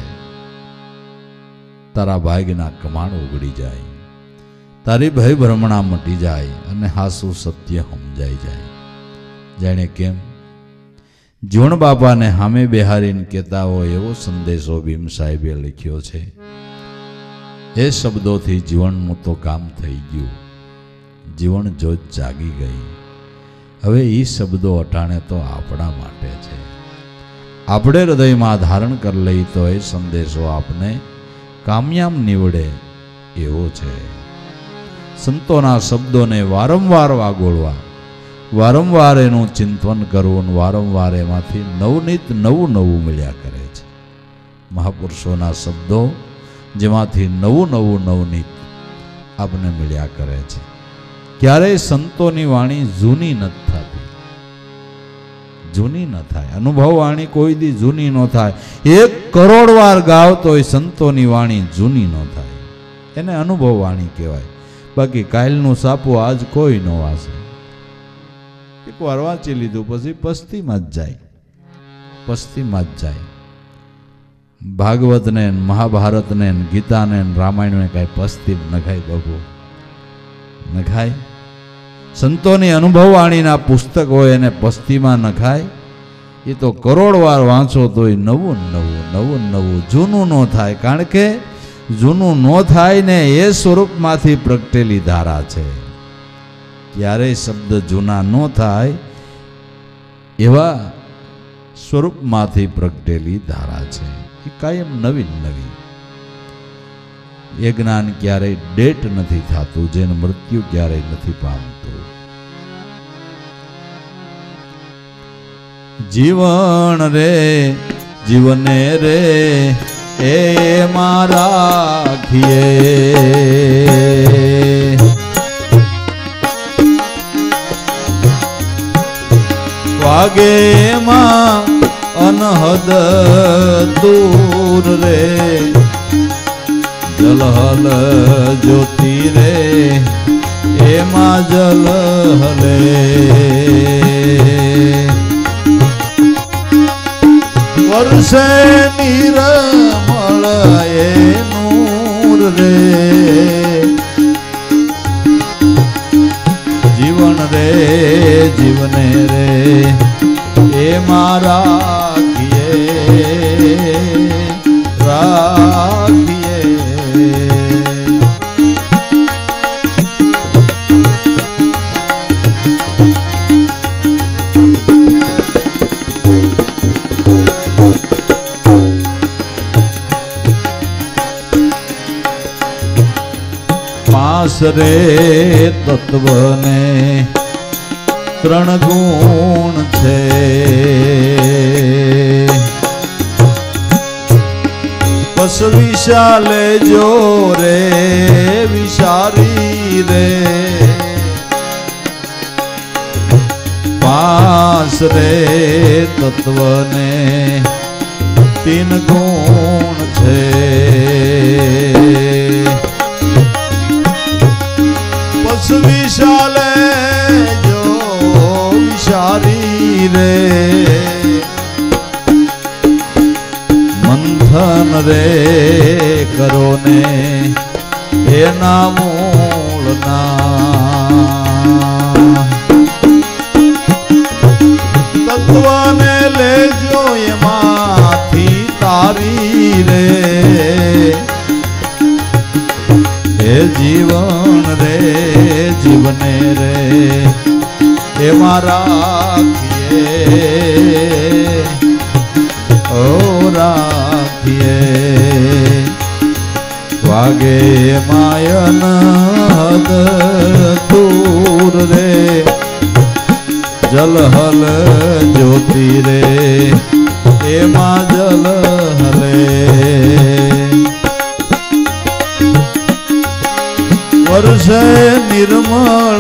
તારા ભાગ્યના કમાણ ઉગડી જાય, તારી ભય ભ્રમણા મટી જાય અને હાસુ સત્ય સમજાઈ જાય. જાણે કેમ જીવણ બાપાને સામે બેહારીને કહેતા હોય એવો સંદેશો ભીમ સાહેબે લખ્યો છે. એ શબ્દોથી જીવનનું તો કામ થઈ ગયું, જીવન જોત જાગી ગઈ. હવે એ શબ્દો અટાણે તો આપણા માટે છે. આપણે હૃદયમાં ધારણ કરી લઈ તો એ સંદેશો આપને કામયાબ નીવડે એવો છે. સંતોના શબ્દોને વારંવાર વાગોળવા, વારંવાર એનું ચિંતન કરવું, વારંવાર એમાંથી નવનીત નવું નવું મળ્યા કરે છે. મહાપુરુષોના શબ્દો જેમાંથી નવું નવું નવનીત આપને મળ્યા કરે છે. ક્યારેય સંતોની વાણી જૂની નથી થતી, જૂની ન થાય. અનુભવ વાણી કોઈ દી જૂની ન થાય. 1 કરોડ વાર ગાવતોય સંતોની વાણી જૂની ન થાય, એને અનુભવ વાણી કહેવાય. બાકી કાલનું સાપું આજ કોઈ ન વાસે. એકવાર વાંચી લીધું પછી પસ્તીમાં જ જાય, પસ્તીમાં જ જાય. ભાગવતને મહાભારતને ગીતાને રામાયણને કાંઈ પસ્તી નખાય બાબુ, નખાય? સંતોની અનુભવવાણીના પુસ્તક હોય એને પસ્તીમાં નખાય? એ તો કરોડ વાર વાંચો તોય નવું નવું નવું નવું જૂનું ન થાય. કારણ કે જૂનું ન થાય ને એ સ્વરૂપમાંથી પ્રગટેલી ધારા છે. ક્યારેય શબ્દ જૂના ન થાય એવા સ્વરૂપમાંથી પ્રગટેલી ધારા છે. એ કાયમ નવીન નવી. એ જ્ઞાન ક્યારેય ડેટ નથી થતું, જેનું મૃત્યુ ક્યારેય નથી પામતું. જીવન રે જીવને રે એ રાખીએ, વાગે માં અનહદ દૂર રે, જલહલ જ્યોતિ રે એમાં જલ હલે, વર્ષે નિરમળ એ નૂર રે, જીવન રે જીવને રે એમાં રાખીએ, રાખીએ. રે તત્વને 3 ગુણ છે, પસ વિશાલે જો રે વિશારી રે, 5 રે તત્વને 3 ગુણ છે, વિશાલે જો વિશારી રે, મંથન રે કરો ને એના મૂળના, તત્વને લેજો એમાંથી તારી રે, એ જીવન રે જીવને રે એમાં રાખીએ, ઓ રાખીએ. વાગે માયન હદ દૂર રે, જલહલ જ્યોતિ રે એમાં જલ હલે, વર્ષે નિર્મળ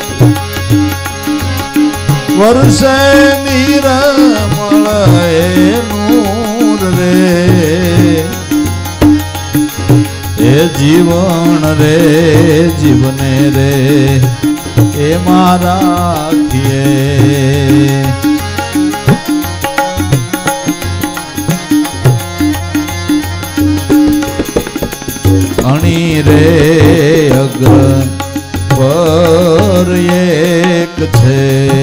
વર્ષે નિર્મળ એ નૂર રે, એ જીવન રે જીવને રે એમાં રાખીએ અણી રે અગ્ન પર એક છે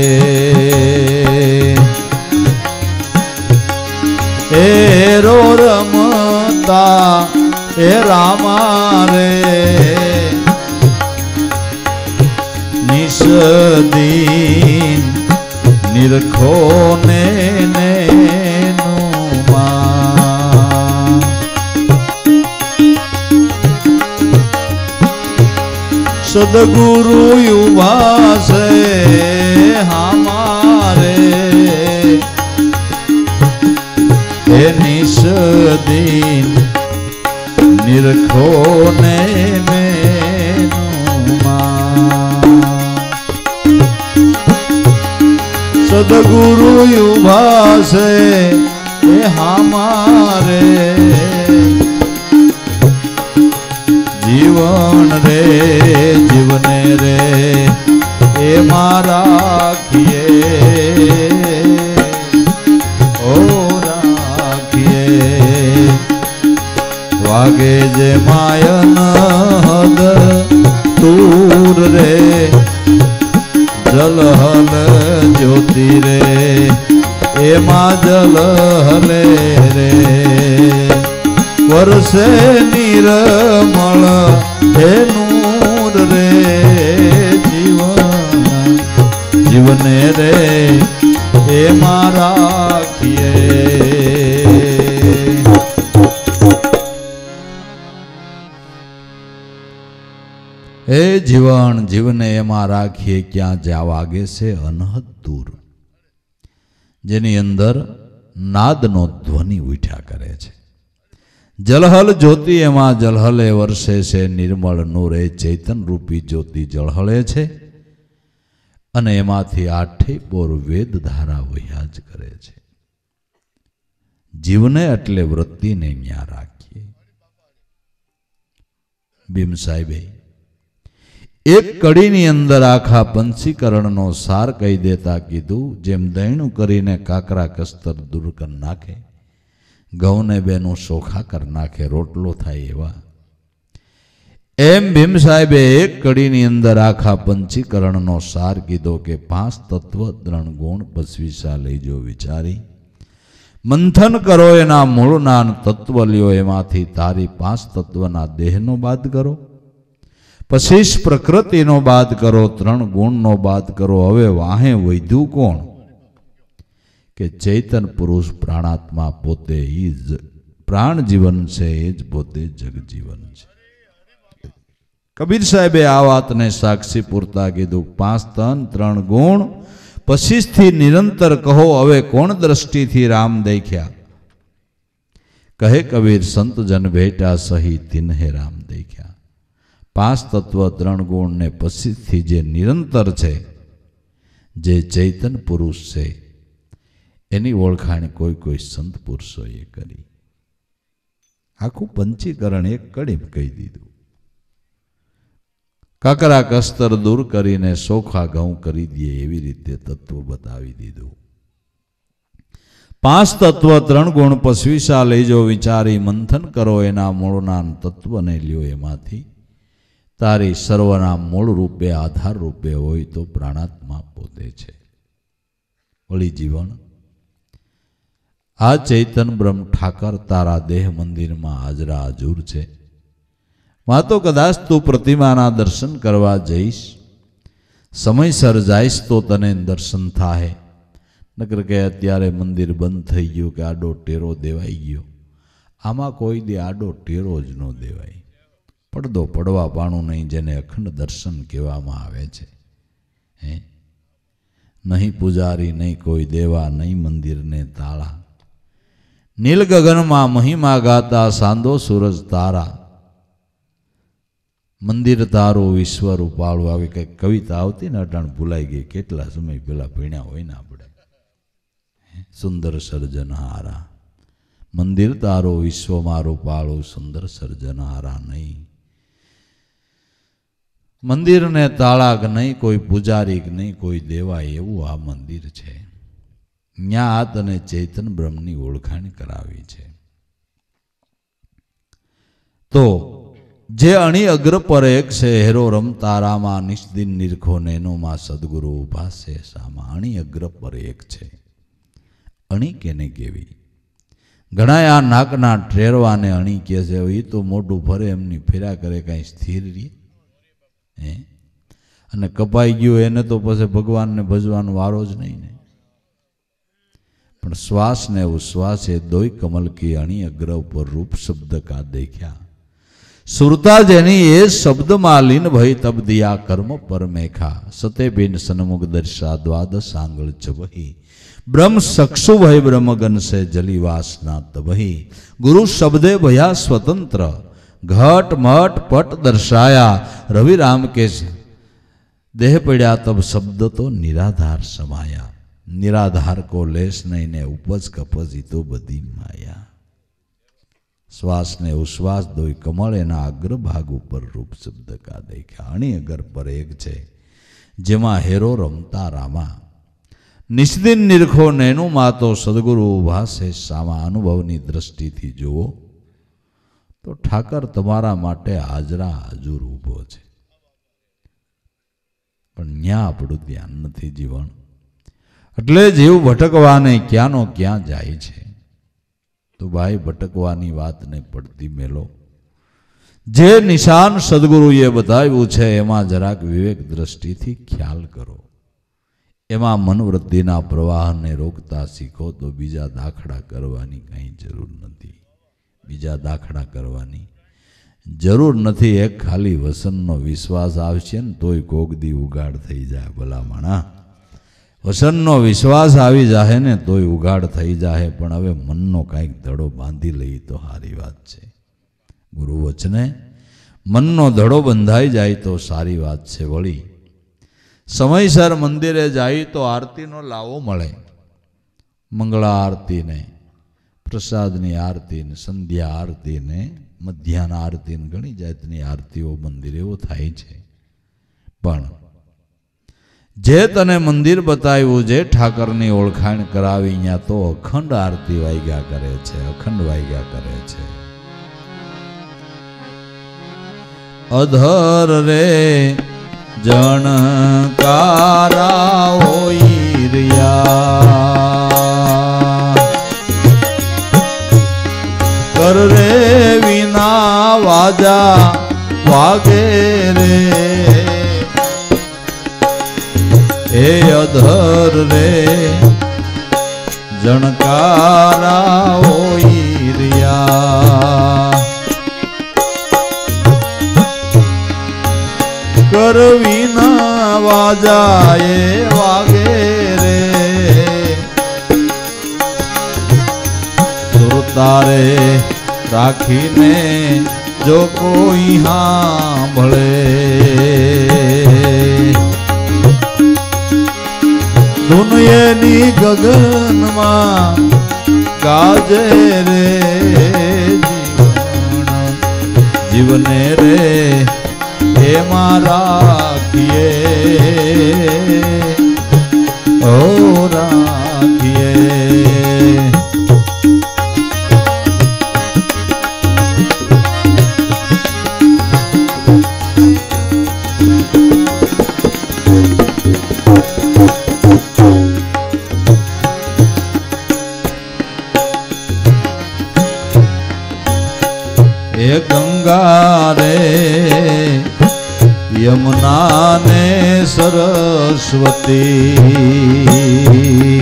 એ રો રમતા એ રામા રે નિષદીન નિરખો ને સદગુરુ યુવા છે હમારે હે નિષદીન નિરખો ને સદગુરુ યુવા છે હે હમારે જીવન રે જીવને રે એમાં રાખીએ ઓ રાખીએ વાગે જે માયન હદ તૂર રે જલહલ જ્યોતિ રે એમાં જલહલે રે વર્ષે નિર્મળ હે નૂર રે જીવન જીવને રે એમાં રાખીએ હે જીવન જીવને એમાં રાખીએ ક્યાં જ્યાં વાગે છે અનહદ દૂર જેની અંદર નાદનો ધ્વનિ ઉઠ્યા કરે છે જલહલ જ્યોતિ એમાં જલહલે વર્ષે છે નિર્મળ નૂરે ચૈતન રૂપી જ્યોતિ જળહળે છે અને એમાંથી આઠે પોર વેદ ધારા વહ્યા જ કરે છે જીવને એટલે વૃત્તિને ન્યા રાખીએ ભીમ સાહેબે એક કડીની અંદર આખા પંચીકરણનો સાર કહી દેતા કીધું જેમ દૈણું કરીને કાકરા કસ્તર દૂર કરી નાખે ઘઉંને બેનું સોખા કરી નાખે રોટલો થાય એવા એમ ભીમ સાહેબે એક કડીની અંદર આખા પંચીકરણનો સાર કીધો કે 5 તત્વ 3 ગુણ પસવીસા લઈજો વિચારી મંથન કરો એના મૂળના તત્વ લ્યો એમાંથી તારી 5 તત્વના દેહનો બાદ કરો પછી પ્રકૃતિનો બાદ કરો 3 ગુણનો બાદ કરો હવે વાહે વૈધું કોણ કે ચૈતન પુરુષ પ્રાણાત્મા પોતે જ પ્રાણ જીવન છે એ જ પોતે જગજીવન છે કબીર સાહેબે આ વાતને સાક્ષી પૂરતા કીધું 5 તન 3 ગુણ પછીથી નિરંતર કહો હવે કોણ દ્રષ્ટિથી રામ દેખ્યા કહે કબીર સંત જન ભેટા સહી તિન્હે રામ દેખ્યા 5 તત્વ 3 ગુણ ને પછીથી જે નિરંતર છે જે ચૈતન પુરુષ છે એની ઓળખાણ કોઈ કોઈ સંત પુરુષોએ કરી આખું પંચીકરણ એક કડી કહી દીધું કાકરા કસ્તર દૂર કરીને સોખા ઘઉં કરી દે એવી રીતે તત્વ બતાવી દીધું 5 તત્વ 3 ગુણ પસવીસા લઈજો વિચારી મંથન કરો એના મૂળના તત્વને લ્યો એમાંથી તારી સર્વના મૂળ રૂપે આધાર રૂપે હોય તો પ્રાણાત્મા પોતે છે વળી જીવન આ ચૈતન બ્રહ્મ ઠાકર તારા દેહ મંદિરમાં હાજરા હાજુર છે માં તો કદાચ તું પ્રતિમાના દર્શન કરવા જઈશ સમયસર જઈશ તો તને દર્શન થાય નકર કે અત્યારે મંદિર બંધ થઈ ગયું કે આડો ટેરો દેવાઈ ગયો આમાં કોઈ દે આડો ટેરો જ ન દેવાય પડદો પડવા પાણું નહીં જેને અખંડ દર્શન કહેવામાં આવે છે હે નહીં પૂજારી નહીં કોઈ દેવા નહીં મંદિરને તાળા નીલ ગગનમાં મહિમા ગાતા સાંદો સૂરજ તારા મંદિર તારો વિશ્વ રૂપાળું આવી કંઈક કવિતા આવતી ને અટાણ ભૂલાઈ ગઈ કેટલા સમય પહેલા ભણ્યા હોય ને આપણે સુંદર સર્જનહારા મંદિર તારો વિશ્વમાં રૂપાળું સુંદર સર્જનહારા નહીં મંદિર ને તાળા કે નહીં, કોઈ પૂજારી કે નહીં, કોઈ દેવા, એવું આ મંદિર છે. ન્યા આત અને ચૈતન બ્રહ્મની ઓળખાણ કરાવી છે. તો જે અણી અગ્ર પર એક છે, હેરો રમતા રામા, નિષ્દિન નિરખો નેનો માં સદગુરુ ઉભા છે સામા. અણી અગ્ર પર એક છે. અણી કેને કેવી? ઘણા આ નાકના ઠેરવાને અણી કહે છે. એ તો મોટું ફરે એમની ફેરા કરે, કાંઈ સ્થિર રહે હે? અને કપાઈ ગયું એને તો પછી ભગવાનને ભજવાનો વારો જ નહીં ને. પણ શ્વાસ ને ઉશ્વાસ એ દોય કમલ કી અણી અગ્ર ઉપર રૂપ શબ્દ કા દેખ્યા. સુરતા જેની એ શબ્દ માલિન ભય તબ દિયા કર્મ પર મેખા. સતે બિન સન્મુખ દર્શા દ્વાદશ આંગળ ચબહી. બ્રહ્મ સક્ષુ ભય બ્રહ્મગન સે જલી વાસના તબહી. ગુરુ શબ્દે ભયા સ્વતંત્ર, ઘટ મઠ પટ દર્શાયા. રવિ રામ કે દેહ પડ્યા તબ શબ્દ તો નિરાધાર સમાયા. નિરાધાર કો લેશ નહીં ને ઉપજ કપજ તો બધી માયા. શ્વાસ ને ઉશ્વાસ દોય કમળ એના અગ્રભાગ ઉપર રૂપ શબ્દ કા દેખ્યા. અણી અગર પર એક છે, જેમાં હેરો રમતા રામા. નિષ્દિન નિરખો નેનું માં તો સદગુરુ ઉભા છે સામા. અનુભવની દ્રષ્ટિથી જુઓ તો ઠાકર તમારા માટે હાજરા હજુર ઊભો છે. પણ ન્યા આપણું ધ્યાન નથી જીવન. એટલે જીવ ભટકવાને ક્યાંનો ક્યાં જાય છે. તો ભાઈ ભટકવાની વાતને પડતી મેલો. જે નિશાન સદગુરુએ બતાવ્યું છે એમાં જરાક વિવેક દ્રષ્ટિથી ખ્યાલ કરો. એમાં મનવૃત્તિના પ્રવાહને રોકતા શીખો તો બીજા દાખલા કરવાની કંઈ જરૂર નથી. બીજા દાખલા કરવાની જરૂર નથી. એક ખાલી વસનનો વિશ્વાસ આવશે ને તોય કોગદી ઉગાડ થઈ જાય. ભલામણા વસનનો વિશ્વાસ આવી જાય ને તોય ઉગાડ થઈ જાય. પણ હવે મનનો કાંઈક ધડો બાંધી લઈ તો સારી વાત છે. ગુરુ વચને મનનો ધડો બંધાઈ જાય તો સારી વાત છે. વળી સમયસર મંદિરે જાય તો આરતીનો લાવો મળે. મંગળા આરતીને, પ્રસાદની આરતીને, સંધ્યા આરતીને, મધ્યાહન આરતીને, ઘણી જાતની આરતીઓ મંદિરે એવો થાય છે. પણ જે તને મંદિર બતાવ્યું, જે ઠાકરની ઓળખાણ કરાવી, અહીંયા તો અખંડ આરતી વાગ્યા કરે છે. અખંડ વાગ્યા કરે છે. અધર રે જણકારા હોય રહ્યા, કર રે વિના વાજા વાગે રે. હે અધર રે જણકારા હોય રહ્યા, કર વિના વાજાએ વાગે રે. સુરતારે રાખીને જો કોઈ સાંભળે, દુનિયાની ગગનમાં ગાજે રે જીવને રે એમાં રાખીએ, ઓ રાખીએ. એ ગંગા રે યમુના ને સરસ્વતી,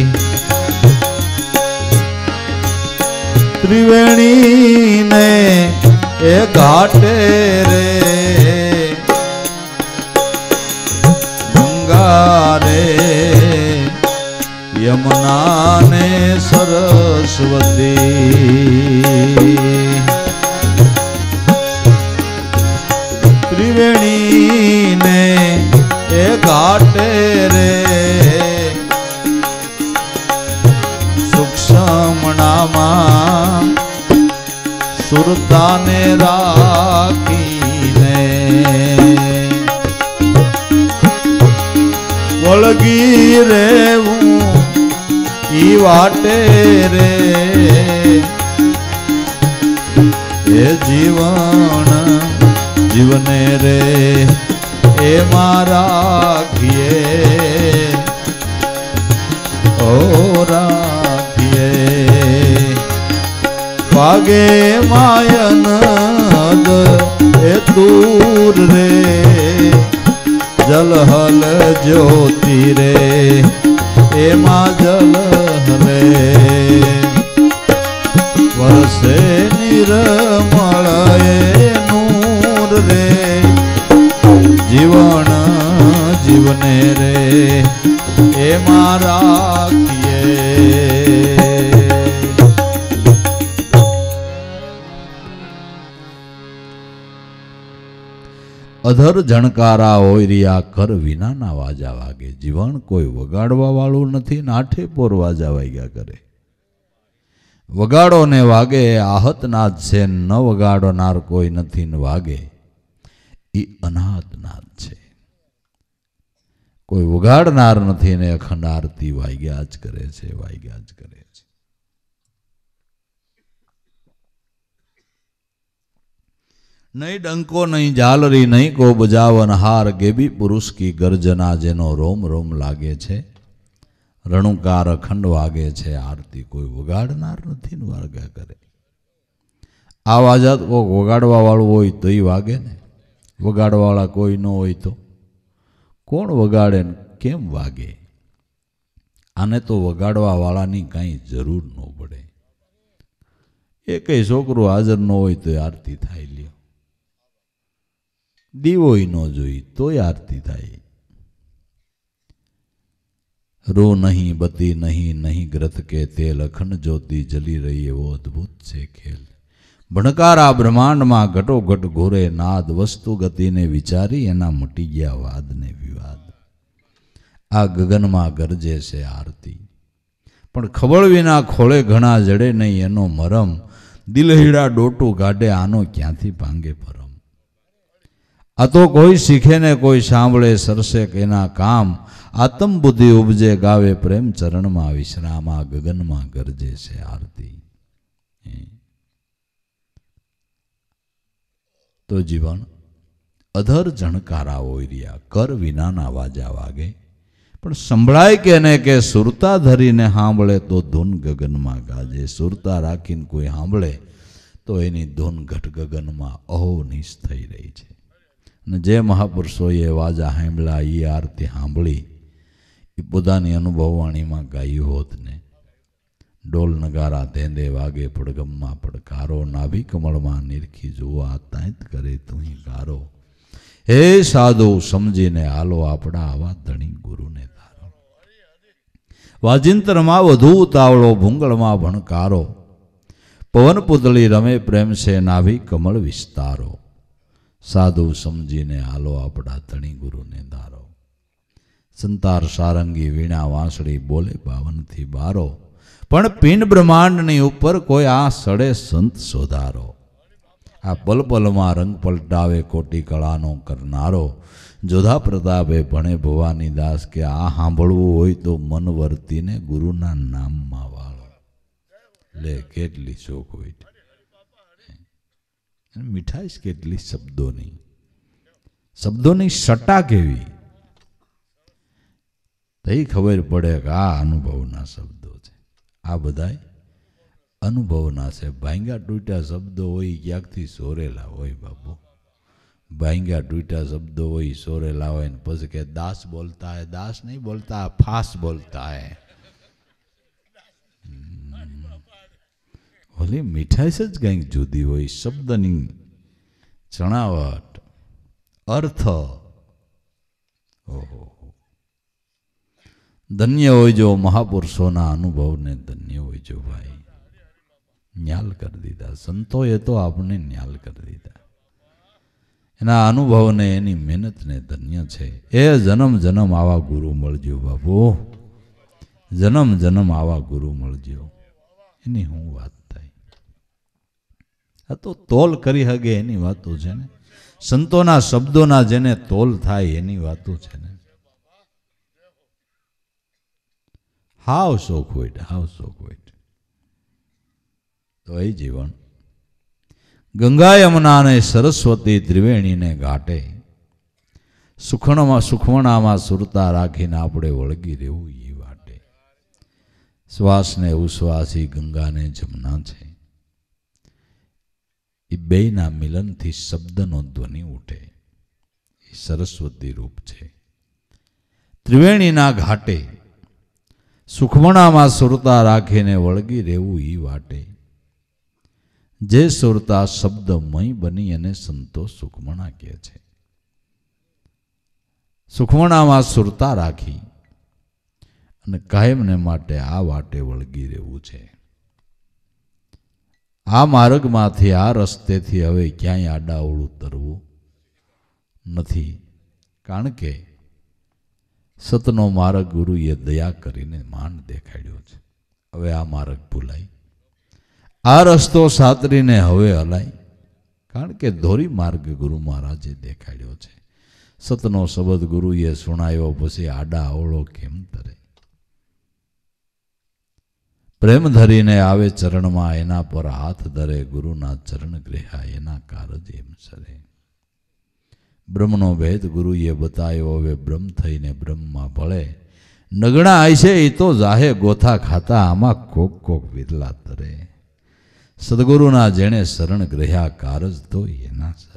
ત્રિવેણી ને એ ઘાટે રે. ગંગા રે યમુના ને સરસ્વતી, ત્રિવેણી ને એ ઘાટે રે. સૂક્ષ્મણામાં સુરતાને રાખીને, ઉગી રેવું ઈ વાટે રે એ જીવન જીવને રે એ રાખીએ ઓ રાખીએ વાગે માયન એ દૂર રે જલહલ જ્યોતિ રે એમાં જલ રે વરસે નિર્મળ એ નૂર રે જીવન જીવને રે એમાં રાખીએ અધર જણકારા હોય રહ્યા કર વિનાના વાજા વાગે જીવન કોઈ વગાડવા વાળું નથી ને આઠે પોર વાજા વાગ્યા કરે વગાડો ને વાગે આહતનાદ છે ન વગાડનાર કોઈ નથી ને વાગે એ અનાહતનાદ છે કોઈ વગાડનાર નથી ને અખંડ આરતી વાગ્યા જ કરે છે વાગ્યા જ કરે છે નહીં ડંકો નહીં ઝાલરી નહીં કો બજાવન હાર ગેબી પુરુષ કી ગર્જના જેનો રોમ રોમ લાગે છે રણુકાર અખંડ વાગે છે આરતી કોઈ વગાડનાર નથી ને વાગ્યા કરે આ વાજા કોઈક વગાડવા વાળું હોય તો એ વાગે ને વગાડવા વાળા કોઈ ન હોય તો કોણ વગાડે ને કેમ વાગે આને તો વગાડવા વાળાની કાંઈ જરૂર ન પડે એ કઈ છોકરું હાજર ન હોય તો આરતી થાય લ્યો દીવોય ન જોઈ તોય આરતી થાય રો નહીં બતી નહીં નહીં ગ્રત કે તેલ અખંડ જ્યોતિ જલી રહી એવો અદ્ભુત છે ખેલ ભણકારા બ્રહ્માંડમાં ઘટોઘટ ઘોરે નાદ વસ્તુ ગતિને વિચારી એના મટી ગયા વાદ ને વિવાદ આ ગગનમાં ગરજે છે આરતી પણ ખબર વિના ખોળે ઘણા જડે નહીં એનો મરમ દિલહીડા ડોટું ગાઢે આનો ક્યાંથી ભાંગે પરમ આ તો કોઈ શીખે ને કોઈ સાંભળે સરસે એના કામ આત્મ બુદ્ધિ ઉપજે ગાવે પ્રેમ ચરણમાં વિશ્રામ આ ગગનમાં ગરજે છે આરતી તો જીવન અધર જણકારા હોય રહ્યા કર વિનાના વાજા વાગે પણ સંભળાય કે ને કે સુરતા ધરીને સાંભળે તો ધૂન ગગનમાં ગાજે સુરતા રાખીને કોઈ સાંભળે તો એની ધૂન ઘટ ગગનમાં અહોનિશ થઈ રહી છે અને જે મહાપુરુષોએ વાજા સાંભળ્યા એ આરતી સાંભળી એ પોતાની અનુભવવાણીમાં ગાયું હોત ને ડોલ નગારા ધેંદે વાગે પડગમમાં પડકારો નાભી કમળમાં નિરખી જોવા તાંત કરે તું ગારો હે સાધુ સમજીને હાલો આપણા આવા ધણી ગુરુને તારો વાજિંતરમાં વધુ ઉતાવળો ભૂંગળમાં ભણકારો પવન પુતળી રમે પ્રેમ છે નાભી કમળ વિસ્તારો સાધુ સમજીને હાલો આપણા ધણી ગુરુને ધારો સંતાર સારંગી વીણા વાંસળી બોલે બાવનથી બારો પણ પિંડ બ્રહ્માંડની ઉપર કોઈ આ સડે સંત શોધારો આ પલપલમાં રંગ પલટાવે કોટી કળાનો કરનારો જોધા પ્રતાપે ભણે ભવાની દાસ કે આ સાંભળવું હોય તો મન વર્તીને ગુરુના નામમાં વાળો લે કેટલી શોખ હોય મીઠાઈશ કેટલી શબ્દોની સટ્ટા કેવી તો ખબર પડે કે આ અનુભવના શબ્દો છે આ બધાય અનુભવના છે ભાંગ્યા તૂટ્યા શબ્દો હોય ક્યાંકથી સોરેલા હોય બાપુ ભાંગ્યા તૂટ્યા શબ્દો હોય સોરેલા હોય ને પછી કે દાસ બોલતા હે દાસ નહીં બોલતા ફાસ બોલતા હે ઓલી મીઠાઈ જ કંઈક જુદી હોય શબ્દની ચણાવટ અર્થ ઓહો ધન્ય હોય જો મહાપુરુષોના અનુભવને ધન્ય હોય જો ભાઈ ન્યાલ કરી દીધા સંતોએ તો આપણે ન્યાલ કરી દીધા એના અનુભવને એની મહેનતને ધન્ય છે એ જન્મ જન્મ આવા ગુરુ મળજો બાપુ જન્મ જન્મ આવા ગુરુ મળજો એની હું વાત થાય આ તો તોલ કરી હગે એની વાતો છે ને સંતોના શબ્દોના જેને તોલ થાય એની વાતો છે ને હાવ શોખવેટ, હાવ શોખવેટ. તો એ જીવન ગંગા યમુના અને સરસ્વતી ત્રિવેણીને ઘાટે સુખમણામાં સુરતા રાખીને આપણે વળગી રહેવું એ વાટે. શ્વાસને ઉશ્વાસી ગંગાને જમના છે. એ બેયના મિલનથી શબ્દનો ધ્વનિ ઉઠે. એ સરસ્વતી રૂપ છે. ત્રિવેણીના ઘાટે સુખમણામાં સુરતા રાખીને વળગી રહેવું એ વાટે. જે સુરતા શબ્દમય બની અને સંતો સુખમણા કહે છે. સુખમણામાં સુરતા રાખી અને કાયમને માટે આ વાટે વળગી રહેવું છે. આ માર્ગમાંથી, આ રસ્તેથી હવે ક્યાંય આડાઅવળું તરવું નથી. કારણ કે સતનો માર્ગ ગુરુએ દયા કરીને માંડ દેખાડ્યો છે. હવે આ માર્ગ ભૂલાય, આ રસ્તો સાતરીને હવે હલાય. કારણ કે ધોરી માર્ગ ગુરુ મહારાજે દેખાડ્યો છે. સતનો શબ્દ ગુરુએ સુણાયો પછી આડા અવળો કેમ તરે. પ્રેમ ધરીને આવે ચરણમાં, એના પર હાથ ધરે ગુરુના ચરણ ગ્રહા, એના કારજ એમ સરે. બ્રહ્મનો ભેદ ગુરુએ બતાવ્યો, હવે બ્રહ્મ થઈને બ્રહ્મમાં ભળે. નગણા આય છે એ તો જાહે ગોથા ખાતા, આમાં કોક કોક વિરલા તરે. સદગુરુના જેણે શરણ ગ્રહ્યા, કારજ તો એના સરે.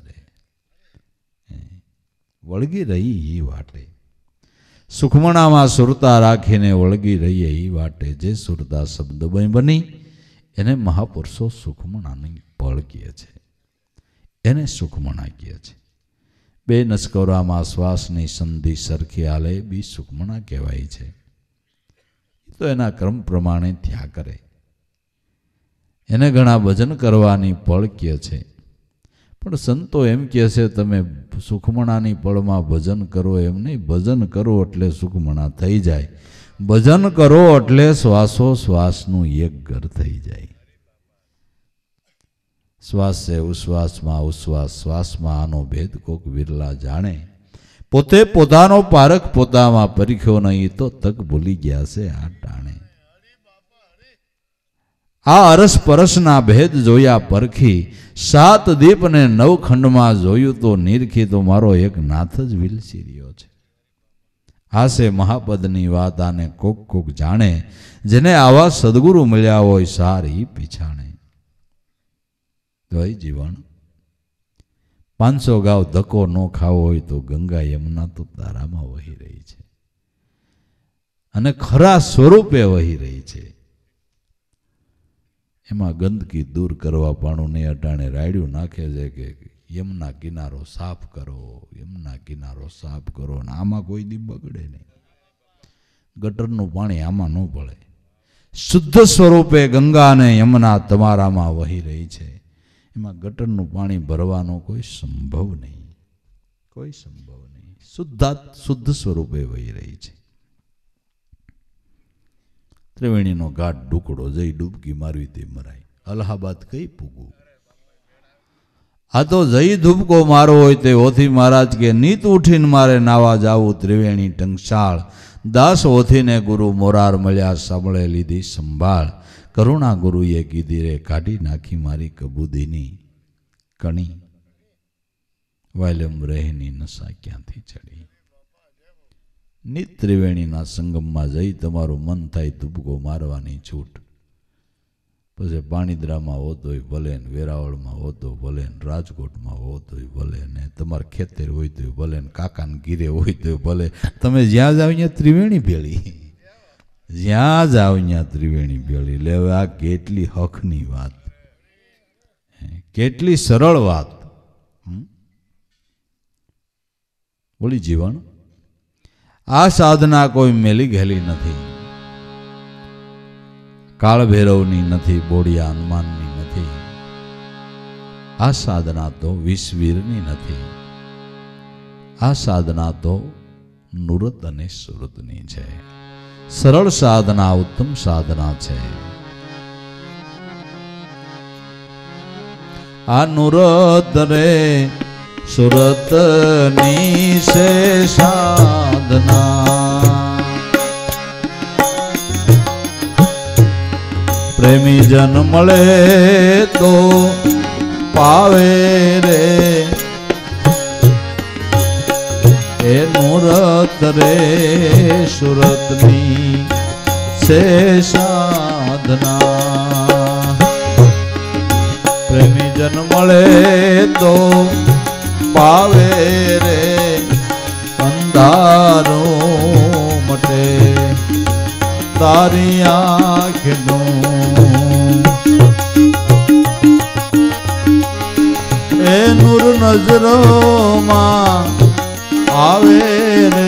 વળગી રહી એ વાટે, સુખમણામાં સુરતા રાખીને વળગી રહીએ એ વાટે. જે સુરતા શબ્દમય બની એને મહાપુરુષો સુખમણાની પળ કહે છે, એને સુખમણા કહે છે. બે નસકોરામાં શ્વાસની સંધિ સરખી હાલે બી સુખમણા કહેવાય છે. તો એના ક્રમ પ્રમાણે થયા કરે. એને ઘણા ભજન કરવાની પળ કહે છે. પણ સંતો એમ કહે છે તમે સુખમણાની પળમાં ભજન કરો, એમ નહીં. ભજન કરો એટલે સુખમણા થઈ જાય. ભજન કરો એટલે શ્વાસો શ્વાસનું એક ઘર થઈ જાય. શ્વાસ છે ઉશ્વાસમાં, ઉશ્વાસ શ્વાસમાં, આનો ભેદ કોક વિરલા જાણે. પોતે પોતાનો પારખ પોતામાં પરખ્યો નહીં, તો તક ભૂલી ગયા છે આ ટાણે. આ અરસ પરસના ભેદ જોયા પરખી, સાત દીપને નવખંડમાં જોયું તો નીરખી. તો મારો એક નાથ જ વિલસી રહ્યો છે. આ છે મહાપદની વાત, આને કોક કોક જાણે. જેને આવા સદગુરુ મળ્યા હોય સારી પીછાણે. તો એ જીવન 500 ગાવ ધક્કો ન ખાવો હોય તો ગંગા યમુના તો તારામાં વહી રહી છે, અને ખરા સ્વરૂપે વહી રહી છે. એમાં ગંદકી દૂર કરવા પાણું નહીં. અટાણે રાયડું નાખે છે કે યમુના કિનારો સાફ કરો, યમુના કિનારો સાફ કરો. ને આમાં કોઈ દી બગડે નહીં. ગટરનું પાણી આમાં ન ભળે. શુદ્ધ સ્વરૂપે ગંગા અને યમુના તમારામાં વહી રહી છે. એમાં ગટરનું પાણી ભરવાનો કોઈ સંભવ નહીં, કોઈ સંભવ નહીં. શુદ્ધ સ્વરૂપે વહી રહી છે. ત્રિવેણીનો ઘાટ ડુકડો જઈ ડૂબકી મારવી તે મરાય. અલ્હાબાદ કઈ પૂગવું? આ તો જઈ ધૂપકો મારો હોય તે ઓથી મહારાજ કે નીત ઉઠીને મારે નાવા જાવું. ત્રિવેણી ટંકશાળ દાસ ઓથીને ગુરુ મોરાર મળ્યા, સાંભળે લીધી સંભાળ. કરુણા ગુરુએ કીધી રે કાઢી નાખી મારી કબૂદીની કણી. વાયલમ રહેની નશા ક્યાંથી ચડી. નિત ત્રિવેણીના સંગમમાં જઈ તમારું મન થાય ધૂપકો મારવાની છૂટ. પછી પાણીદ્રામાં હોતોય ભલે, ને વેરાવળમાં હોતો ભલે, ને રાજકોટમાં હોતોય ભલે, ને તમારે ખેતર હોય તો ભલે, ને કાકાને ગીરે હોય તો ભલે. તમે જ્યાં જાવ ત્યાં ત્રિવેણી ભેળી, જ્યાં જાવ ત્યાં ત્રિવેણી ભેળી. લે આ કેટલી હકની વાત, કેટલી સરળ વાત. બોલી જીવન આ સાધના કોઈ મેલી ગયેલી નથી. કાળભૈરવની નથી, બોડિયા હનુમાનની નથી. આ સાધના તો વિશ્વવીરની નથી. આ સાધના તો નુરત અને સુરતની છે. સરળ સાધના ઉત્તમ સાધના છે. આ નુરત રે સુરતની છે સાધના. જન મળે તો પાવે રે એ નુરત રે સુરતની છે સાધના પ્રેમી જન મળે તો પાવે રે અંધારો મટે તારી આંખનું એ નૂર નજરોમાં આવે રે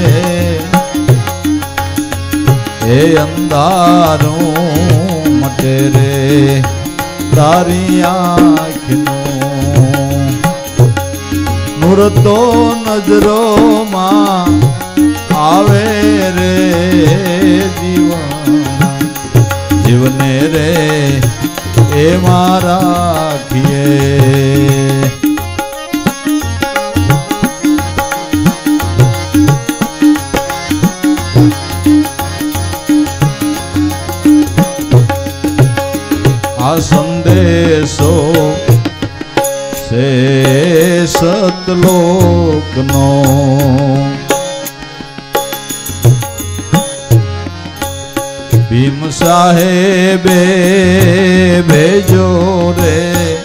એ અંધારું મટે રે તારી આંખનું નૂર તો નજરોમાં આવે રે જીવને રે એમાં રાખીએ આ સંદેશો છે સતલોકનો ભીમ સાહેબે ભેજો રે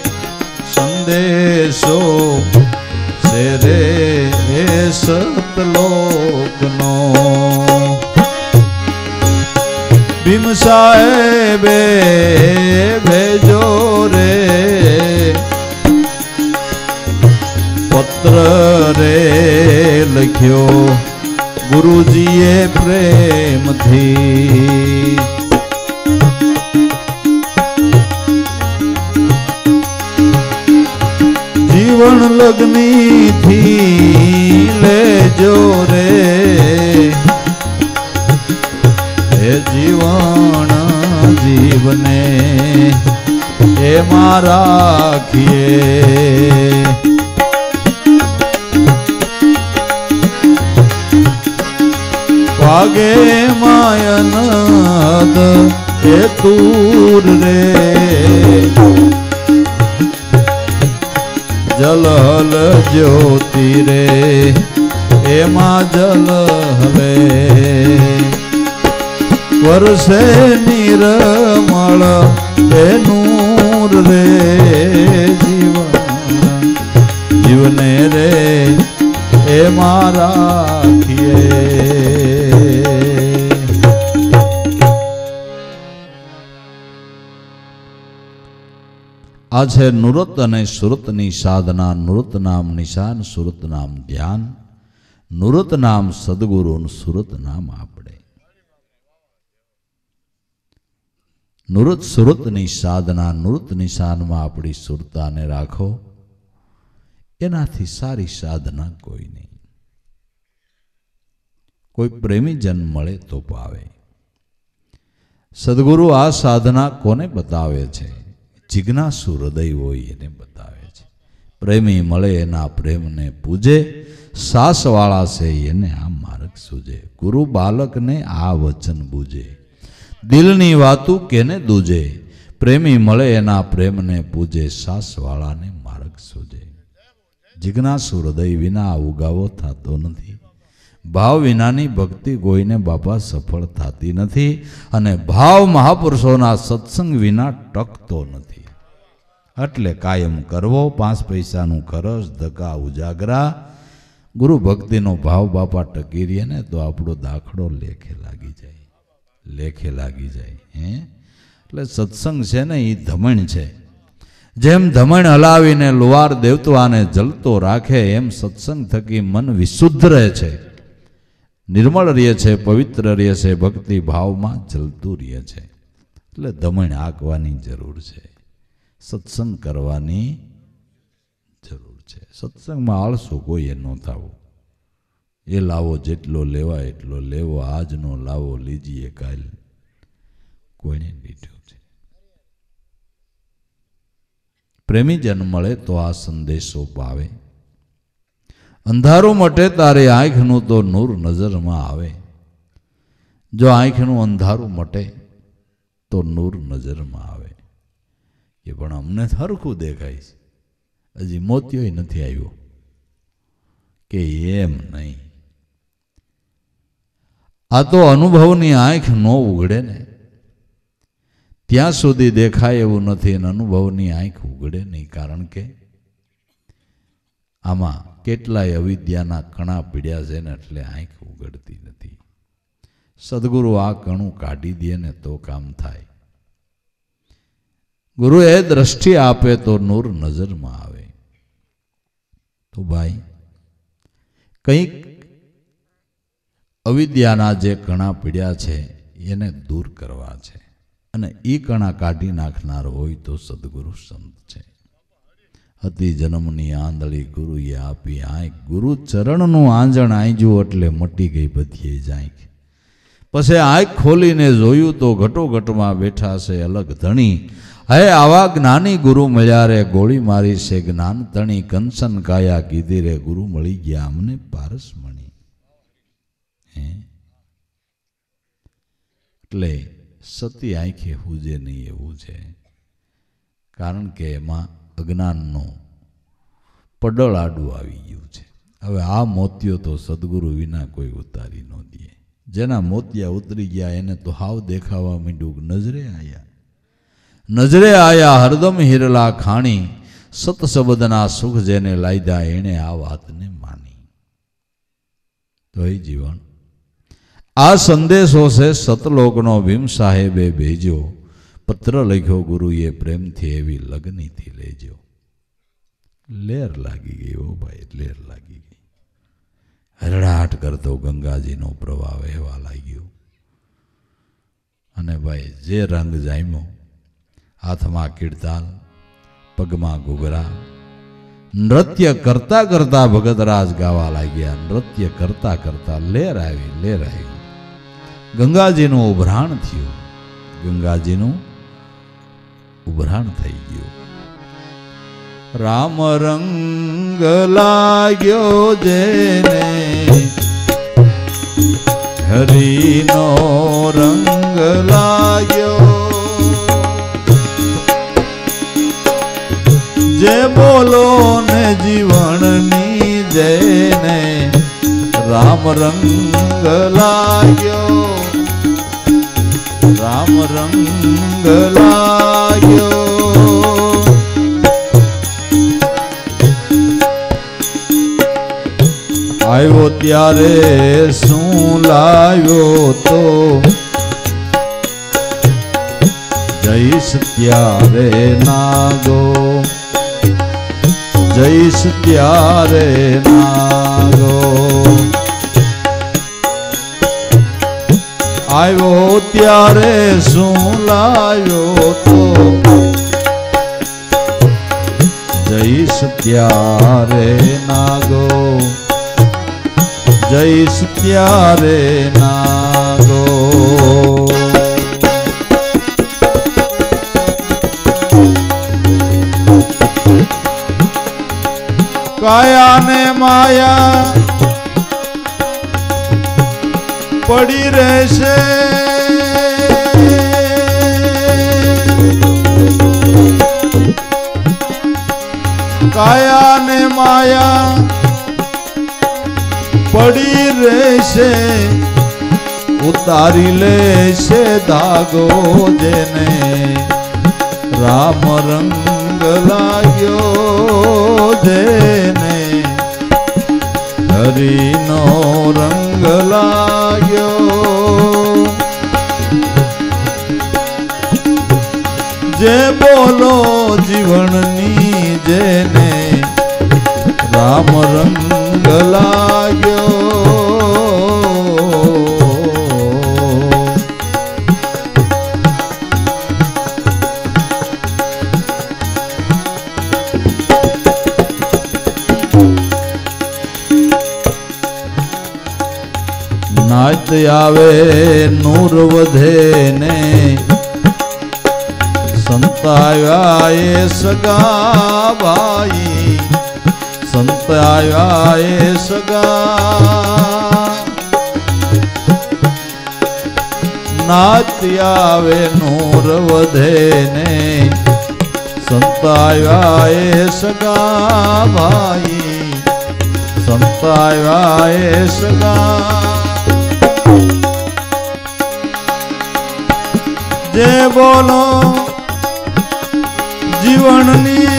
સંદેશો છે રે સતલોકનો ભીમ સાહેબે ભેજો રે પત્ર રે લખ્યો ગુરુજીએ પ્રેમથી જીવન લગ્નીથી લેજો રે એ જીવન જીવને એમાં રાખીએ વાગે માયનદ એ તૂર રે જલહલ જ્યોતિ રે એમાં જલ હલે વર્ષે નિર્મળ એ નૂર રે જીવને રે એમાં રાખીએ આ છે નુરત અને સુરતની સાધના નુરત નામ નિશાન સુરત નામ ધ્યાન નુરત નામ સદગુરુ સુરત નામ આપણે નુરત સુરતની સાધના નુરત નિશાનમાં આપણી સુરતાને રાખો એનાથી સારી સાધના કોઈ નહીં કોઈ પ્રેમી જન મળે તો પાવે સદગુરુ આ સાધના કોને બતાવે છે જિજ્ઞાસુ હૃદય હોય એને બતાવે છે પ્રેમી મળે એના પ્રેમને પૂજે સાસવાળા છે એને આ માર્ગ સૂજે ગુરુ બાલકને આ વચન બૂજે દિલની વાતું કેને દૂજે પ્રેમી મળે એના પ્રેમને પૂજે સાસવાળાને માર્ગ સૂજે જિજ્ઞાસુ હૃદય વિના ઉગાવો થતો નથી ભાવ વિનાની ભક્તિ કોઈને બાપા સફળ થતી નથી અને ભાવ મહાપુરુષોના સત્સંગ વિના ટકતો નથી એટલે કાયમ કરવો 5 પૈસાનું ખરચ ધક્કા ઉજાગરા ગુરુ ભક્તિનો ભાવ બાપા ટકી રહે ને તો આપણો દાખલો લેખે લાગી જાય હે એટલે સત્સંગ છે ને એ ધમણ છે જેમ ધમણ હલાવીને લુવાર દેવતવાને જલતો રાખે એમ સત્સંગ થકી મન વિશુદ્ધ રહે છે નિર્મળ રહે છે પવિત્ર રહે છે ભક્તિ ભાવમાં જલતું રહે છે એટલે ધમણ આંકવાની જરૂર છે સત્સંગ કરવાની જરૂર છે સત્સંગમાં આળસો કોઈએ ન થવો એ લાવો જેટલો લેવા એટલો લેવો આજનો લાવો લીજીએ કાલ કોઈને દીઠ્યો છે પ્રેમી જન મળે તો આ સંદેશો પાવે અંધારું મટે તારે આંખનું તો નૂર નજરમાં આવે જો આંખનું અંધારું મટે तो नूर नजर में आवे। ये पण अमने हरखुं देखाय छे, हजी मोतियोय नथी आव्यो के एम नहीं। आ तो अनुभवनी आंख नो उगड़े ने त्यां सुधी देखाय एवुं नथी अने अनुभवनी आंख उगड़े नहीं, कारण के आमा केटलाय अविद्याना कणा पीड्या छे ने एटले आंख उगड़ती नथी। सद्गुरु आ कणुं काढी दे ने तो काम थाय। गुरु ए दृष्टि आपे तो नूर नजर में आवे। तो भाई कंईक अविद्याना जे कणा पीड्या छे एने दूर करवा छे अने ई कणा काढी नाखनार होय तो सद्गुरु संत छे। हती जन्मनी आंधळी गुरुए आपी आंख, गुरु चरणनुं आंजण आंज्युं એટલે મટી ગઈ બધી જ આંખ। પછી આંખ ખોલીને જોયું તો ઘટોઘટમાં બેઠા છે અલગ ધણી। હે આવા જ્ઞાની ગુરુ મળ્યા રે, ગોળી મારી છે જ્ઞાન તણી, કંચન કાયા કીધી રે, ગુરુ મળી ગયા અમને પારસ મણી। એટલે સતી આંખે હુજે નહીં એવું છે, કારણ કે એમાં અજ્ઞાનનો પડળ આડું આવી ગયું છે। હવે આ મોતિયો તો સદગુરુ વિના કોઈ ઉતારી ન દે। જેના મોતિયા ઉતરી ગયા એને તો હાવ દેખાવા માંડ્યું। નજરે આયા હરદમ હિરલા ખાણી, સત શબ્દના સુખ જેને લાયદા એણે આ વાતને માની। તો એ જીવન આ સંદેશો છે સતલોકનો ભીમ સાહેબે ભેજ્યો, પત્ર લખ્યો ગુરુએ પ્રેમથી એવી લગનીથી લેજો। લેર લાગી ગઈ ઓ ભાઈ, લેર લાગી ગઈ। હરડાટ કરતો ગંગાજીનો પ્રવાહ વહેવા લાગ્યો અને ભાઈ જે રંગ જામ્યો, હાથમાં કીર્તાલ, પગમાં ઘૂઘરા, નૃત્ય કરતા કરતા ભગતરાજ ગાવા લાગ્યા। નૃત્ય કરતા કરતા લેર આવી, લેર આવી। ગંગાજીનું ઉભરાણ થયું, ગંગાજીનું ઉભરાણ થઈ ગયું। રામ રંગ લાગ્યો જેને, હરિનો રંગ લાગ્યો, જે બોલો ને જીવનની જેને રામ રંગ લાગ્યો, રામ રંગ લાગ્યો। આવ્યો ત્યારે શું લાવ્યો તો, જઈશ ત્યારે નાગો, જઈશ ત્યારે નાગો। આવ્યો ત્યારે શું લાવ્યો તો, જઈશ ત્યારે નાગો, જઈશ ત્યારે નાગો। કાયા ને માયા પડી રહેશે, કાયા ને માયા પડી રહેશે, ઉતારી લેશે ધાગો જેને રામ રંગ લાગ્યો, જેને હરિનો રંગ લાગ્યો। જે બોલો જીવનની જેને રામ રંગ લાગ્યો। નાચ આવે નૂર વધે ને, સંત આવ્યા એ સગા ભાઈ, સંત આવ્યા એ સગા। નાથ આવે નૂર વધે ને સંતાવ્યા એ સગા ભાઈ સંતાવ્યા એ સગા જે બોલો જીવનની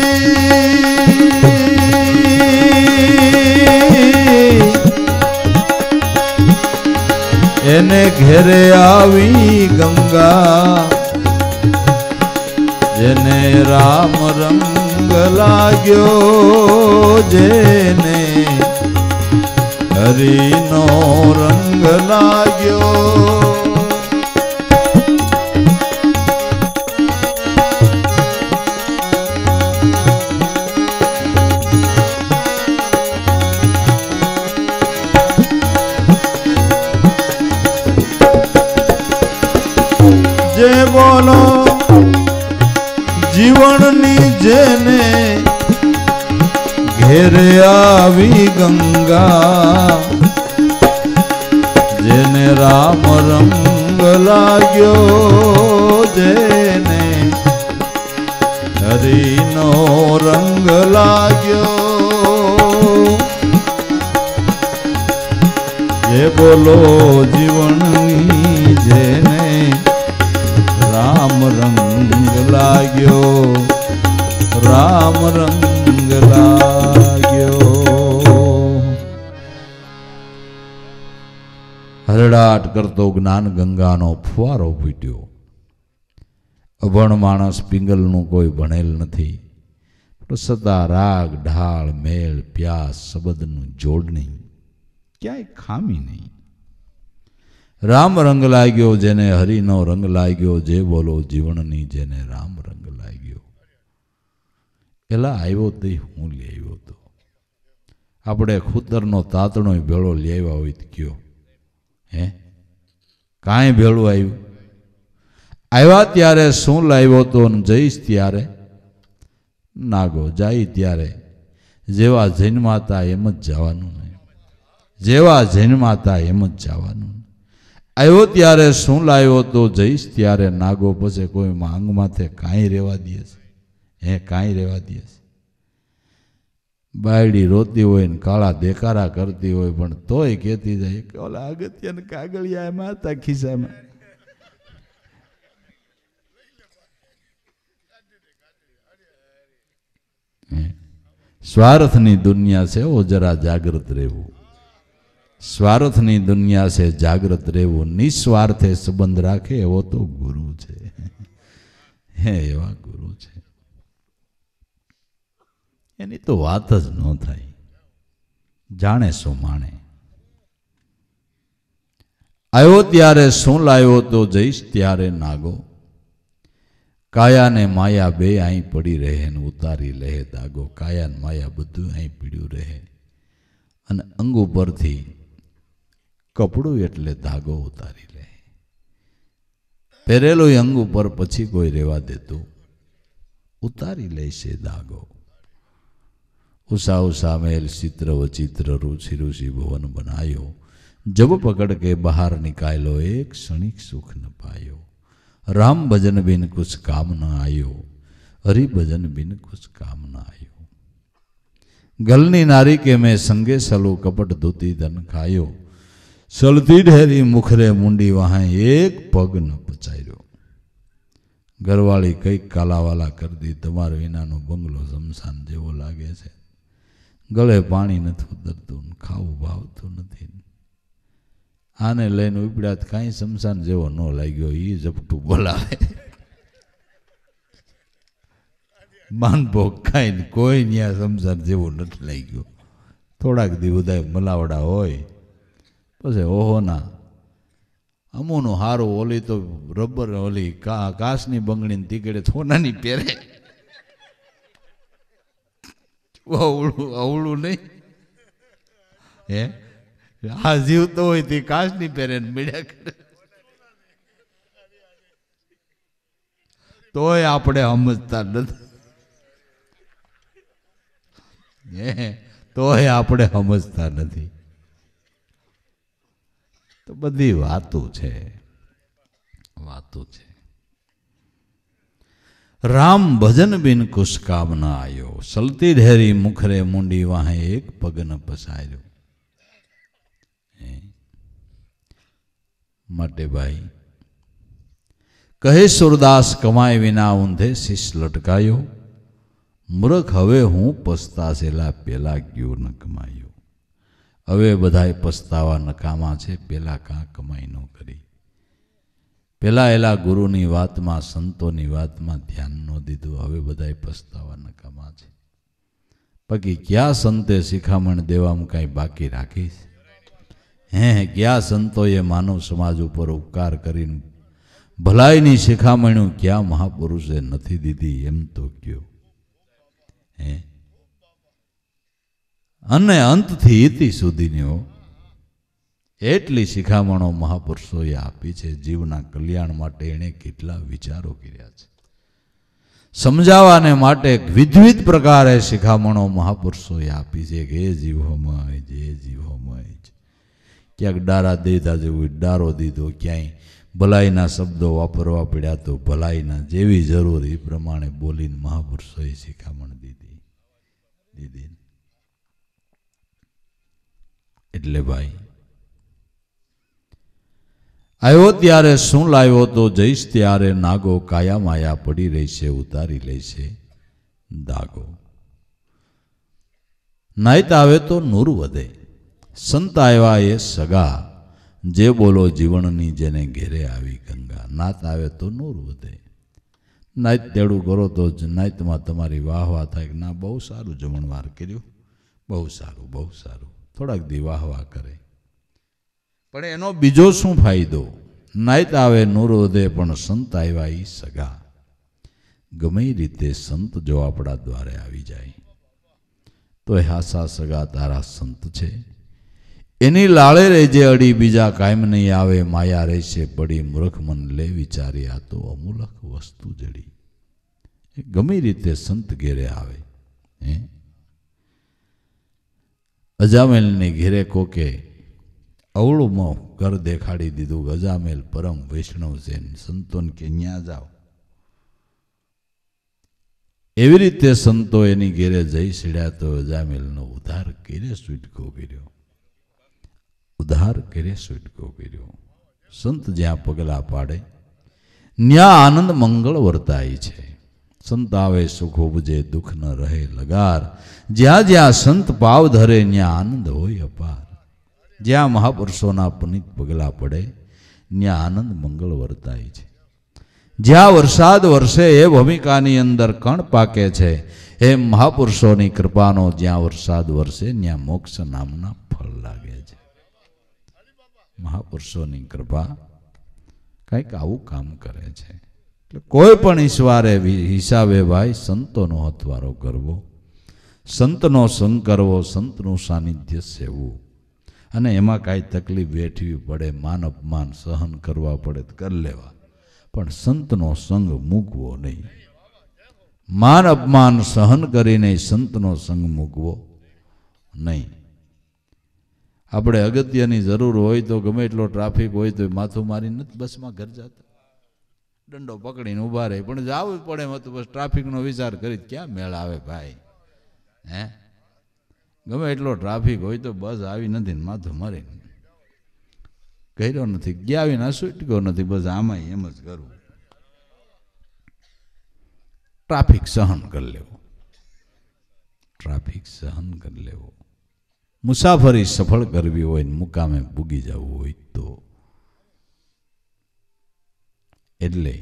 એને ઘેરે આવી ગંગા જેને રામ રંગ લાગ્યો જેને હરિનો રંગ લાગ્યો જે બોલો જીવનની જેને ઘેરે આવી ગંગા જેને રામ રંગ લાગ્યો જેને હરિનો રંગ લાગ્યો જે બોલો જીવનની જેને રામ રંગ લાગ્યો રામ રંગ લાગ્યો હરડાટ કરતો જ્ઞાન ગંગાનો ફુવારો ફૂટ્યો અભણ માણસ પિંગલનું કોઈ ભણેલ નથી પણ સદા રાગ ઢાળ મેળ પ્યાસ શબ્દનું જોડણી ક્યાંય ખામી નહીં રામ રંગ લાગ્યો જેને હરિનો રંગ લાગ્યો જે બોલો જીવનની જેને રામ રંગ લાગ્યો એલા આવ્યો તે હું લઈ આવ્યો તો આપણે ખૂતરનો તાતણો ભેળો લઈ આવ્યા હોય તો કયો હે કાંઈ ભેળું આવ્યું આવ્યા ત્યારે શું લાવ્યો તો જઈશ ત્યારે નાગો જાય ત્યારે જેવા જન્માતા એમ જ જવાનું નહીં જેવા જન્માતા એમ જ જવાનું આવ્યો ત્યારે શું લાવ્યો તો જઈશ ત્યારે નાગો પછી કોઈ માંગ માથે કાંઈ રહેવા દે છે હે કાંઈ રહેવા દે છે બાયડી રોતી હોય ને કાળા દેકારા કરતી હોય પણ તોય કહેતી જાય કે ઓલા અગત્યને કાગળિયા એમાં હતા ખિસ્સામાં સ્વાર્થની દુનિયા છે ઓ જરા જાગૃત રહેવું સ્વાર્થની દુનિયા છે જાગૃત રહેવું નિસ્વાર્થે સંબંધ રાખે એવો તો ગુરુ છે હે એવા ગુરુ છે એની તો વાત જ ન થાય જાણે શું માણે આવ્યો ત્યારે શું લાવ્યો તો જઈશ ત્યારે નાગો કાયા ને માયા બે અહીં પડી રહે ને ઉતારી લે દાગો કાયા ને માયા બધું અહીં પીડ્યું રહે અને અંગ ઉપરથી કપડું એટલે ધાગો ઉતારી લે પહેરેલો અંગ ઉપર પછી કોઈ રહેવા દેતું ઉતારી લેશે દાગો ઉષા ઉષા મેલ ચિત્ર વચિત્ર રુચિ રુચિ ભુવન બનાયો જબ પકડ કે બહાર નિકાયલો એક ક્ષણિક સુખ ન પાયો राम भजन बिन कुछ काम न आयो हरि भजन बिन कुछ काम न आयो गलनी नारी के मैं संगे सलो कपट धोती धन खायो सलती ढेरी मुखरे मुंडी वहां एक पग न पचायो घरवाली कई कालावाला कर दी तमार विनानो बंगलो शमशान जेवो लागे छे गले पाणी नथी उतरतुं खावुं भावतुं नथी आने लईने उपड्या कांई शमशान जेवो न लाग्यो ई झपटું बोलावे मानभोग खाઈને कोई न्या शमशान जेवो नथी लाग्यो થોડાક દી ઉદાય મલાવડા હોય પછી ઓહો ના અમુનું હારું ઓલી તો રબર ઓલી કાચની બંગડીને તીકડે સોનાની પહેરે અવળું નહીં હે આ જીવતો હોય તે કાચની પહેરે મળ્યા કરે તોય આપણે સમજતા નથી તોય આપણે સમજતા નથી તો બધી વાતો છે તો છે. રામ ભજન બિન કુશ કામ ન આયો, સલતી ઢેરી મુખરે મુંડી વાહે એક પગ ન પસાર્યો. માટે ભાઈ કહે સુરદાસ, કમાય વિના ઊંધે શીશ લટકાયો, મૂર્ખ હવે હું પસ્તાસેલા પેલા ગયો ન કમાયો. હવે બધાય પસ્તાવા નકામા છે, પેલા કાં કમાઈ ન કરી. પેલા એલા ગુરુની વાતમાં, સંતોની વાતમાં ધ્યાન ન દીધું, હવે બધાય પસ્તાવા નકામા છે. બાકી ક્યાં સંતે શિખામણ દેવામાં કાંઈ બાકી રાખીશ? ક્યાં સંતોએ માનવ સમાજ ઉપર ઉપકાર કરીને ભલાઈની શિખામણ્યું ક્યાં મહાપુરુષે નથી દીધી? એમ તો કયો. અને અંતથી ઇતિ સુધીની એટલી શિખામણો મહાપુરુષોએ આપી છે. જીવના કલ્યાણ માટે એણે કેટલા વિચારો કર્યા છે. સમજાવવાને માટે વિવિધ પ્રકારે શિખામણો મહાપુરુષોએ આપી છે કે એ જીવોમય જે જીવોમય. ક્યાંક ડારા દેતા જેવું ડારો દીધો, ક્યાંય ભલાઈના શબ્દો વાપરવા પડ્યા તો ભલાઈના જેવી જરૂર એ પ્રમાણે બોલીને મહાપુરુષોએ શિખામણ દીધી. એટલે ભાઈ આવ્યો ત્યારે શું લાવ્યો તો જઈશ ત્યારે નાગો, કાયા માયા પડી રહેશે ઉતારી લેશે દાગો. નાઈત આવે તો નૂર વધે, સંત આવ્યા એ સગા, જે બોલો જીવનની જેને ઘેરે આવી ગંગા. નાત આવે તો નૂર વધે. નાઈત તેડું કરો તો નાઈતમાં તમારી વાહ વાહ થાય કે ના બહુ સારું જમણવાર કર્યું, બહુ સારું બહુ સારું, થોડાક દી વાહ વાહ કરે. પણ એનો બીજો શું ફાયદો? નાઈત આવે નૂર વધે પણ સંત આવ્યા એ સગા. ગમે રીતે સંત જો આપણા દ્વારે આવી જાય તો એ હાસા સગા તારા સંત છે. એની લાળે રહેજે અડી, બીજા કાયમ નહીં આવે, માયા રહેશે પડી, મૂર્ખ મન લે વિચારી આ તો અમૂલક વસ્તુ જડી. ગમે રીતે સંત ઘેરે આવે. અજામેલની ઘેરે કોકે અવળું ઘર દેખાડી દીધું. અજામેલ પરમ વૈષ્ણવ છે, સંતોને કે ન્યા જાઓ. એવી રીતે સંતો એની ઘેરે જઈ સીડ્યા તો અજામેલનો ઉદ્ધાર કરે છૂટકો કર્યો. ઉદ્ધાર કરે છૂટકો કર્યો. સંત જ્યાં પગલા પાડે ન્યા આનંદ મંગળ વર્તાય છે. સંત આવે સુખ ઉપજે, દુઃખ ન રહે લગાર. જ્યાં જ્યાં સંત પાવ ધરે ત્યાં આનંદ હોય અપાર. જ્યાં મહાપુરુષોના પુનિત પગલા પડે ત્યાં આનંદ મંગળ વર્તાય છે. જ્યાં વરસાદ વરસે એ ભૂમિકાની અંદર કણ પાકે છે, એમ મહાપુરુષોની કૃપાનો જ્યાં વરસાદ વરસે ત્યાં મોક્ષ નામના ફળ લાગે છે. મહાપુરુષોની કૃપા કંઈક આવું કામ કરે છે. એટલે કોઈ પણ ઈશ્વરે હિસાબે ભાઈ સંતોનો હથવારો કરવો, સંતનો સંગ કરવો, સંતનું સાનિધ્ય સેવવું. અને એમાં કાંઈ તકલીફ વેઠવી પડે, માન અપમાન સહન કરવા પડે તો કરી લેવા, પણ સંતનો સંગ મૂકવો નહીં. માન અપમાન સહન કરીને સંતનો સંગ મૂકવો નહીં. આપણે અગત્યની જરૂર હોય તો ગમે એટલો ટ્રાફિક હોય તો માથું મારીને નથી બસમાં ઘર જતા, દંડો પકડીને ઊભા રહે. પણ જવું પડે એમાં તો બસ ટ્રાફિકનો વિચાર કરી ક્યાં મેળ આવે ભાઈ? ગમે એટલો ટ્રાફિક હોય તો બસ આવી નથી ને માથું મારીને કર્યો નથી, ગયા વિના છૂટકો નથી. બસ આમાં એમ જ કરવું. ટ્રાફિક સહન કરી લેવો, ટ્રાફિક સહન કરી લેવો. મુસાફરી સફળ કરવી હોય ને મુકામે પૂગી જવું હોય તો. એટલે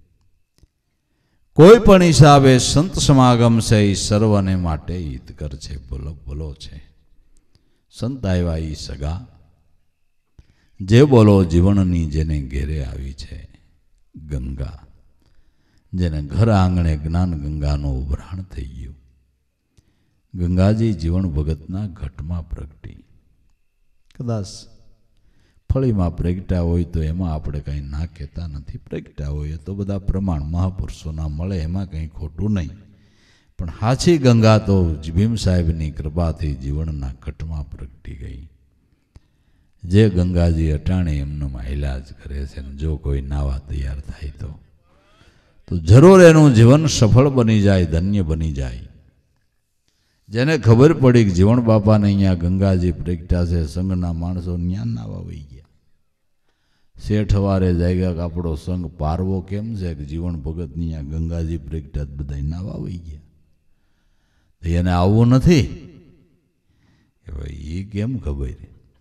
કોઈ પણ હિસાબે સંત સમાગમ છે એ સર્વને માટે હિતકર છે, બોલો બોલો છે. સંત આવ્યા એ સગા, જે બોલો જીવનની જેને ઘેરે આવી છે ગંગા. જેને ઘર આંગણે જ્ઞાન ગંગાનો ઉભરાણ થઈ ગયું. ગંગાજી જીવન ભગતના ઘટમાં પ્રગટી. કદાચ ફળીમાં પ્રગટ્યા હોય તો એમાં આપણે કંઈ ના કહેતા નથી. પ્રગટ્યા હોય તો બધા પ્રમાણ મહાપુરુષોના મળે, એમાં કંઈ ખોટું નહીં. પણ હાચી ગંગા તો ભીમ સાહેબની કૃપાથી જીવનના ઘટમાં પ્રગટી ગઈ. जे गंगाजी अटाणे एमनो इलाज करे छे जो कोई नावा तैयार थाय तो जरूर एनु जीवन सफल बनी जाए, धन्य बनी जाए। जेने खबर पड़ी कि जीवन बापा ने अहींया गंगाजी प्रगटा से संघना माणसो न्या नावा वही गया। सेठ वारे जाएगा कि आपणो संघ पारवो केम छे कि जीवन भगत नी अहींया गंगाजी प्रगटा बधाय नावा वही गया, तो एने आववुं नथी के भाई ई केम खबर।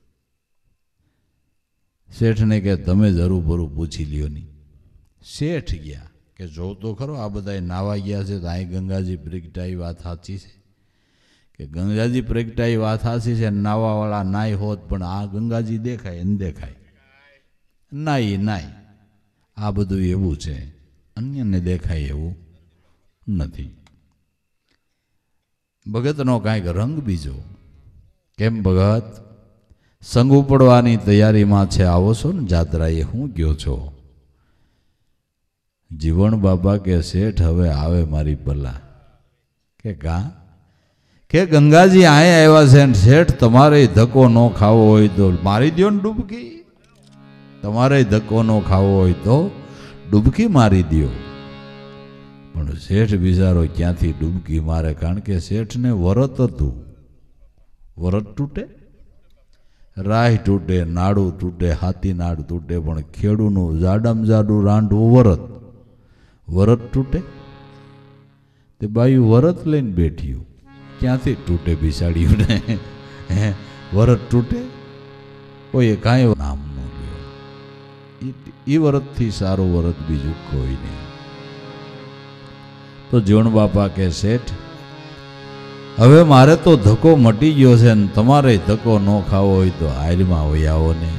सेठ ने के तमे जरूर भरू पूछी लियो नी। सेठ गया के जो तो खरो आ बधाय नावा गया छे तो आ गंगाजी प्रगटाई बात साची छे कि गंगाजी प्रगटाई बात साची छे, नावावाळा नाय होत पण आ गंगाजी देखाय न देखाय नाई नाय आ बधुं एवुं छे, अन्यने देखाय एवुं नथी। भगतनो कांईक रंग बीजो। केम भगत संग उपड़वानी तैयारी में छे, आवो छो ने जात्राए हूँ गयो छो। जीवन बाबा के सेठ हवे आवे मारी बला के का के गंगाजी आए आव्या छे ने सेठ तमारे धक्को न खावो होय तो मारी द्यो ने डूबकी, तमारे धक्को न खावो होय तो डूबकी मारी द्यो। पण सेठ बिचारो क्यांथी डूबकी मारे, कारण के सेठ ने वरत हतुं। वरत तूटे, राह तूटे, नाड़ू तूटे, हाथी नाड़ तूटे, पण खेडूनुं जाडाम जाडू रांडवुं वरत, वरत तूटे। ते बायु वरत लईने बेठियो, क्यांथी तूटे बिसाड़ियो ने वरत तूटे। कोई कांई नाम न ल्यो, ई वरत थी सारो वरत बीजू कोई नहीं। तो जीवन बापा के सेठ हवे मारे तो धक्को मटी गयो छे ने तमारे धक्को न खावो होय तो हालमां होई आवो ने।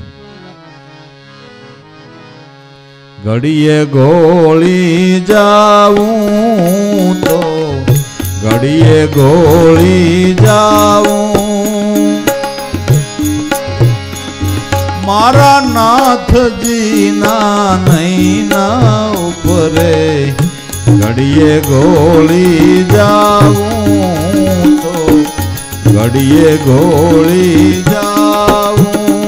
घड़ीए गोली जाऊं तो घड़ीए गोली जाऊं, मारा नाथ जी ना नहीं ना ऊपरे घड़ीए गोली जाऊं तो घड़ीए गोली जाऊं।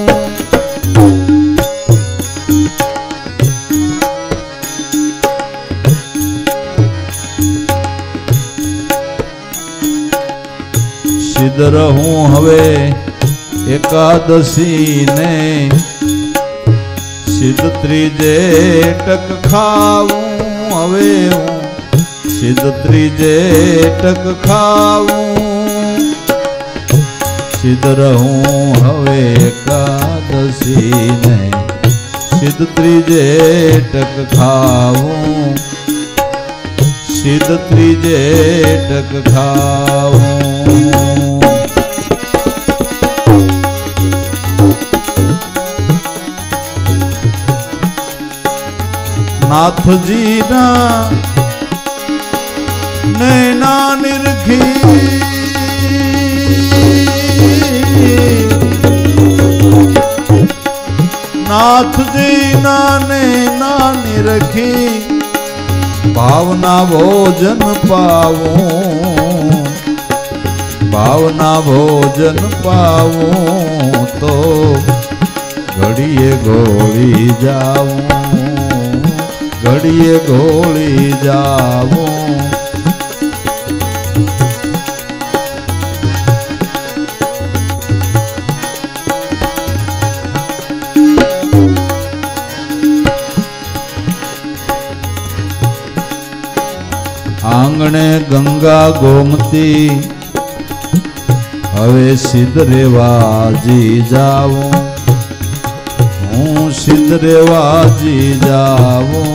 सिद्ध रहूं हवे एकादशी ने, सिद्ध त्रीजे टक खाऊं हवे हूँ, सिद्ध त्रीजे टक खाऊं। सिद्ध रहूं हवे एकादशी ने, सिद्ध त्रीजे टक खाऊं, सिद्ध त्रीजे टक खाऊं। नाथ जी ना नैना निरखी, नाथ जी ना नैना निरखी, भावना भोजन पाऊं, भावना भोजन पाऊं तो घड़िए गोली जाऊं, घड़िए गोली जाऊं। आंगणे गंगा गोमती हवे सिद्ध रेवाजी जाऊं, हूँ सिद्ध रेवाजी जाऊं।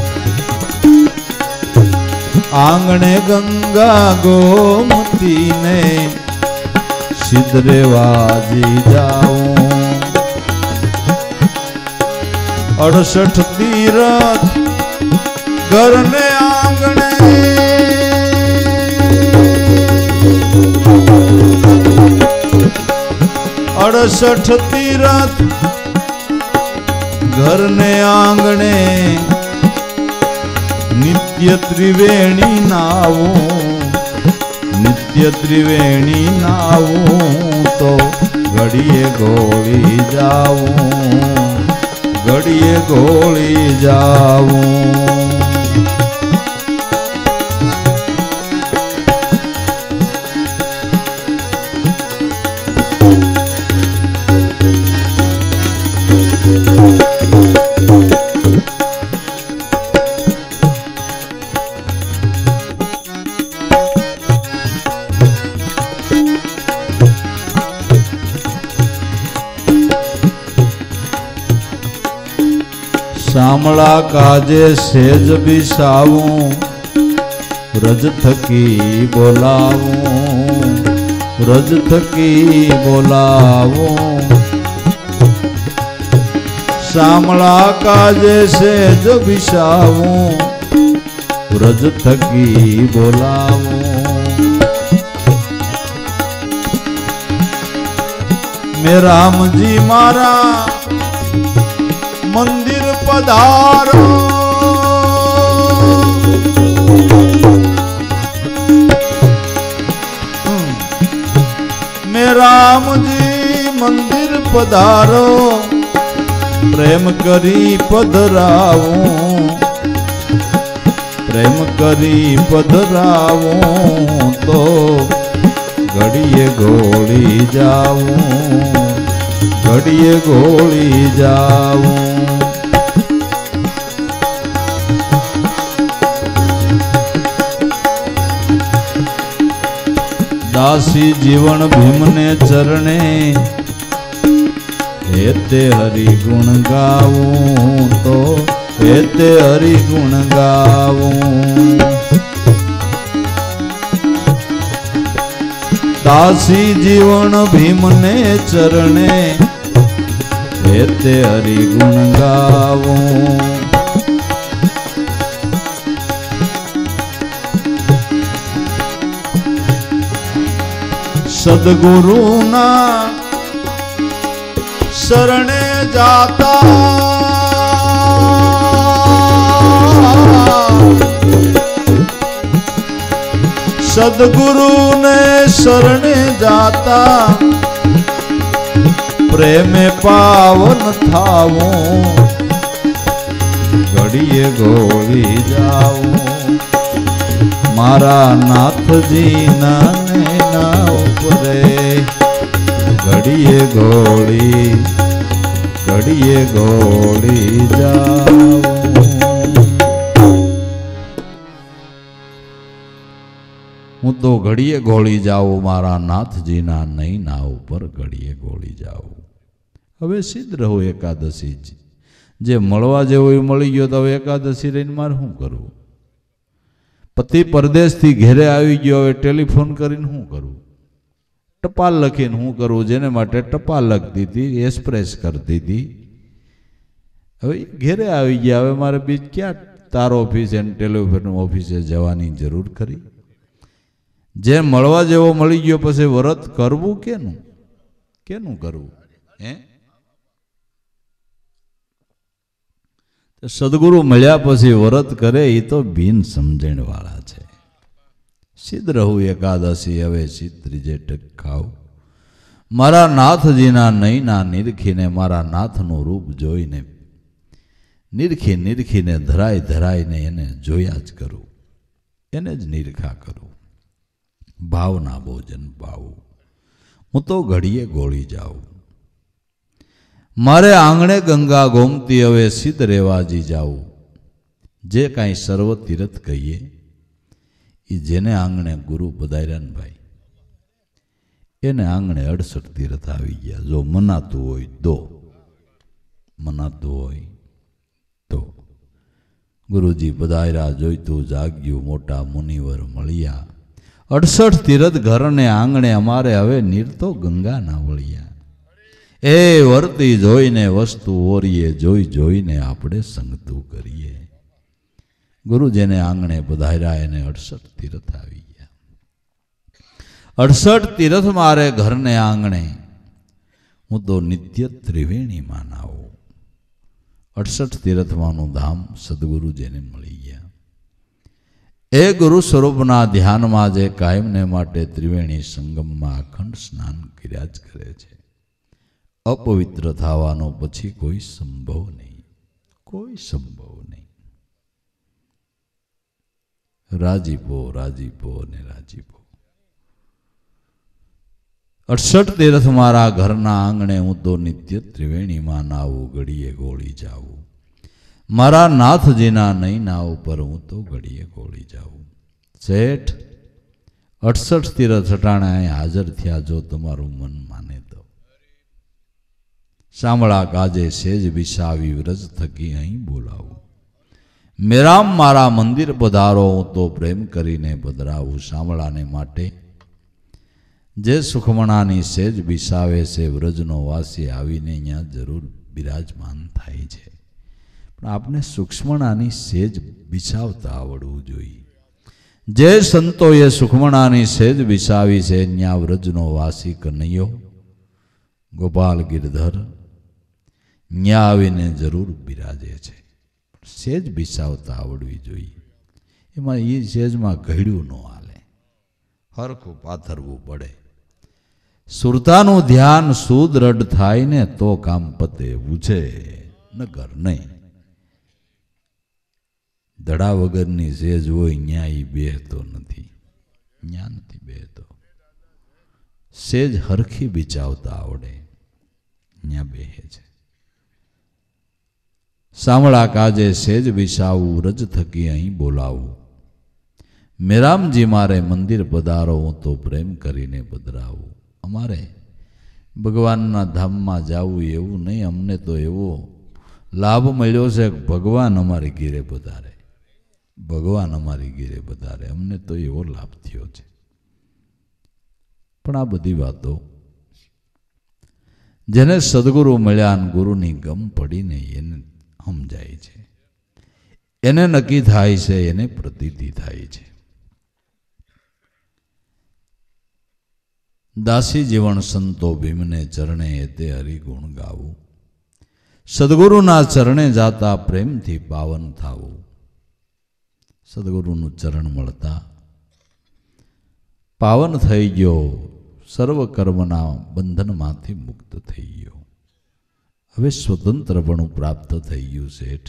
आंगणे गंगा गोमती ने सिद्ध रेवाजी जाऊं। 68 तीरथ घर ने आंगणे, 68 तीरथ घर ने आंगणे, नित्य त्रिवेणी नावूं, नित्य त्रिवेणी नावूं तो ઘડીએ ગોળી જાવું, ઘડીએ ગોળી જાવું. શામળા કાજે સેજ બિસાવું, રજ થકી બોલાવું, રજ થકી બોલાવું. શામળા કાજે સેજ બિસાવું, રજ થકી બોલાવું. મેં રામજી મારા મંદિર પધારો, મેં રામજી મંદિર પધારો, પ્રેમ કરી પધરાવું, પ્રેમ કરી પધરાવું. તો ઘડીએ ગોળી જાવું, ઘડીએ ગોળી જાવું. દાસી જીવન ભીમને ચરણે, હેતે હરિ ગુણ ગાવું. તો હેતે હરિ ગુણ ગાવું. દાસી જીવન ભીમને ચરણે, હેતે હરિ ગુણ ગાવું. સદગુરુના શરણે જાતા, સદગુરુને શરણે જાતા, પ્રેમે પાવન થાવું. ઘડીએ ગોળી જાવું, મારા નાથજી ના ઉપરે. ઘડીએ ગોળી, ઘડીએ ગોળી જાવું. હું તો ઘડીએ ગોળી જાઉં, મારા નાથજીના નૈના ઉપર ઘડીએ ગોળી જાઉં. હવે સિદ્ધ રહો એકાદશી જ, જે મળવા જેવો એ મળી ગયો. તો હવે એકાદશી રહીને મારે શું કરવું? પતિ પરદેશથી ઘેરે આવી ગયો, હવે ટેલિફોન કરીને શું કરવું? ટપાલ લખીને શું કરવું? જેને માટે ટપાલ લખતી હતી, એક્સપ્રેસ કરતી હતી, હવે ઘેરે આવી ગયા. હવે મારે બીજ ક્યાં તાર ઓફિસે અને ટેલિફોન ઓફિસે જવાની જરૂર ખરી? જે મળવા જેવો મળી ગયો, પછી વ્રત કરવું કેનું? કેનું કરવું? હે, સદગુરુ મળ્યા પછી વ્રત કરે એ તો બિન સમજણ વાળા છે. સિદ્ધ રહું એકાદશી, હવે સિદ્ધ ત્રીજે ટક ખાવ. મારા નાથજીના નૈના નિરખીને, મારા નાથનું રૂપ જોઈને, નિરખી નિરખીને, ધરાય ધરાઈને એને જોયા જ કરું, એને જ નિરખા કરું. ભાવના ભોજન પાવું. હું તો ઘડીએ ગોળી જાઉં. મારે આંગણે ગંગા ગોમતી, હવે સિદ્ધ રેવાજી જાવું. જે કાંઈ સર્વ તીર્થ કહીએ એ જેને આંગણે ગુરુ પધાર્યા ને ભાઈ, એને આંગણે 68 તીર્થ આવી ગયા. જો મનાતું હોય તો, મનાતું હોય તો. ગુરુજી પધાર્યા, જોઈતું જાગ્યું, મોટા મુનિવર મળ્યા. 68 તીર્થ ઘરને આંગણે અમારે હવે નીરતો ગંગા ના વળ્યા. એ વર્તી જોઈને વસ્તુ ઓરીએ, જોઈ જોઈને આપણે સંગતું કરીએ. ગુરુ જેને આંગણે પધાર્યા એને 68 તીર્થ આવી ગયા. 68 તીર્થ મારે ઘરને આંગણે, હું તો નિત્ય ત્રિવેણીમાં નાવું. 68 તીર્થમાંનું ધામ સદગુરુ જેને મળી ગયા. એ ગુરુ સ્વરૂપના ધ્યાનમાં જે કાયમને માટે ત્રિવેણી સંગમમાં અખંડ સ્નાન કર્યા જ કરે છે. अपवित्र थवानो पछी कोई संभव नहीं, कोई संभव नहीं। राजीपो राजीपो ने राजीपो। 68 तीर्थ मारा घरना आंगणे हूँ तो नित्य त्रिवेणी में नावू घड़ीए गोળી जाऊँ। मारा नाथजीना नहीं नाव पर हूँ तो घड़ीए गोળી जाऊँ। सेठ 68 तीर्थ ठिकाणे हाजर थिया जो तमारू मन माने तो। शामळा काजे सेज विसावी व्रज थकी अहीं बोलावू। मेराम मारा मंदिर पधारो हूँ तो प्रेम करीने पधरावू। शामळाने माटे जे सुखमणानी सेज विसावे से व्रजनो वासी आवीने यहाँ जरूर विराजमान थाय छे। पण आपने सूक्ष्मणानी सेज विसावता आवड़वू जोईए। जे संतोए सुखमणानी सेज विसावी से न्या व्रजनो वासी कन्हैयो गोपाल गिरधर न्या आवीने जरूर बिराजे छे। सेज विसावता आवड़वी जोईए। एमां ए सेजमां घड्युं न हाले, हरखुं पाथरवुं पड़े। सुरतानुं ध्यान सुदृढ़ थाय ने तो काम पते एवुं छे, नगर नहीं। दड़ा वगरनी सेज होय न्या ई बेहतो नथी, न्या नथी बेहतो। सेज हरखी विचावता आवड़े न्या बेहे छे। सामळा काजे सेज विसावू व्रज थकी अहीं बोलावू। मेरामजी मारे मंदिर पधारो हूँ तो प्रेम करीने पधरावू। अमारे भगवानना धाममां जावू एवुं नहीं, अमने तो एवो लाभ मळ्यो छे के भगवान अमारी घीरे पधारे, भगवान अमारी घीरे पधारे, अमने तो एवो लाभ थयो छे। पण आ बधी वातो जेने सद्गुरु मळ्या अने गुरुनी गम पड़ीने एने समजाय छे, एने नक्की थाय छे, एने प्रतीति थाय छे। दासी जीवन संतो भीमने चरणे एते हरिगुण गावू। सद्गुरुना चरणे जाता प्रेम थी पावन थावू। सद्गुरुनु चरण मळता पावन थई गयो, सर्व कर्मना बंधनमांथी मुक्त थई गयो। हवे स्वतंत्रपणुं प्राप्त थई गयुं सेठ।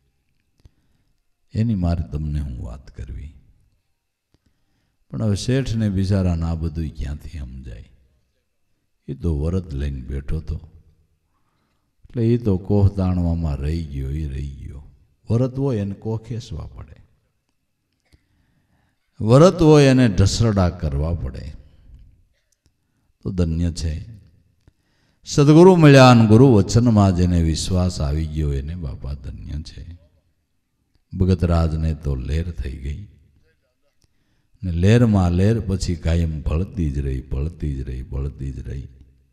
एनी मारे तमने हूँ वात करवी। पण हवे सेठ ने बिचारा ना बधुं क्यांथी समजाय। ए तो वरत लईने बैठो तो, એટલે એ તો કોહ તાણવામાં રહી ગયો, એ રહી ગયો। વરત હોય એને કોહ ખેંચવા પડે, વરત હોય એને ઢસરડા કરવા પડે। તો ધન્ય છે સદગુરુ મળ્યા અને ગુરુ વચનમાં જેને વિશ્વાસ આવી ગયો એને બાપા ધન્ય છે। ભગતરાજને તો લહેર થઈ ગઈ ને લહેરમાં લહેર પછી કાયમ ભળતી જ રહી, ભળતી જ રહી, ભળતી જ રહી।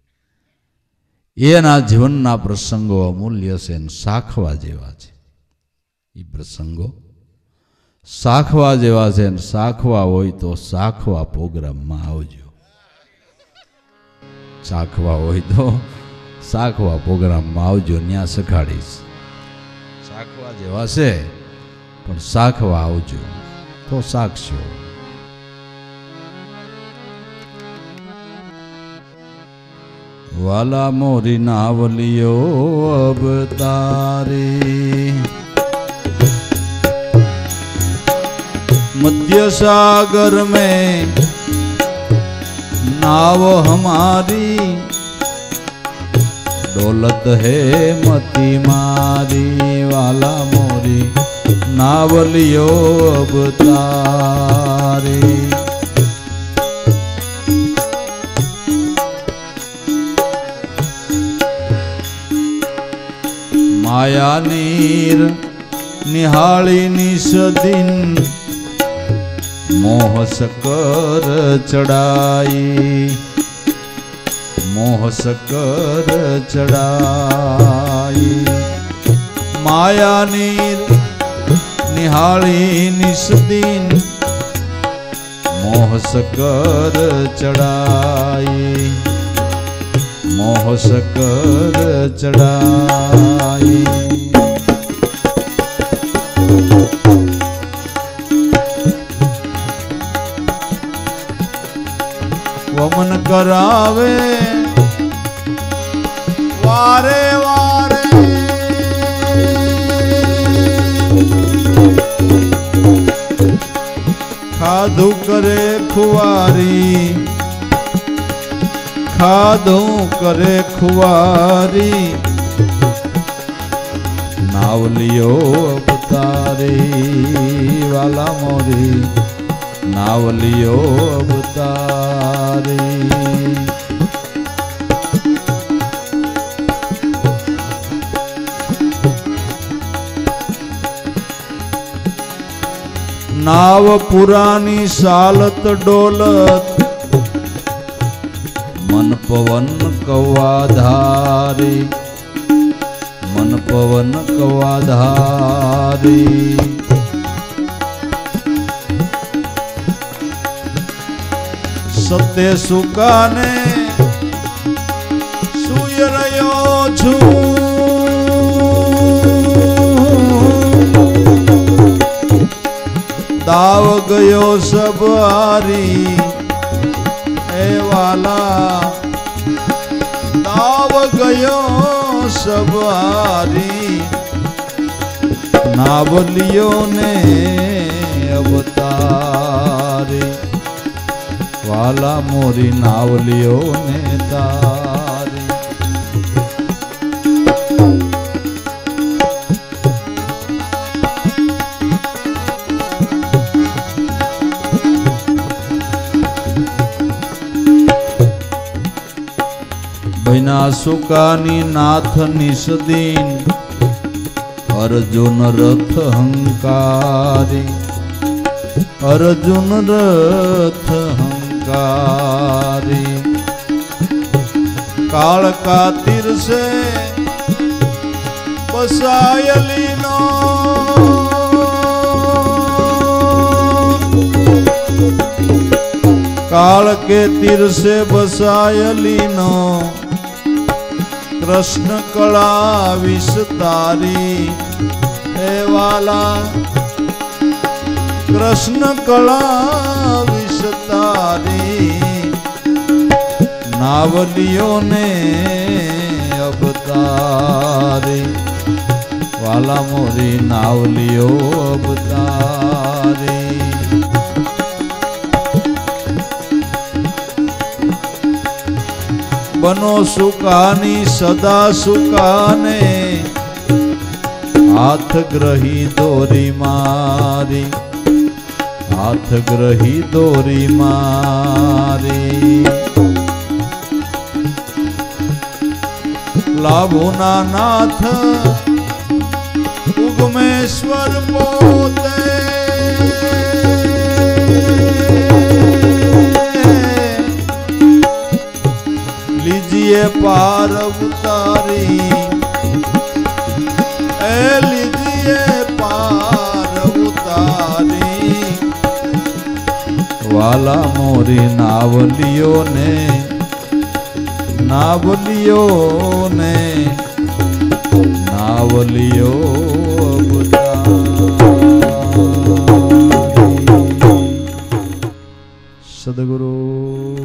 એના જીવનના પ્રસંગો અમૂલ્ય છે ને સાખવા જેવા છે। એ પ્રસંગો સાખવા જેવા છે ને સાખવા હોય તો સાખવા પ્રોગ્રામમાં આવજો। સાખવા હોય તો સાખવા પ્રોગ્રામમાં આવજો, ત્યાં સખાડીશ। સાખવા જેવા છે પણ સાખવા આવજો તો સાખશો। वाला मोरी नावलियो अवतारी, मध्य सागर में नाव हमारी, दौलत है मती मारी। वाला मोरी नावलियो अवतारी, माया नीर निहाળી निसदिन, मोह सकर चढ़ाई, मोह सकर चढ़ाई। माया नीर निहाળી निसदिन, मोह सकर चढ़ाई, मोह सकर चढ़ाई। वमन करावे खुवारी, खाधो करे खुवारी, नावलियो अवतारी वाला मोरी, नावलियो अवतारी। नाव पुरानी सालत डोलत, मन पवन कवाधारी, मन पवन कवाधारी। सत्य सुकाने सुय रह्यो छूं, दाव गयो सब हारी, ए वाला दाव गयो सब हारी, नावलियो ने अवतारी, वाला मोरी नावलियो ने तारी। बिना सुकानी नाथ निषदीन, अर्जुन रथ हंकारी, अर्जुन रथ हंकारी। काल का तीर से बसायली नो, काल के तीर से बसायली नो, कृष्ण कला विस्तारी, हे वाला कृष्ण कला विस्तारी, नावलियों ने अवतारी, वाला मोरी नावलियों अवतारी। बनो सुकानी सदा सुकाने, हाथ ग्रही दोरी मारी, हाथ ग्रही दोरी मारी। लाभुना नाथ उगमेश्वर पोते, लीजिए पार उतारी, ए लीजिए पार उतारी, वाला मोरी नावलियों ने, नावलियों ने, नावलियों अवतारी। सद्गुरु